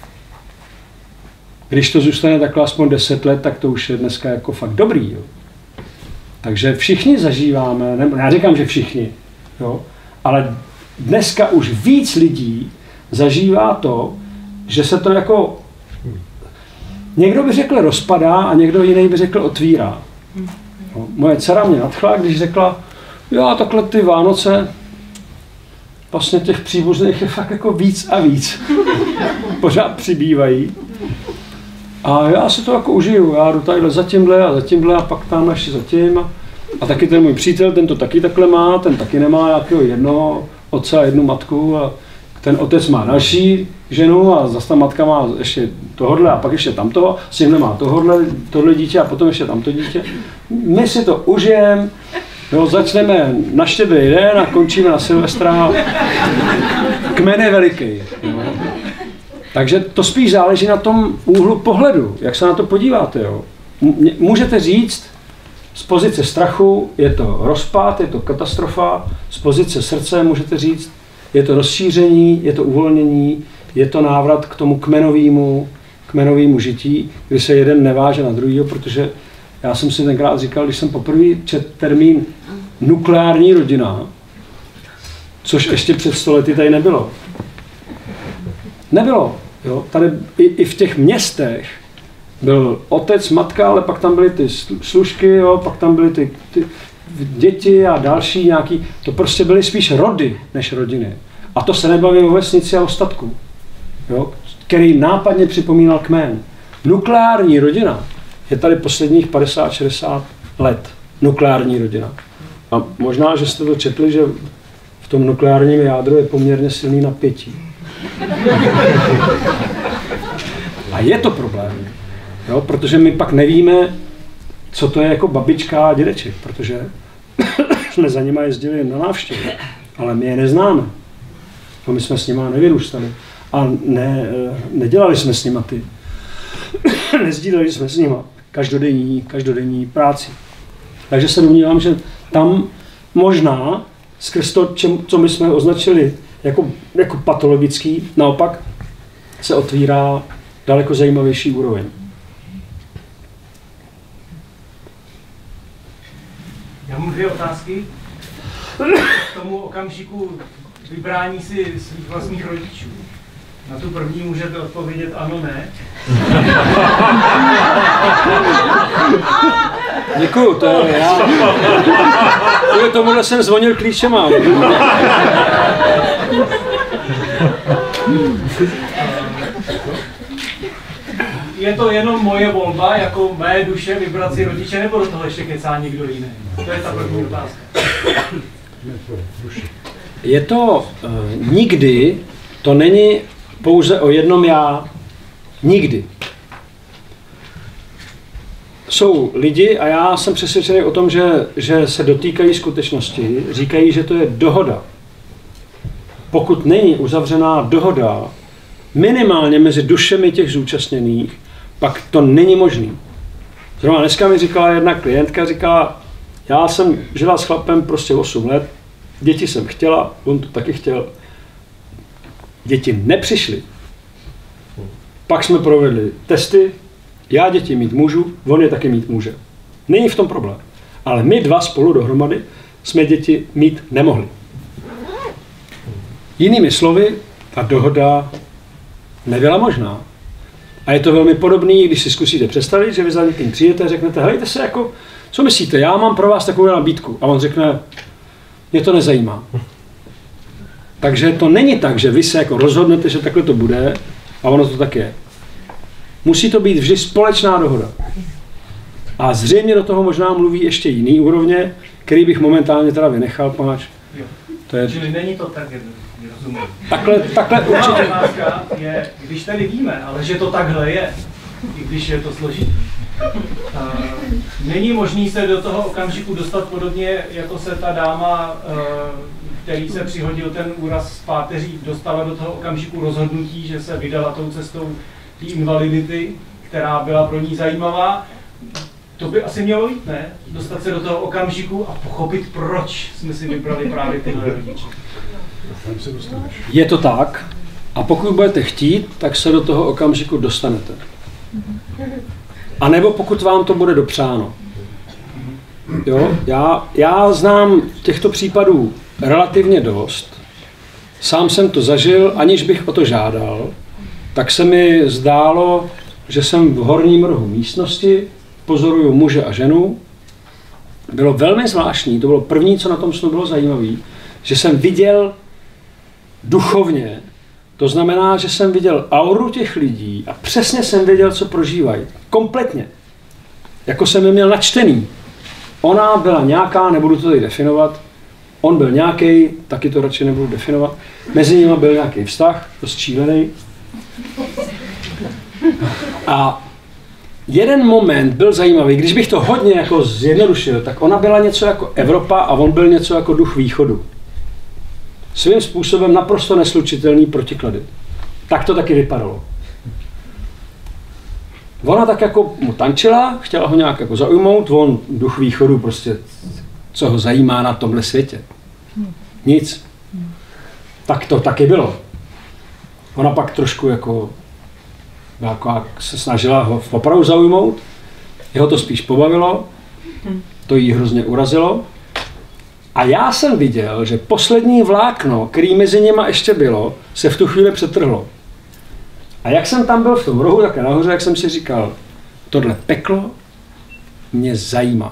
Speaker 2: Když to zůstane takhle aspoň deset let, tak to už je dneska jako fakt dobrý. Jo. Takže všichni zažíváme, ne, já říkám, že všichni, jo, ale dneska už víc lidí zažívá to, že se to jako, někdo by řekl rozpadá a někdo jiný by řekl otvírá. Jo. Moje dcera mě nadchla, když řekla, jo, takhle ty Vánoce, vlastně těch příbuzných je fakt jako víc a víc. Pořád přibývají. A já si to jako užiju, já jdu tadyhle za tímhle a za tímhle a pak tam ještě za tím. A, a taky ten můj přítel, ten to taky takhle má, ten taky nemá nějakého jednoho otce a jednu matku. A ten otec má další ženu a zase ta matka má ještě tohodle a pak ještě tamto, s tímhle má tohodle, tohle dítě a potom ještě tamto dítě. My si to užijeme, jo, začneme na štědrý den a končíme na Silvestra. Kmen je veliký. Jo. Takže to spíš záleží na tom úhlu pohledu, jak se na to podíváte. Jo. Můžete říct, z pozice strachu je to rozpad, je to katastrofa, z pozice srdce můžete říct, je to rozšíření, je to uvolnění, je to návrat k tomu kmenovému, kmenovému žití, kdy se jeden neváže na druhýho, protože já jsem si tenkrát říkal, když jsem poprvé četl termín nukleární rodina, což ještě před sto lety tady nebylo. Nebylo. Jo? Tady i, i v těch městech byl otec, matka, ale pak tam byly ty služky, jo? Pak tam byly ty, ty děti a další nějaký. To prostě byly spíš rody než rodiny. A to se nebaví o vesnici a o statku, jo? Který nápadně připomínal kmen. Nukleární rodina je tady posledních padesát šedesát let. Nukleární rodina. A možná, že jste to četli, že v tom nukleárním jádru je poměrně silný napětí. A je to problém, jo? Protože my pak nevíme, co to je jako babička a dědeček, protože jsme za nima jezdili na návštěvu, ale my je neznáme. A my jsme s nima nevyrůstali a ne, nedělali jsme s nima ty, nezdíleli jsme s nima každodenní, každodenní práci. Takže se domnívám, že tam možná skrz to, čem, co my jsme označili jako, jako patologický, naopak se otvírá daleko zajímavější úroveň.
Speaker 7: Já mám dvě otázky. K tomu okamžiku vybrání si svých vlastních rodičů. Na tu první můžete odpovědět ano, ne.
Speaker 2: Děkuju, to je já. Kvůli tomuhle jsem zvonil klíčema.
Speaker 7: Je to jenom moje volba, jako mé duše vybrat si rodiče, nebo do toho ještě kecá někdo jiný? To je ta první otázka.
Speaker 2: Je to uh, nikdy, to není pouze o jednom já. Nikdy. Jsou lidi, a já jsem přesvědčený o tom, že, že se dotýkají skutečnosti, říkají, že to je dohoda. Pokud není uzavřená dohoda, minimálně mezi dušemi těch zúčastněných, pak to není možný. Zrovna dneska mi říkala jedna klientka, říkala, já jsem žila s chlapem prostě osm let, děti jsem chtěla, on to taky chtěl. Děti nepřišly. Pak jsme provedli testy, já děti mít můžu, on je taky mít může. Není v tom problém. Ale my dva spolu dohromady jsme děti mít nemohli. Jinými slovy, ta dohoda nebyla možná. A je to velmi podobný, když si zkusíte představit, že vy za někým přijete a řeknete, helejte se, jako, co myslíte, já mám pro vás takovou nabídku. A on řekne, mě to nezajímá. Takže to není tak, že vy se jako rozhodnete, že takhle to bude a ono to tak je. Musí to být vždy společná dohoda. A zřejmě do toho možná mluví ještě jiný úrovně, který bych momentálně teda vynechal, panáč. To je...
Speaker 7: Čili není to tak jednoduché, rozumím.
Speaker 2: Takhle, takhle určitě.
Speaker 7: Otázka je, když tady víme, ale že to takhle je, i když je to složitý, uh, není možný se do toho okamžiku dostat podobně, jako se ta dáma, uh, který se přihodil ten úraz z páteří, dostala do toho okamžiku rozhodnutí, že se vydala tou cestou té invalidity, která byla pro ní zajímavá. To by asi mělo jít, ne? Dostat se do toho okamžiku a pochopit, proč jsme si vybrali právě tyhle rodiče.
Speaker 2: Je to tak. A pokud budete chtít, tak se do toho okamžiku dostanete. A nebo pokud vám to bude dopřáno. Jo? Já, já znám těchto případů relativně dost. Sám jsem to zažil, aniž bych o to žádal. Tak se mi zdálo, že jsem v horním rohu místnosti, pozoruju muže a ženu. Bylo velmi zvláštní, to bylo první, co na tom snu bylo zajímavé, že jsem viděl duchovně, to znamená, že jsem viděl auru těch lidí a přesně jsem věděl, co prožívají. Kompletně. Jako jsem je měl načtený. Ona byla nějaká, nebudu to tady definovat, on byl nějaký, taky to radši nebudu definovat. Mezi nimi byl nějaký vztah, dost šílený. A jeden moment byl zajímavý, když bych to hodně jako zjednodušil, tak ona byla něco jako Evropa a on byl něco jako duch východu. Svým způsobem naprosto neslučitelný protiklady. Tak to taky vypadalo. Ona tak jako mu tančila, chtěla ho nějak jako zaujmout, on duch východu prostě, co ho zajímá na tomhle světě. Nic. Tak to taky bylo. Ona pak trošku jako jako se snažila ho opravdu zaujmout, jeho to spíš pobavilo, to jí hrozně urazilo. A já jsem viděl, že poslední vlákno, který mezi nima ještě bylo, se v tu chvíli přetrhlo. A jak jsem tam byl v tom rohu, také nahoře, jak jsem si říkal, tohle peklo mě zajímá.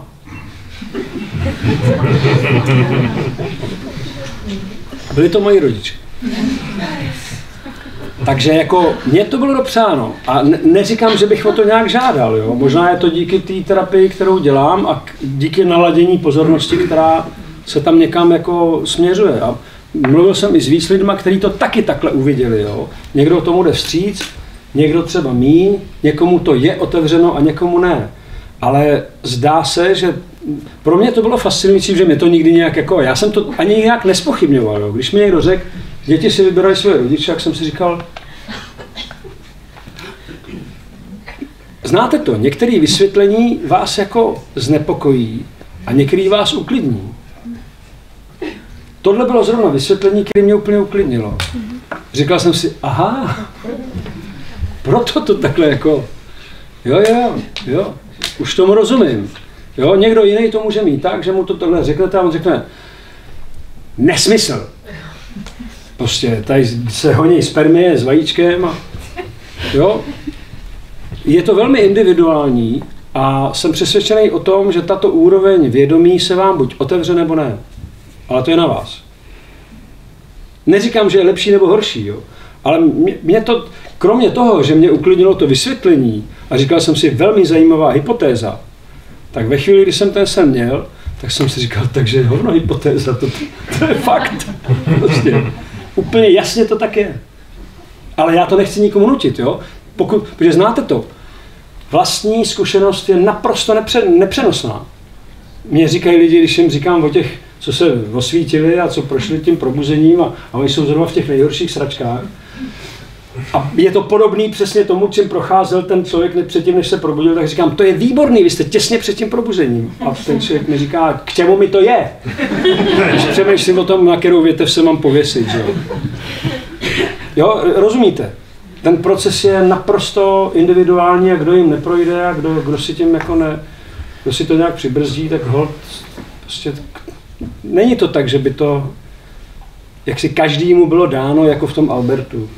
Speaker 2: Byli to moji rodiče. Takže jako mně to bylo dopřáno a ne- neříkám, že bych o to nějak žádal, jo. Možná je to díky té terapii, kterou dělám a k- díky naladění pozornosti, která se tam někam jako směřuje. A mluvil jsem i s víc lidma, kteří to taky takhle uviděli, jo. Někdo tomu jde vstříc, někdo třeba míň, někomu to je otevřeno a někomu ne. Ale zdá se, že pro mě to bylo fascinující, že mě to nikdy nějak jako, já jsem to ani nějak nespochybňoval, jo. Když mi někdo řekl, děti si vybírají své rodiče, jak jsem si říkal, znáte to, některé vysvětlení vás jako znepokojí a některé vás uklidní. Tohle bylo zrovna vysvětlení, které mě úplně uklidnilo. Říkal jsem si, aha, proto to takhle jako, jo, jo, jo, už tomu rozumím. Jo, někdo jiný to může mít tak, že mu to tohle řeknete a on řekne, nesmysl. Prostě tady se honí spermie s vajíčkem a jo. Je to velmi individuální a jsem přesvědčený o tom, že tato úroveň vědomí se vám buď otevře nebo ne. Ale to je na vás. Neříkám, že je lepší nebo horší, jo. Ale mě, mě to, kromě toho, že mě uklidnilo to vysvětlení a říkal jsem si velmi zajímavá hypotéza, tak ve chvíli, kdy jsem ten sen měl, tak jsem si říkal, takže hovno hypotéza, to, to je fakt. Prostě. Úplně jasně to tak je. Ale já to nechci nikomu nutit, jo? Pokud, protože znáte to, vlastní zkušenost je naprosto nepře, nepřenosná. Mně říkají lidi, když jim říkám o těch, co se osvítili a co prošli tím probuzením a, a oni jsou zrovna v těch nejhorších sračkách. A je to podobný přesně tomu, čím procházel ten člověk předtím, než se probudil, tak říkám, to je výborný, vy jste těsně před tím probuzením. A ten člověk mi říká, k čemu mi to je? Když přemýšlím o tom, na kterou větev se mám pověsit, že jo. Jo, rozumíte? Ten proces je naprosto individuální a kdo jim neprojde a kdo, kdo si tím jako ne, kdo si to nějak přibrzdí, tak holt, prostě není to tak, že by to, jak si každému bylo dáno jako v tom Albertu.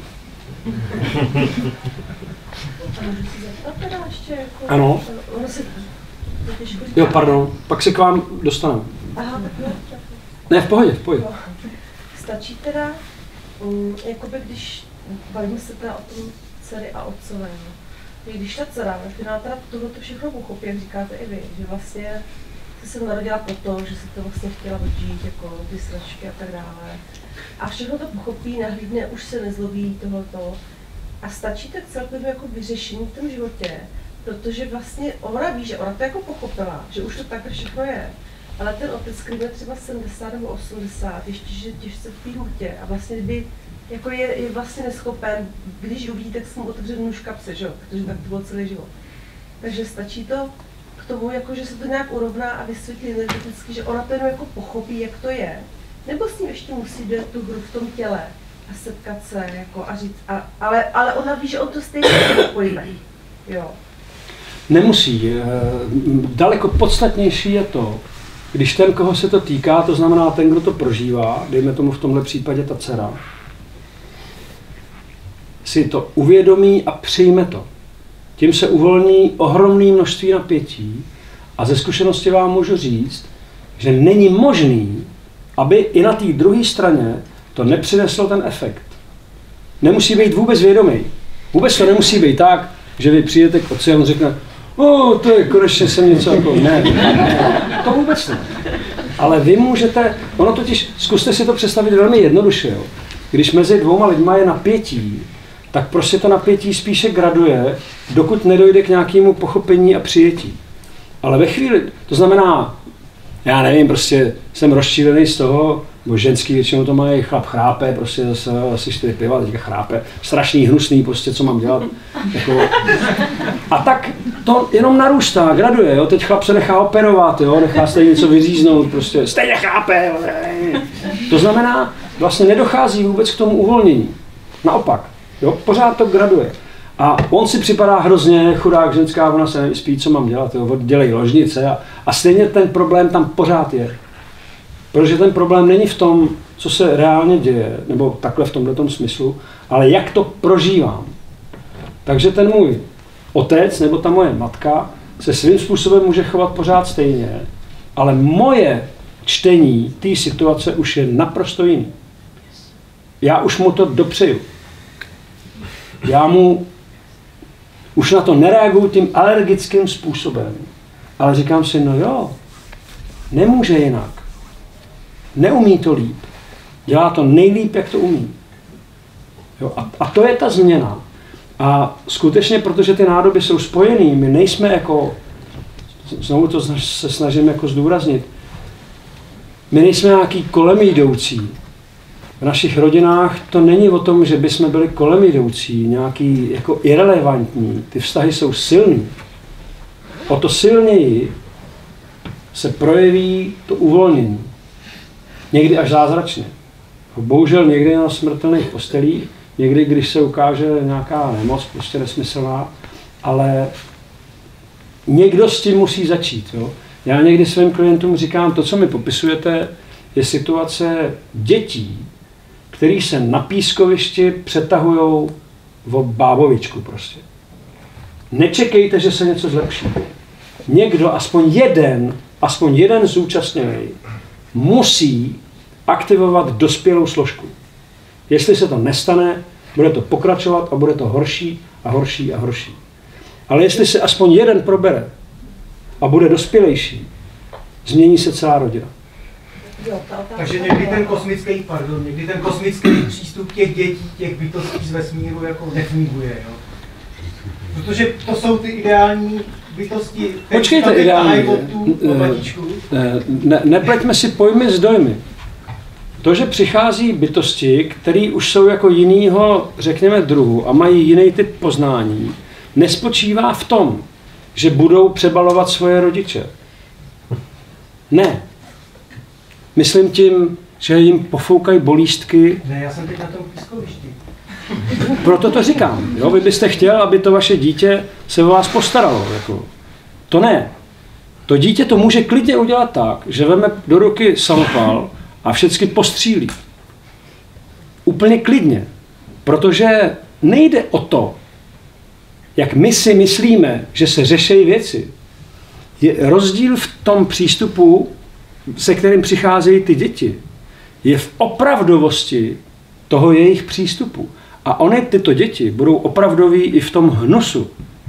Speaker 2: Ano. Jo, pardon, pak se k vám dostaneme.
Speaker 8: Aha, tak ne.
Speaker 2: Ne, v pohodě, v pohodě.
Speaker 8: Stačí teda, um, jakoby když bavíme se teda o tom dcery a otcové, když ta dcera ve finále teda tohle všechno pochopí, jak říkáte i vy, že vlastně jsi se narodila proto, že si to vlastně chtěla odžít, jako ty sračky a tak dále. A všechno to pochopí, nahlídne, už se nezlobí tohleto. A stačí tak celkově jako vyřešení v tom životě, protože vlastně ona ví, že ona to jako pochopila, že už to takhle všechno je. Ale ten otec, který je třeba sedmdesát nebo osmdesát, ještě že těžce v té hmotě a vlastně kdyby jako je, je vlastně neschopen, když uvidí, tak se mu otevře nůž kapse, že jo, protože tak to bylo celý život. Takže stačí to k tomu, jako, že se to nějak urovná a vysvětlí energeticky, že ona to jenom jako pochopí, jak to je. Nebo s ním ještě musí jít tu hru v tom těle a setkat se jako a říct, a, ale, ale ona ví, že on to stejně pojme, jo.
Speaker 2: Nemusí. Daleko podstatnější je to, když ten, koho se to týká, to znamená ten, kdo to prožívá, dejme tomu v tomhle případě ta dcera, si to uvědomí a přijme to. Tím se uvolní ohromné množství napětí a ze zkušenosti vám můžu říct, že není možný, aby i na té druhé straně to nepřineslo ten efekt. Nemusí být vůbec vědomý. Vůbec to nemusí být tak, že vy přijdete k otci a on řekne, o, to je konečně jsem něco jako, ne, ne, to vůbec ne. Ale vy můžete, ono totiž, zkuste si to představit velmi jednoduše, jo. Když mezi dvouma lidma je napětí, tak prostě to napětí spíše graduje, dokud nedojde k nějakému pochopení a přijetí. Ale ve chvíli, to znamená, já nevím, prostě jsem rozčílený z toho, bo ženský většinou to mají, chlap chrápe, prostě zase asi čtyři piva, teďka chrápe, strašný, hnusný, prostě co mám dělat. Jako. A tak to jenom narůstá, graduje, jo, teď chlap se nechá operovat, jo, nechá se něco vyříznout, prostě stejně chrápe. To znamená, vlastně nedochází vůbec k tomu uvolnění. Naopak, jo, pořád to graduje. A on si připadá hrozně, chudák ženská, ona se nevyspí, co mám dělat, jo, dělej ložnice a, a stejně ten problém tam pořád je. Protože ten problém není v tom, co se reálně děje, nebo takhle v tomhletom smyslu, ale jak to prožívám. Takže ten můj otec nebo ta moje matka se svým způsobem může chovat pořád stejně, ale moje čtení té situace už je naprosto jiný. Já už mu to dopřeju. Já mu už na to nereaguju tím alergickým způsobem, ale říkám si, no jo, nemůže jinak. Neumí to líp. Dělá to nejlíp, jak to umí. Jo, a, a to je ta změna. A skutečně, protože ty nádoby jsou spojený, my nejsme jako, znovu to se snažím jako zdůraznit, my nejsme nějaký kolem jdoucí. V našich rodinách to není o tom, že bychom byli kolem jdoucí, nějaký jako irelevantní. Ty vztahy jsou silný. O to silněji se projeví to uvolnění. Někdy až zázračně. Bohužel někdy na smrtelných postelích, někdy, když se ukáže nějaká nemoc, prostě nesmyslná, ale někdo s tím musí začít. Jo? Já někdy svým klientům říkám, to, co mi popisujete, je situace dětí, který se na pískovišti přetahujou o bábovičku prostě. Nečekejte, že se něco zlepší. Někdo, aspoň jeden, aspoň jeden zúčastněný, musí aktivovat dospělou složku. Jestli se to nestane, bude to pokračovat a bude to horší a horší a horší. Ale jestli se aspoň jeden probere a bude dospělejší, změní se celá rodina.
Speaker 7: Takže někdy ten kosmický, pardon, někdy ten kosmický přístup těch dětí, těch bytostí z vesmíru jako nefunguje, jo? Protože to jsou ty ideální bytosti, které
Speaker 2: Počkejte, ideální.
Speaker 7: Ne,
Speaker 2: ne, nepleťme si pojmy s dojmy. To, že přichází bytosti, které už jsou jako jinýho, řekněme, druhu a mají jiný typ poznání, nespočívá v tom, že budou přebalovat svoje rodiče. Ne. Myslím tím, že jim pofoukají bolístky.
Speaker 7: Ne, já jsem teď na tom pískovišti.
Speaker 2: Proto to říkám. Jo? Vy byste chtěl, aby to vaše dítě se o vás postaralo. Jako. To ne. To dítě to může klidně udělat tak, že veme do ruky samopal a všechny postřílí. úplně klidně, protože nejde o to, jak my si myslíme, že se řeší věci. Je rozdíl v tom přístupu, se kterým přicházejí ty děti, je v opravdovosti toho jejich přístupu. A ony, tyto děti, budou opravdoví i v tom hnusu.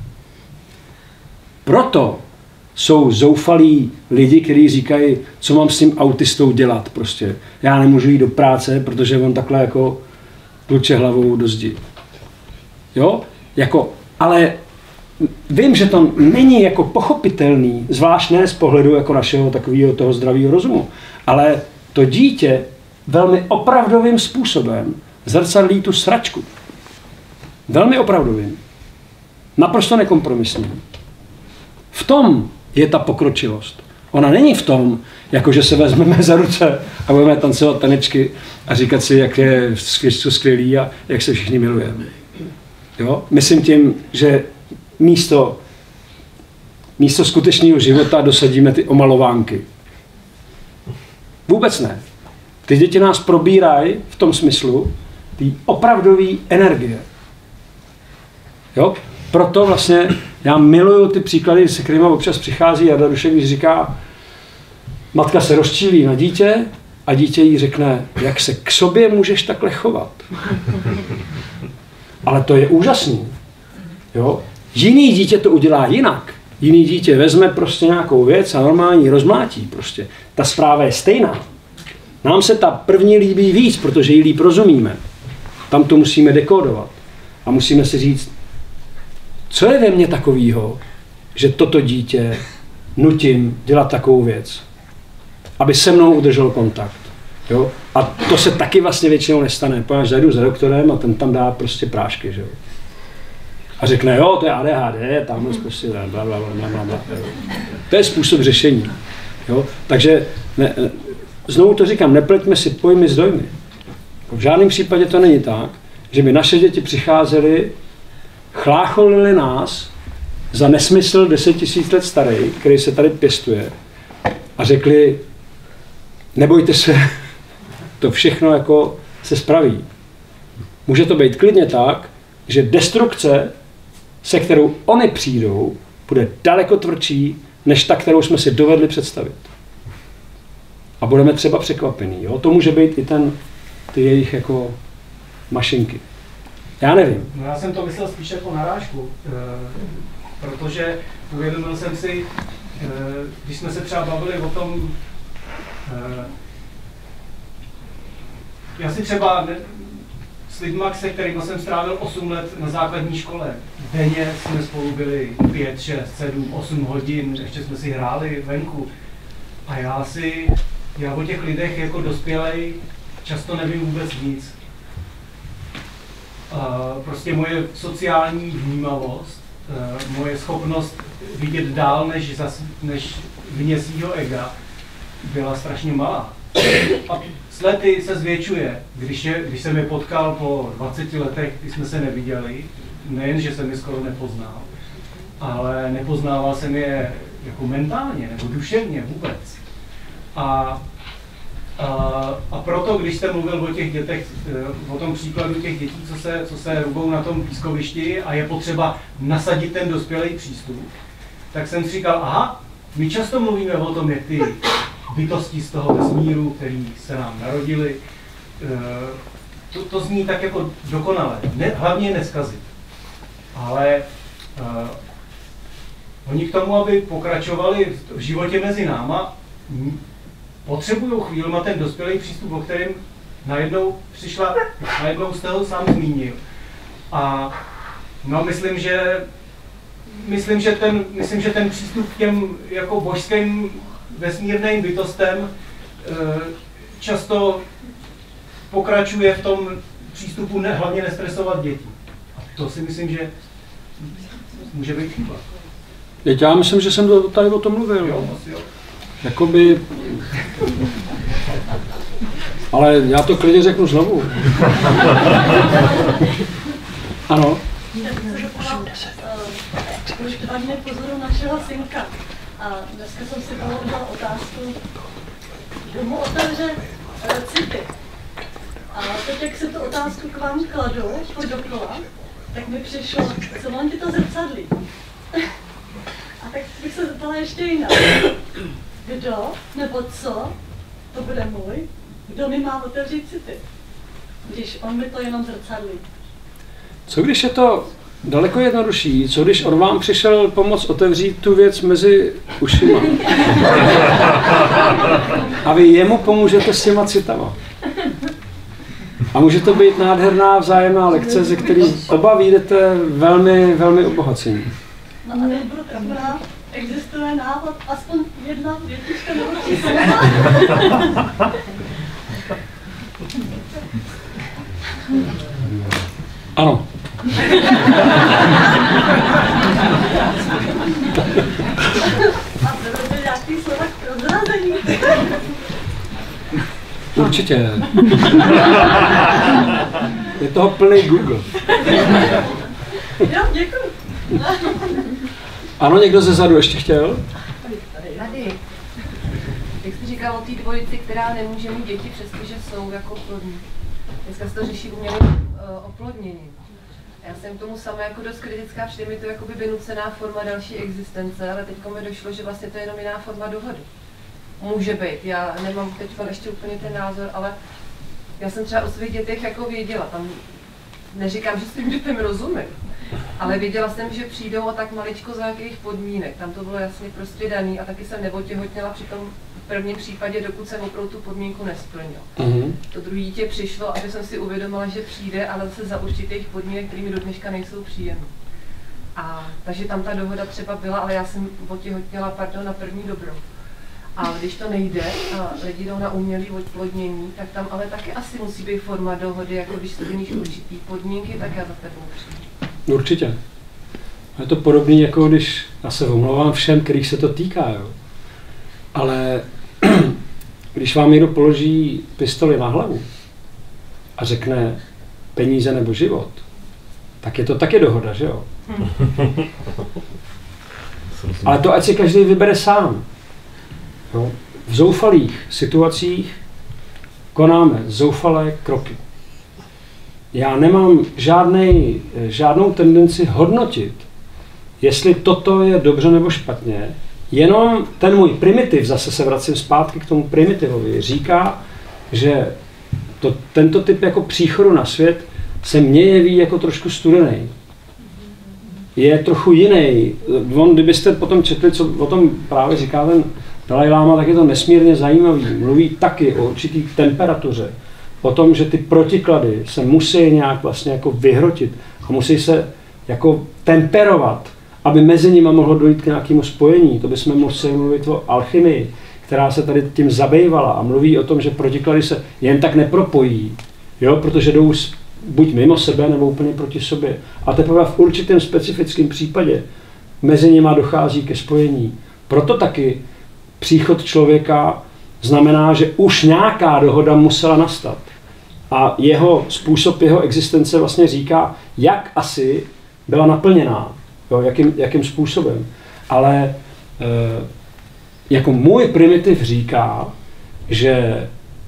Speaker 2: Proto jsou zoufalí lidi, kteří říkají, co mám s tím autistou dělat prostě. Já nemůžu jít do práce, protože on takhle jako tluče hlavou do zdi. Jo? Jako, ale vím, že to není jako pochopitelný, zvlášť ne z pohledu jako našeho takového toho zdravého rozumu, ale to dítě velmi opravdovým způsobem zrcadlí tu sračku. Velmi opravdovým. Naprosto nekompromisním. V tom je ta pokročilost. Ona není v tom, jako že se vezmeme za ruce a budeme tancovat tanečky a říkat si, jak je skvělý a jak se všichni milujeme. Jo? Myslím tím, že místo, místo skutečného života dosadíme ty omalovánky. Vůbec ne. Ty děti nás probírají v tom smyslu ty opravdové energie. Jo? Proto vlastně já miluju ty příklady, se kterými občas přichází Jarda Dušek, když říká, matka se rozčílí na dítě a dítě jí řekne, jak se k sobě můžeš takhle chovat. Ale to je úžasný. Jo? Jiný dítě to udělá jinak. Jiný dítě vezme prostě nějakou věc a normálně rozmlátí prostě. Ta zpráva je stejná. Nám se ta první líbí víc, protože ji líp rozumíme. Tam to musíme dekodovat. A musíme si říct, co je ve mně takovýho, že toto dítě nutím dělat takovou věc, aby se mnou udržel kontakt. Jo? A to se taky vlastně většinou nestane. Protože zajdu za doktorem a ten tam dá prostě prášky. Že jo? A řekne, jo, to je A D H D, tamhle prostě bla, bla, bla, bla, bla. To je způsob řešení. Jo? Takže ne, znovu to říkám, nepleťme si pojmy s dojmy. V žádném případě to není tak, že by naše děti přicházely, chlácholili nás za nesmysl deset tisíc let starý, který se tady pěstuje, a řekli, nebojte se, to všechno jako se spraví. Může to být klidně tak, že destrukce, se kterou oni přijdou, bude daleko tvrdší, než ta, kterou jsme si dovedli představit. A budeme třeba překvapení. Jo? To může být i ten, ty jejich jako mašinky. Já nevím.
Speaker 7: No já jsem to myslel spíš jako narážku, e, protože uvědomil jsem si, e, když jsme se třeba bavili o tom, e, já si třeba ne, s lidma, se kterými jsem strávil osm let na základní škole, denně jsme spolu byli pět, šest, sedm, osm hodin, ještě jsme si hráli venku. A já si, já o těch lidech jako dospělej často nevím vůbec nic. Uh, prostě moje sociální vnímavost, uh, moje schopnost vidět dál než, zas, než vně svýho ega byla strašně malá. A s lety se zvětšuje. Když, je, když jsem je potkal po dvaceti letech, kdy jsme se neviděli, nejen, že jsem je skoro nepoznal, ale nepoznával jsem je jako mentálně nebo duševně vůbec. A A proto, když jste mluvil o těch dětech, o tom příkladu těch dětí, co se, co se rubou na tom pískovišti a je potřeba nasadit ten dospělý přístup, tak jsem si říkal, aha, my často mluvíme o tom, jak ty bytosti z toho vesmíru, který se nám narodili, to, to zní tak jako dokonale, ne, hlavně neskazit. Ale uh, oni k tomu, aby pokračovali v životě mezi náma, potřebují chvílema ten dospělý přístup, o kterém najednou přišla, najednou jste ho sám zmínil. A no, myslím, že, myslím, že ten, myslím, že ten přístup k těm jako božským vesmírným bytostem často pokračuje v tom přístupu ne, hlavně nestresovat děti. A to si myslím, že může být chyba.
Speaker 2: Já myslím, že jsem to tady o tom mluvil.
Speaker 7: Jo, jo.
Speaker 2: Jakoby... Ale já to klidně řeknu znovu. Ano.
Speaker 6: Padne pozoru našeho synka. A dneska jsem si položila otázku, kdo mu otevře city. A teď teď, jak se tu otázku k vám kladu, po dokola, tak mi přišlo, co on ti to zrcadlí. A tak bych se zeptala ještě jinak. Kdo nebo co, to bude můj, kdo mi má otevřít city, když on mi to jenom zrcadlí.
Speaker 2: Co když je to daleko jednodušší, co když on vám přišel pomoct otevřít tu věc mezi ušima? A vy jemu pomůžete s těma citama. A může to být nádherná vzájemná lekce, ze které oba vyjdete velmi, velmi obohacení.
Speaker 6: No a nebudu taková, existuje návod, aspoň jedna větička nebo tři slova.
Speaker 2: Ano.
Speaker 6: A bylo nějaký slova k prozrazení.
Speaker 2: Určitě. Je toho plný Google.
Speaker 6: Jo, děkuji.
Speaker 2: Ano, někdo ze zadu ještě chtěl?
Speaker 9: Tady. Jak jsi říkal o té dvojici, která nemůže mít děti, přestože jsou jako plodní. Dneska se to řeší umělým uh, oplodněním. Já jsem k tomu sama jako dost kritická, přijde mi to jakoby vynucená forma další existence, ale teď mi došlo, že vlastně to je jenom jiná forma dohody. Může být, já nemám teď ještě úplně ten názor, ale já jsem třeba o svých dětech jako věděla, tam neříkám, že s tím dětem rozumím, ale věděla jsem, že přijdou a tak maličko za jakých podmínek, tam to bylo jasně prostě daný a taky jsem neotěhotněla při tom prvním případě, dokud jsem opravdu tu podmínku nesplnil. Mm-hmm. To druhé dítě přišlo, aby jsem si uvědomila, že přijde, ale zase za určitých podmínek, které mi do dneška nejsou příjemné. A takže tam ta dohoda třeba byla, ale já jsem otěhotněla, pardon, na první dobrou. A když to nejde a lidi jdou na umělé oplodnění, tak tam ale taky asi musí být forma dohody, jako když splníš určitý podmínky, tak já za tebou přijdu.
Speaker 2: Určitě. Je to podobné, jako když, já se omlouvám všem, kterých se to týká, jo. Ale když vám někdo položí pistoli na hlavu a řekne peníze nebo život, tak je to taky dohoda, že jo? Ale to ať si každý vybere sám. Jo? V zoufalých situacích konáme zoufalé kroky. Já nemám žádnej, žádnou tendenci hodnotit, jestli toto je dobře nebo špatně, jenom ten můj primitiv, zase se vracím zpátky k tomu primitivovi, říká, že to, tento typ jako příchodu na svět se mně jeví jako trošku studený. Je trochu jiný. On, kdybyste potom četli, co o tom právě říká ten Dalaj Láma, tak je to nesmírně zajímavý. Mluví taky o určitý temperatuře, o tom, že ty protiklady se musí nějak vlastně jako vyhrotit a musí se jako temperovat, aby mezi nimi mohlo dojít k nějakému spojení. To bychom museli mluvit o alchymii, která se tady tím zabývala a mluví o tom, že protiklady se jen tak nepropojí, jo? Protože jdou buď mimo sebe, nebo úplně proti sobě. A teprve v určitém specifickém případě mezi nimi dochází ke spojení. Proto taky příchod člověka znamená, že už nějaká dohoda musela nastat. A jeho způsob, jeho existence vlastně říká, jak asi byla naplněná, jo, jakým, jakým způsobem. Ale e, jako můj primitiv říká, že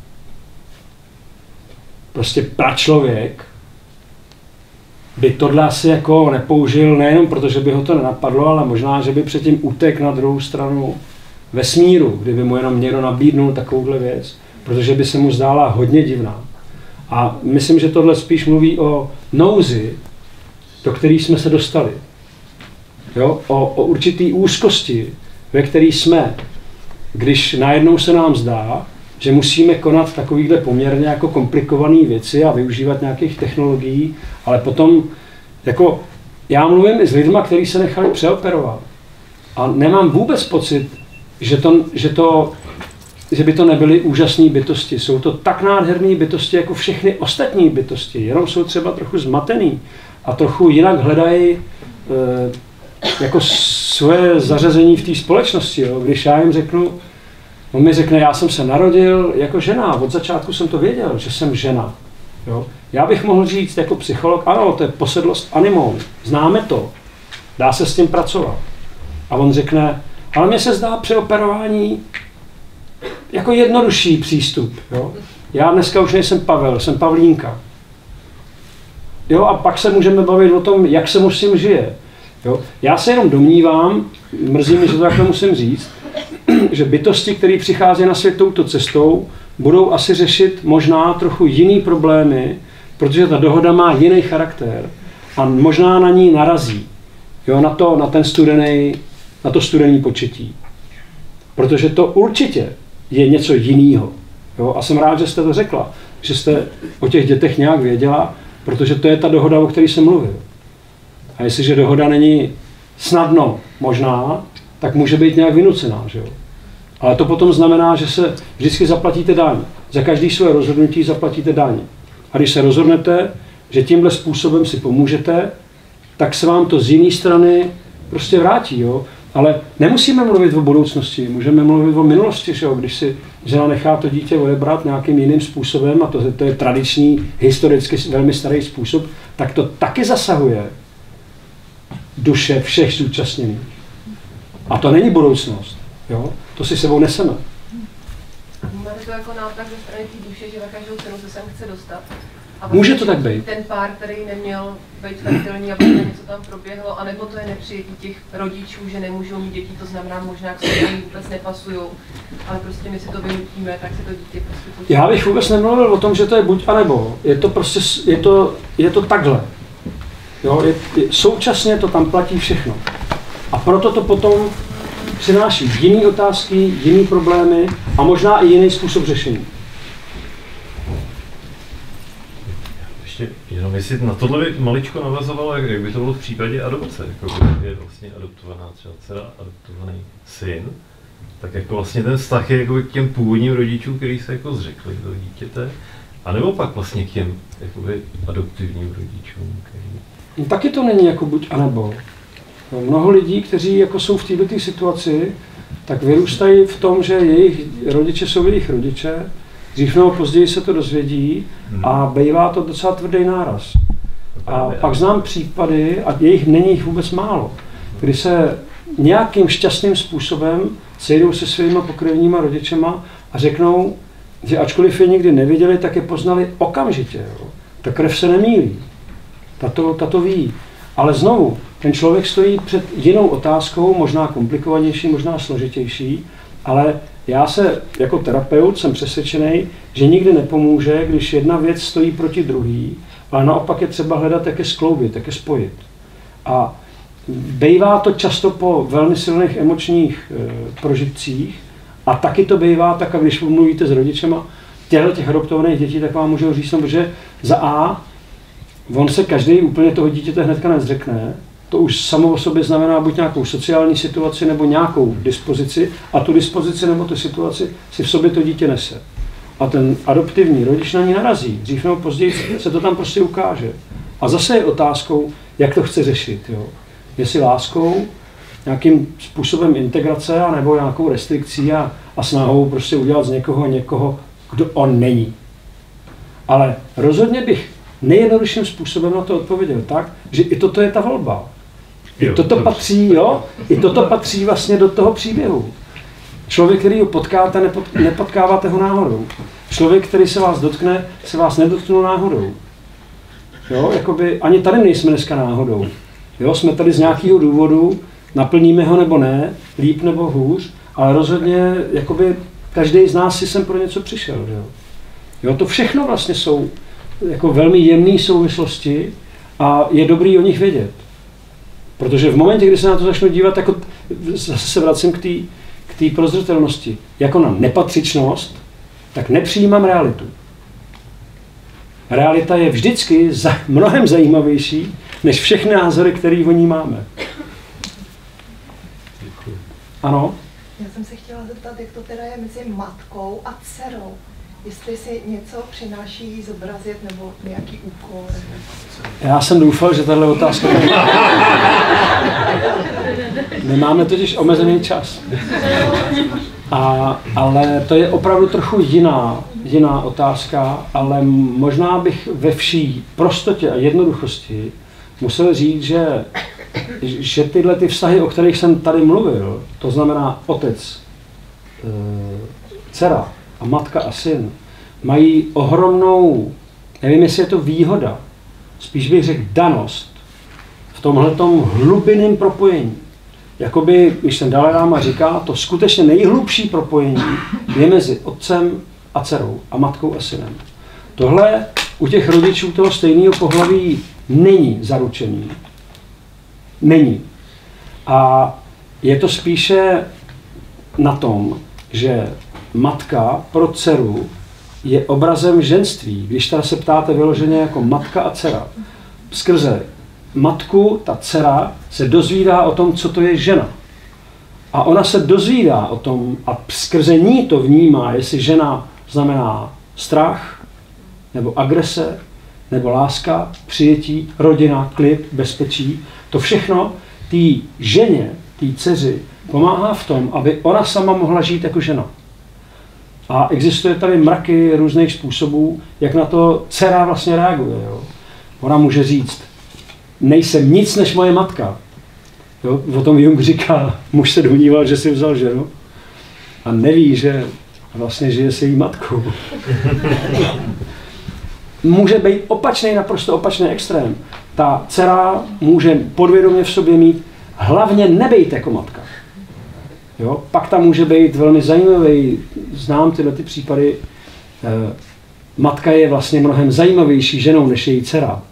Speaker 2: prostě pračlověk by tohle asi jako nepoužil nejenom proto, že by ho to nenapadlo, ale možná, že by předtím utekl na druhou stranu vesmíru, kdyby mu jenom někdo nabídnul takovouhle věc, protože by se mu zdála hodně divná. A myslím, že tohle spíš mluví o nouzi, do které jsme se dostali. Jo? O, o určitý úzkosti, ve které jsme, když najednou se nám zdá, že musíme konat takovýhle poměrně jako komplikované věci a využívat nějakých technologií, ale potom, jako já mluvím i s lidma, kteří se nechali přeoperovat. A nemám vůbec pocit, že, to, že, to, že by to nebyly úžasné bytosti. Jsou to tak nádherné bytosti, jako všechny ostatní bytosti, jenom jsou třeba trochu zmatený a trochu jinak hledají e, jako svoje zařazení v té společnosti. Jo. Když já jim řeknu, on mi řekne, já jsem se narodil jako žena, od začátku jsem to věděl, že jsem žena. Jo. Já bych mohl říct jako psycholog, ano, to je posedlost animou, známe to, dá se s tím pracovat. A on řekne, ale mně se zdá přeoperování jako jednodušší přístup. Jo. já dneska už nejsem Pavel, jsem Pavlínka. Jo, a pak se můžeme bavit o tom, jak se musím žije. Jo? Já se jenom domnívám, mrzí mi, že to takhle musím říct, že bytosti, které přichází na svět touto cestou, budou asi řešit možná trochu jiný problémy, protože ta dohoda má jiný charakter a možná na ní narazí. Jo, na to, na ten studený, na to studený početí. Protože to určitě je něco jiného. Jo, a jsem rád, že jste to řekla, že jste o těch dětech nějak věděla, protože to je ta dohoda, o které jsem mluvil. A jestliže dohoda není snadno možná, tak může být nějak vynucená. Že jo? Ale to potom znamená, že se vždycky zaplatíte daň. Za každý své rozhodnutí zaplatíte daň. A když se rozhodnete, že tímhle způsobem si pomůžete, tak se vám to z jiné strany prostě vrátí. Jo? Ale nemusíme mluvit o budoucnosti, můžeme mluvit o minulosti. Že jo? Když si žena nechá to dítě odebrat nějakým jiným způsobem, a to, to je tradiční, historicky velmi starý způsob, tak to taky zasahuje duše všech zúčastněných. A to není budoucnost. Jo? To si sebou neseme.
Speaker 9: Máte to jako nátlak ze strany té duše, že za každou cenu se sem chce dostat. A
Speaker 2: může to tak být.
Speaker 9: Ten pár, který neměl být fertilní a potom něco tam proběhlo, anebo to je nepřijetí těch rodičů, že nemůžou mít děti, to znamená možná, že se vůbec nepasují, ale prostě my si to vynutíme, tak si to dítě prostě počítá.
Speaker 2: Já bych vůbec nemluvil o tom, že to je buď a nebo. Je to prostě, je to, je to takhle. Jo, je, je, současně to tam platí všechno. A proto to potom přináší jiné otázky, jiné problémy a možná i jiný způsob řešení.
Speaker 3: Ještě jenom jestli na tohle by maličko navazovalo, jak by to bylo v případě adopce, jako by je vlastně adoptovaná třeba dcera, adoptovaný syn, tak jako vlastně ten vztah je jako k těm původním rodičům, kteří se jako zřekli do dítěte, anebo pak vlastně k těm jakoby adoptivním rodičům, který...
Speaker 2: No, taky to není jako buď a nebo. No, mnoho lidí, kteří jako jsou v této situaci, tak vyrůstají v tom, že jejich rodiče jsou jejich rodiče, dřív nebo později se to dozvědí a bývá to docela tvrdý náraz. A pak znám případy, a jejich není jich vůbec málo, kdy se nějakým šťastným způsobem sejdou se svýma pokrevníma rodičema a řeknou, že ačkoliv je nikdy neviděli, tak je poznali okamžitě. Jo. Ta krev se nemýlí. Tato, tato ví. Ale znovu, ten člověk stojí před jinou otázkou, možná komplikovanější, možná složitější, ale já se jako terapeut jsem přesvědčený, že nikdy nepomůže, když jedna věc stojí proti druhý, ale naopak je třeba hledat, jak je skloubit, jak je spojit. A bývá to často po velmi silných emočních e, prožitcích a taky to bývá tak, a když mluvíte s rodičema těchto těch adoptovaných dětí, tak vám můžou říct, že za A on se každý úplně toho dítěte hnedka nezřekne, to už samo o sobě znamená buď nějakou sociální situaci nebo nějakou dispozici a tu dispozici nebo tu situaci si v sobě to dítě nese. A ten adoptivní rodič na ní narazí, dřív nebo později se to tam prostě ukáže. A zase je otázkou, jak to chce řešit. Jo? Jestli láskou, nějakým způsobem integrace, anebo nějakou restrikcí a, a snahou prostě udělat z někoho někoho, kdo on není. Ale rozhodně bych nejjednodušším způsobem na to odpověděl tak, že i toto je ta volba. I toto patří, jo? I toto patří vlastně do toho příběhu. Člověk, který ho potkáte, nepot, nepotkáváte ho náhodou. Člověk, který se vás dotkne, se vás nedotknul náhodou. Jo? Jakoby ani tady nejsme dneska náhodou. Jo? Jsme tady z nějakého důvodu, naplníme ho nebo ne, líp nebo hůř, ale rozhodně jakoby každý z nás si sem pro něco přišel. Jo? Jo? To všechno vlastně jsou jako velmi jemné souvislosti a je dobrý o nich vědět. Protože v momentě, kdy se na to začnu dívat, jako zase se vracím k té k té prozřetelnosti, jako na nepatřičnost, tak nepřijímám realitu. Realita je vždycky za, mnohem zajímavější, než všechny názory, které o ní máme. Ano?
Speaker 8: Já jsem se chtěla zeptat, jak to teda je mezi matkou a dcerou. Jestli si něco přináší zobrazit nebo nějaký úkol.
Speaker 2: Já jsem doufal, že tahle otázka... Nemáme totiž omezený čas. A, ale to je opravdu trochu jiná, jiná otázka, ale možná bych ve vší prostotě a jednoduchosti musel říct, že, že tyhle ty vztahy, o kterých jsem tady mluvil, to znamená otec, dcera a matka a syn, mají ohromnou, nevím, jestli je to výhoda, spíš bych řekl danost v tomhletom hlubinném propojení. Jakoby, když ten Dalaj Lama říká, to skutečně nejhlubší propojení je mezi otcem a dcerou a matkou a synem. Tohle u těch rodičů toho stejného pohlaví není zaručený. Není. A je to spíše na tom, že matka pro dceru je obrazem ženství. Když teda se ptáte vyloženě jako matka a dcera, skrze matku ta dcera se dozvídá o tom, co to je žena. A ona se dozvídá o tom a skrze ní to vnímá, jestli žena znamená strach, nebo agrese, nebo láska, přijetí, rodina, klid, bezpečí. To všechno té ženě, té dceři pomáhá v tom, aby ona sama mohla žít jako žena. A existuje tady mraky různých způsobů, jak na to dcera vlastně reaguje. Jo. Ona může říct, nejsem nic než moje matka. Jo. O tom Jung říká, muž se domníval, že si vzal ženu a neví, že vlastně žije se její matkou. Může být opačný, naprosto opačný extrém. Ta dcera může podvědomě v sobě mít hlavně nebejt jako matka. Jo? Pak tam může být velmi zajímavý, znám tyhle ty případy, eh, matka je vlastně mnohem zajímavější ženou než její dcera.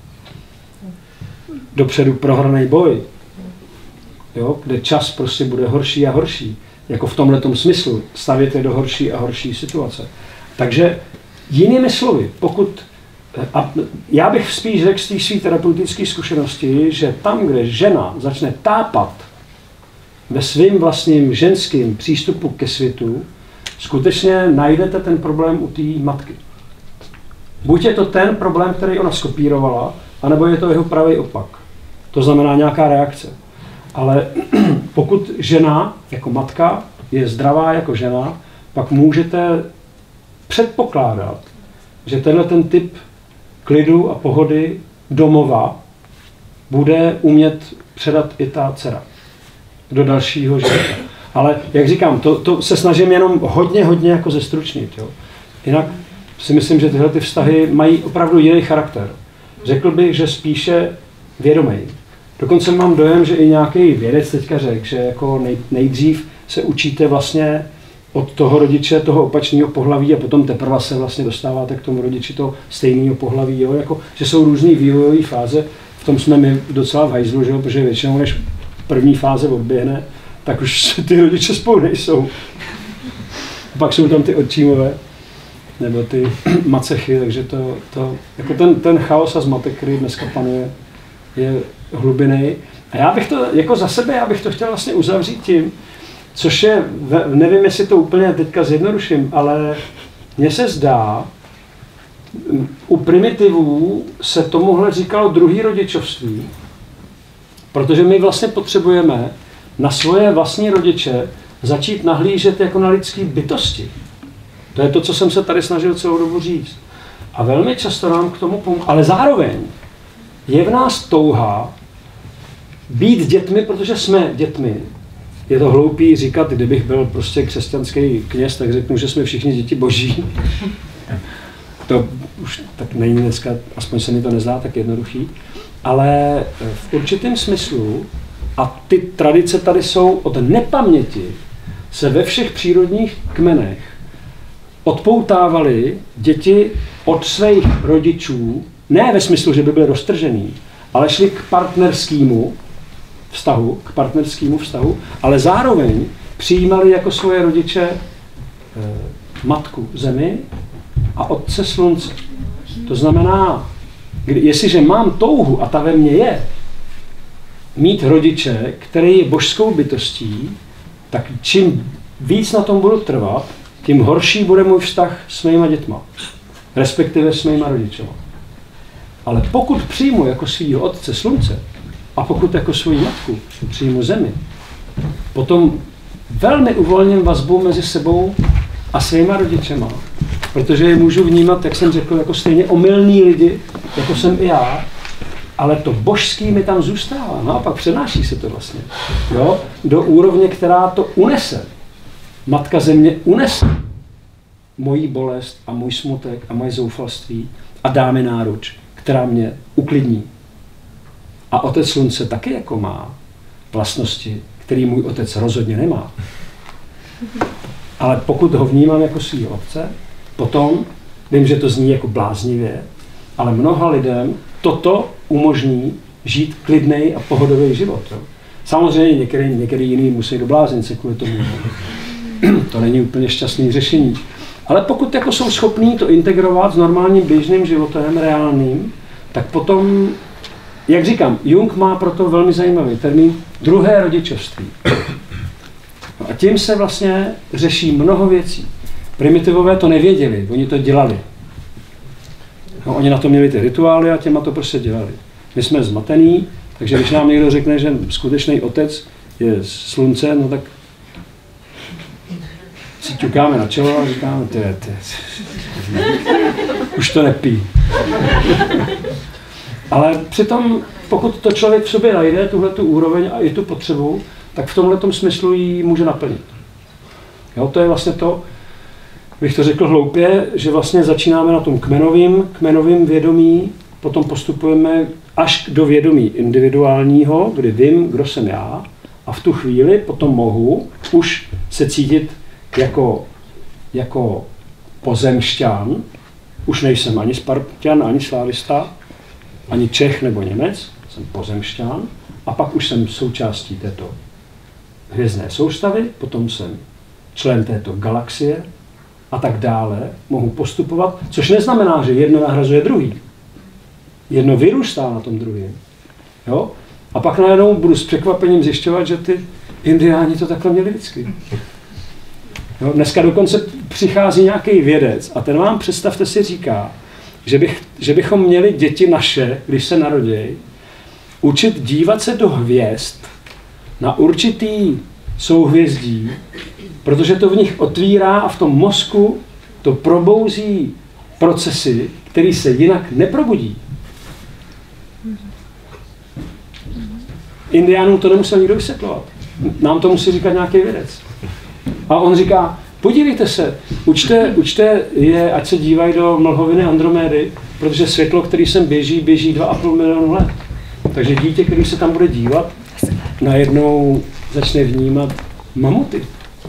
Speaker 2: Dopředu prohraný boj, jo? Kde čas prostě bude horší a horší. Jako v tomhletom smyslu stavěte do horší a horší situace. Takže jinými slovy, pokud a já bych spíš řekl z té své terapeutické zkušenosti, že tam, kde žena začne tápat ve svým vlastním ženským přístupu ke světu, skutečně najdete ten problém u té matky. Buď je to ten problém, který ona skopírovala, anebo je to jeho pravý opak. To znamená nějaká reakce. Ale pokud žena jako matka je zdravá jako žena, pak můžete předpokládat, že tenhle ten typ klidu a pohody domova bude umět předat i ta dcera do dalšího života. Ale jak říkám, to, to se snažím jenom hodně, hodně jako zestručnit. Jo. Jinak si myslím, že tyhle ty vztahy mají opravdu jiný charakter. Řekl bych, že spíše vědomý. Dokonce mám dojem, že i nějaký vědec teďka řekl, že jako nej, nejdřív se učíte vlastně od toho rodiče, toho opačného pohlaví a potom teprve se vlastně dostáváte k tomu rodiči toho stejného pohlaví. Jo? Jako, že jsou různý vývojové fáze, v tom jsme my docela v hajzlu, že? Protože většinou než první fáze odběhne, tak už ty rodiče spolu nejsou. Pak jsou tam ty otčímové, nebo ty macechy, takže to, to jako ten, ten chaos a zmatek, který dneska panuje, je hlubinný. A já bych to, jako za sebe, já bych to chtěl vlastně uzavřít tím, což je, nevím, jestli to úplně teďka zjednoduším, ale mně se zdá, u primitivů se tomuhle říkalo druhý rodičovství, protože my vlastně potřebujeme na svoje vlastní rodiče začít nahlížet jako na lidské bytosti. To je to, co jsem se tady snažil celou dobu říct. A velmi často nám k tomu pomůže. Ale zároveň je v nás touha být dětmi, protože jsme dětmi. Je to hloupý říkat, kdybych byl prostě křesťanský kněz, tak řeknu, že jsme všichni děti boží. To už tak není dneska, aspoň se mi to nezdá tak jednoduchý. Ale v určitém smyslu, a ty tradice tady jsou od nepaměti, se ve všech přírodních kmenech odpoutávaly děti od svých rodičů, ne ve smyslu, že by byly roztržený, ale šli k partnerskému vztahu, k partnerskému vztahu, ale zároveň přijímali jako svoje rodiče eh, matku zemi a otce slunce. To znamená, kdy, jestliže mám touhu, a ta ve mně je, mít rodiče, který je božskou bytostí, tak čím víc na tom budu trvat, tím horší bude můj vztah s mýma dětma, respektive s mýma rodičema. Ale pokud přijmu jako svýho otce slunce a pokud jako svou matku přijmu zemi, potom velmi uvolním vazbu mezi sebou a svýma rodičema, protože je můžu vnímat, jak jsem řekl, jako stejně omylný lidi, jako jsem i já, ale to božský mi tam zůstává. No a pak přenáší se to vlastně, jo, do úrovně, která to unese. Matka země unese moji bolest a můj smutek a moje zoufalství a dá mi náruč, která mě uklidní. A otec slunce taky jako má vlastnosti, který můj otec rozhodně nemá. Ale pokud ho vnímám jako svýho otce, potom, vím, že to zní jako bláznivě, ale mnoha lidem toto umožní žít klidnej a pohodový život. Jo. Samozřejmě některý, některý jiný musí do bláznice kvůli tomu. To není úplně šťastný řešení. Ale pokud jako jsou schopní to integrovat s normálním běžným životem, reálným, tak potom, jak říkám, Jung má proto velmi zajímavý termín druhé rodičovství. No a tím se vlastně řeší mnoho věcí. Primitivové to nevěděli, oni to dělali. No, oni na to měli ty rituály a těma to prostě dělali. My jsme zmatení, takže když nám někdo řekne, že skutečný otec je slunce, no tak si ťukáme na čelo a říkáme, ty, ty, už to nepí. Ale přitom, pokud to člověk v sobě najde, tuhletu úroveň a i tu potřebu, tak v tomhletom smyslu ji může naplnit. Jo, to je vlastně to, bych to řekl hloupě, že vlastně začínáme na tom kmenovým, kmenovým vědomí, potom postupujeme až do vědomí individuálního, kdy vím, kdo jsem já, a v tu chvíli potom mohu už se cítit jako, jako pozemšťan, už nejsem ani Spartan, ani slávista, ani Čech nebo Němec, jsem pozemšťan, a pak už jsem součástí této hvězdné soustavy, potom jsem člen této galaxie a tak dále, mohu postupovat, což neznamená, že jedno nahrazuje druhý. Jedno vyrůstá na tom druhém. Jo? A pak najednou budu s překvapením zjišťovat, že ty indiáni to takhle měli vždycky. Jo? Dneska dokonce přichází nějaký vědec a ten vám, představte si, říká, že, bych, že bychom měli děti naše, když se narodějí, učit dívat se do hvězd na určitý souhvězdí, protože to v nich otvírá a v tom mozku to probouzí procesy, které se jinak neprobudí. Indiánům to nemusel nikdo vysvětlovat. Nám to musí říkat nějaký vědec. A on říká, podívejte se, učte, učte je, ať se dívají do mlhoviny Andromédy, protože světlo, který sem běží, běží dva a půl milionu let. Takže dítě, který se tam bude dívat, najednou začne vnímat mamuty.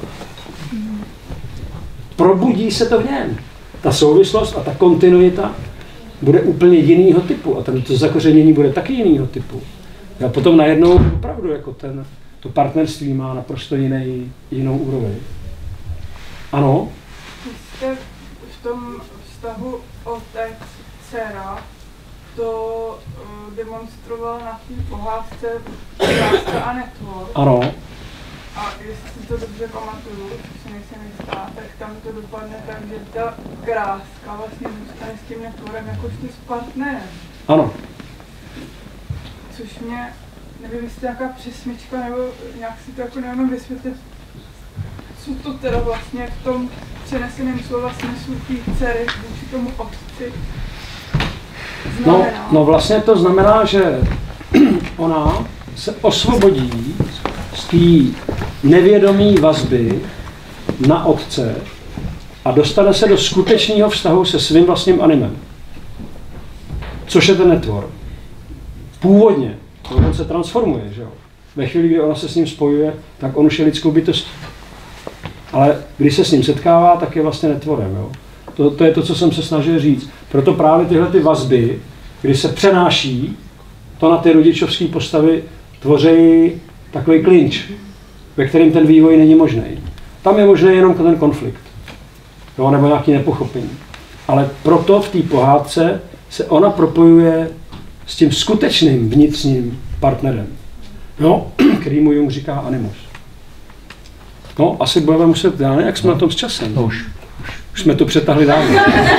Speaker 2: Probudí se to v něm. Ta souvislost a ta kontinuita bude úplně jinýho typu a to zakořenění bude taky jinýho typu. A potom najednou opravdu jako ten, to partnerství má naprosto jiný, jinou úroveň. Ano?
Speaker 10: Vy jste v tom vztahu otec-dcera to uh, demonstroval na té pohádce Kráska a netvor.
Speaker 2: Ano.
Speaker 10: A jestli si to dobře pamatuju, což si nejsem jistá, tak tam to dopadne tak, že ta kráska vlastně zůstane s tím netvorem jakožto s partnerem.
Speaker 2: Ano.
Speaker 10: Což mě, nevím, jestli nějaká přesmička, nebo nějak si to jako nevím vysvětlit, co to teda vlastně v tom přeneseném slova smyslu té dcery vůči tomu otci znamená.
Speaker 2: No, no vlastně to znamená, že ona se osvobodí z té nevědomé vazby na otce a dostane se do skutečného vztahu se svým vlastním animem. Což je ten netvor. Původně. On se transformuje, že jo. Ve chvíli, kdy ona se s ním spojuje, tak on už je lidskou bytostí. Ale když se s ním setkává, tak je vlastně netvorem, jo. To, to je to, co jsem se snažil říct. Proto právě tyhle ty vazby, kdy se přenáší, to na ty rodičovské postavy tvoří takový klinč, ve kterém ten vývoj není možný. Tam je možný jenom ten konflikt, jo, nebo nějaké nepochopení. Ale proto v té pohádce se ona propojuje s tím skutečným vnitřním partnerem, jo, který mu Jung říká animus. No, asi budeme muset dál, jak jsme no. na tom s časem.
Speaker 1: No, už.
Speaker 2: Už jsme to přetahli dávno.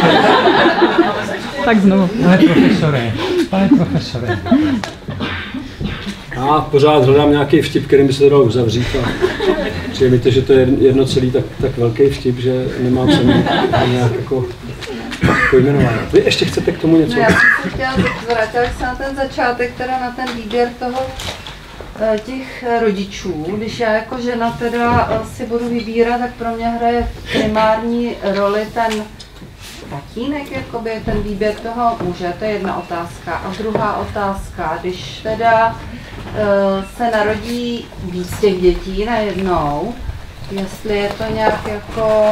Speaker 1: Tak znovu. Pane profesore, pane profesore.
Speaker 2: Já pořád hledám nějaký vtip, kterým by se to dalo uzavřít. A přijde mi to, že to je jedno celý tak, tak velký vtip, že nemám se nějak jako pojmenovat. Vy ještě chcete k tomu něco?
Speaker 9: No, já jsem se chtěla, vrátila se na ten začátek, teda na ten výběr toho těch rodičů, když já jako žena teda si budu vybírat, tak pro mě hraje primární roli ten tatínek, jakoby ten výběr toho muže, to je jedna otázka. A druhá otázka, když teda uh, se narodí víc těch dětí najednou, jestli je to nějak jako,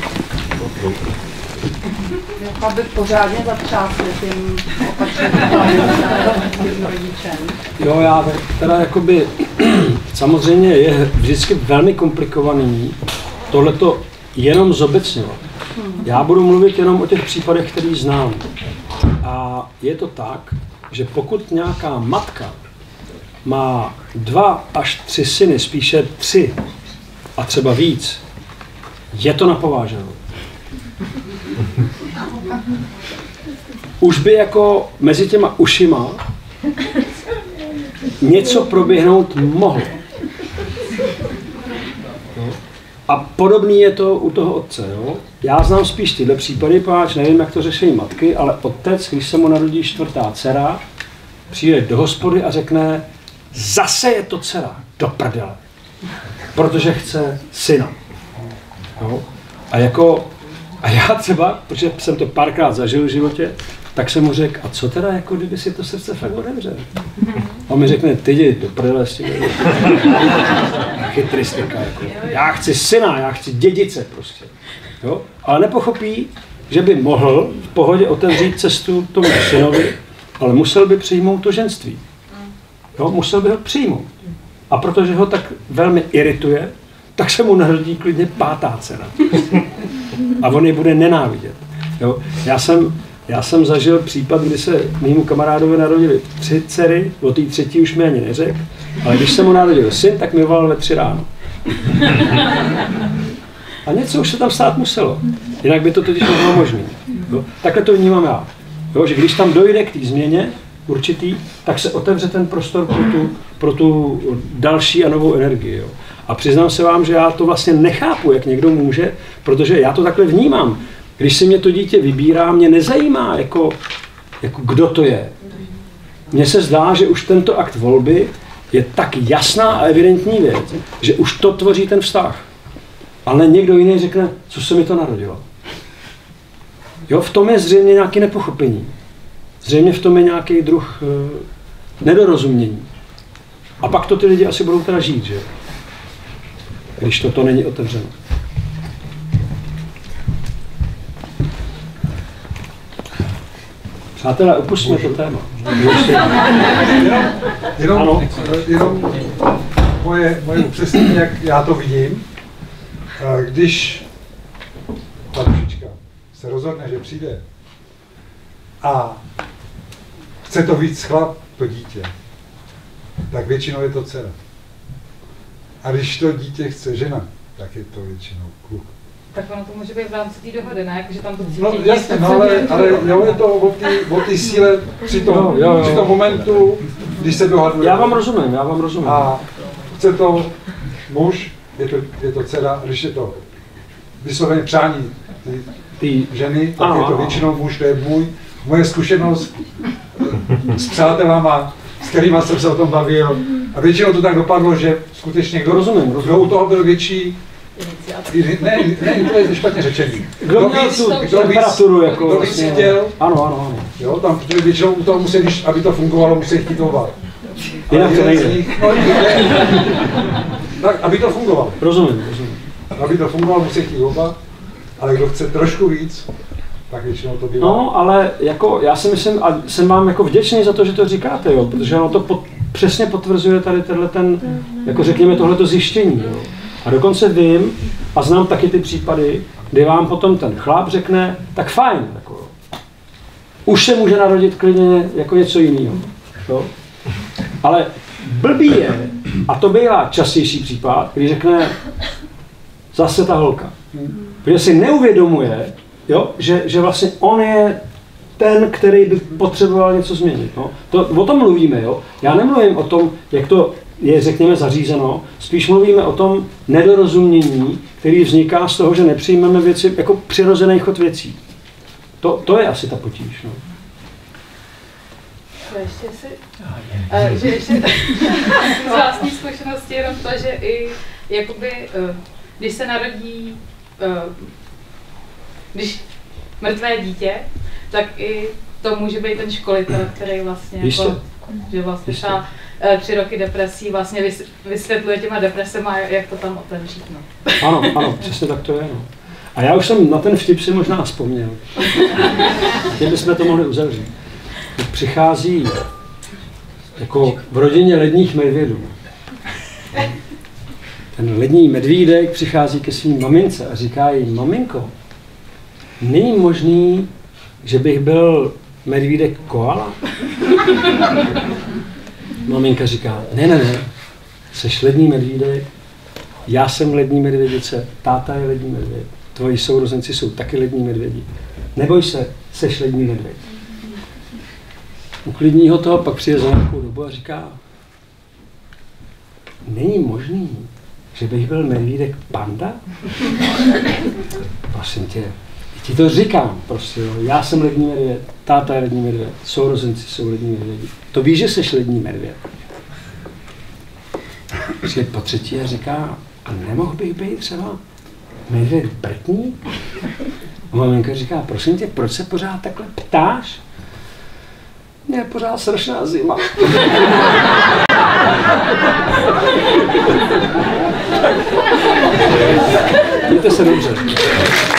Speaker 9: jako aby pořádně zatřásli tím opačným rodičem.
Speaker 2: Jo, já teda jakoby, samozřejmě je vždycky velmi komplikovaný tohleto jenom zobecňovat. Já budu mluvit jenom o těch případech, který znám. A je to tak, že pokud nějaká matka má dva až tři syny, spíše tři a třeba víc, je to napováženou. Už by jako mezi těma ušima něco proběhnout mohlo. A podobný je to u toho otce. Jo? Já znám spíš tyhle případy, páč nevím, jak to řeší matky, ale otec, když se mu narodí čtvrtá dcera, přijde do hospody a řekne, zase je to dcera, do prdele, protože chce syna. Jo? A jako, a já třeba, protože jsem to párkrát zažil v životě, tak jsem mu řekl, a co teda, jako kdyby si to srdce fakt otevřel? A on mi řekne, ty jdi do prdele s tím. Chytristika, jako. Já chci syna, já chci dědice prostě. Jo? Ale nepochopí, že by mohl v pohodě otevřít cestu tomu synovi, ale musel by přijmout to ženství. Jo? Musel by ho přijmout. A protože ho tak velmi irituje, tak se mu narodí klidně pátá dcera. A on ji bude nenávidět. Jo? Já jsem Já jsem zažil případ, kdy se mému kamarádovi narodili tři dcery, o té třetí už mi ani neřekl, ale když se mu narodil syn, tak mi volal ve tři ráno. A něco už se tam stát muselo, jinak by to totiž nebylo možné. Takhle to vnímám já, jo, že když tam dojde k té změně určitý, tak se otevře ten prostor pro tu, pro tu další a novou energii. Jo. A přiznám se vám, že já to vlastně nechápu, jak někdo může, protože já to takhle vnímám. Když se mě to dítě vybírá, mě nezajímá, jako, jako kdo to je. Mně se zdá, že už tento akt volby je tak jasná a evidentní věc, že už to tvoří ten vztah. Ale někdo jiný řekne, co se mi to narodilo. Jo, v tom je zřejmě nějaké nepochopení. Zřejmě v tom je nějaký druh e, nedorozumění. A pak to ty lidi asi budou teda žít, že? Když toto není otevřeno. Přátelé, opustíme to téma.
Speaker 11: Jenom, jenom, jenom moje, moje upřesnění, jak já to vidím. Když ta dušička se rozhodne, že přijde a chce to víc chlap, to dítě, tak většinou je to dcera. A když to dítě chce žena, tak je to většinou kluk.
Speaker 12: Tak ono to může být v rámci té dohody, ne? Jakože tam to cítí.
Speaker 11: No jasně, no, ale, ale jo, je to o té síle při tom, jo, jo, jo. při tom momentu, když se dohaduje.
Speaker 2: Já vám rozumím, já vám rozumím.
Speaker 11: A chce to muž, je to, je to dcera, když je to vysloveně přání ty, ty ženy, tak ano, je to většinou muž, to je můj, moje zkušenost s přátelama, s kterýma jsem se o tom bavil. A většinou to tak dopadlo, že skutečně kdo,
Speaker 2: rozumím, rozumím.
Speaker 11: kdo u toho byl větší, ne, ne, to je špatně řečený.
Speaker 2: Kdo měl tu temperaturu, jako
Speaker 11: kdo víc chtěl,
Speaker 2: ano, ano, ano.
Speaker 11: Jo, tam, protože většinou u toho musí, když, aby to fungovalo, musí chtít oba.
Speaker 2: Jinak to nejde.
Speaker 11: No, tak, aby to fungovalo.
Speaker 2: Rozumím, rozumím.
Speaker 11: Aby to fungovalo, musí chtít oba, ale kdo chce trošku víc, tak většinou to bývá.
Speaker 2: No, ale jako, já si myslím, a jsem vám jako vděčný za to, že to říkáte, jo, protože ono to pod, přesně potvrzuje tady tenhle ten, jako řekněme, tohleto zjištění, jo. A dokonce vím, a znám taky ty případy, kdy vám potom ten chlap řekne, tak fajn, jako, už se může narodit klidně jako něco jiného. Jo? Ale blbý je, a to bývá častější případ, kdy řekne, zase ta holka. Protože si neuvědomuje, jo, že, že vlastně on je ten, který by potřeboval něco změnit. No. To, o tom mluvíme, jo. Já nemluvím o tom, jak to je, řekněme, zařízeno, spíš mluvíme o tom nedorozumění, který vzniká z toho, že nepřijmeme věci jako přirozený chod věcí. To, to je asi ta potíž. No.
Speaker 12: Ještě si, uh, že ještě z vlastní zkušenosti jenom to, že i jakoby, uh, když se narodí, uh, když mrtvé dítě, tak i to může být ten školitel, který vlastně, jako, že vlastně ta uh, tři roky depresí vlastně vysvětluje těma depresema, jak to tam otevřít. No.
Speaker 2: Ano, ano, přesně tak to je. No. A já už jsem na ten vtip si možná vzpomněl. Tím bychom to mohli uzavřít. Přichází jako v rodině ledních medvědů. Ten lední medvídek přichází ke svým mamince a říká jí, maminko, není možný, že bych byl medvídek koala? Maminka říká, ne, ne, ne, seš lední medvídek, já jsem lední medvědice, táta je lední medvěd, tvoji sourozenci jsou taky lední medvědi. Neboj se, seš lední medvěd. Uklidní ho to, pak přijde za nějakou dobu a říká, není možný, že bych byl medvídek panda? Prosím tě, ti to říkám, prostě, jo. Já jsem lední medvěd, táta je lední medvěd, sourozenci jsou lední medvědi. To víš, že jsi lední medvěd. Přijde po třetí a říká, a nemohl bych být třeba medvěd brtník? A maminka říká, prosím tě, proč se pořád takhle ptáš? Mě je pořád strašná zima. Mějte se dobře.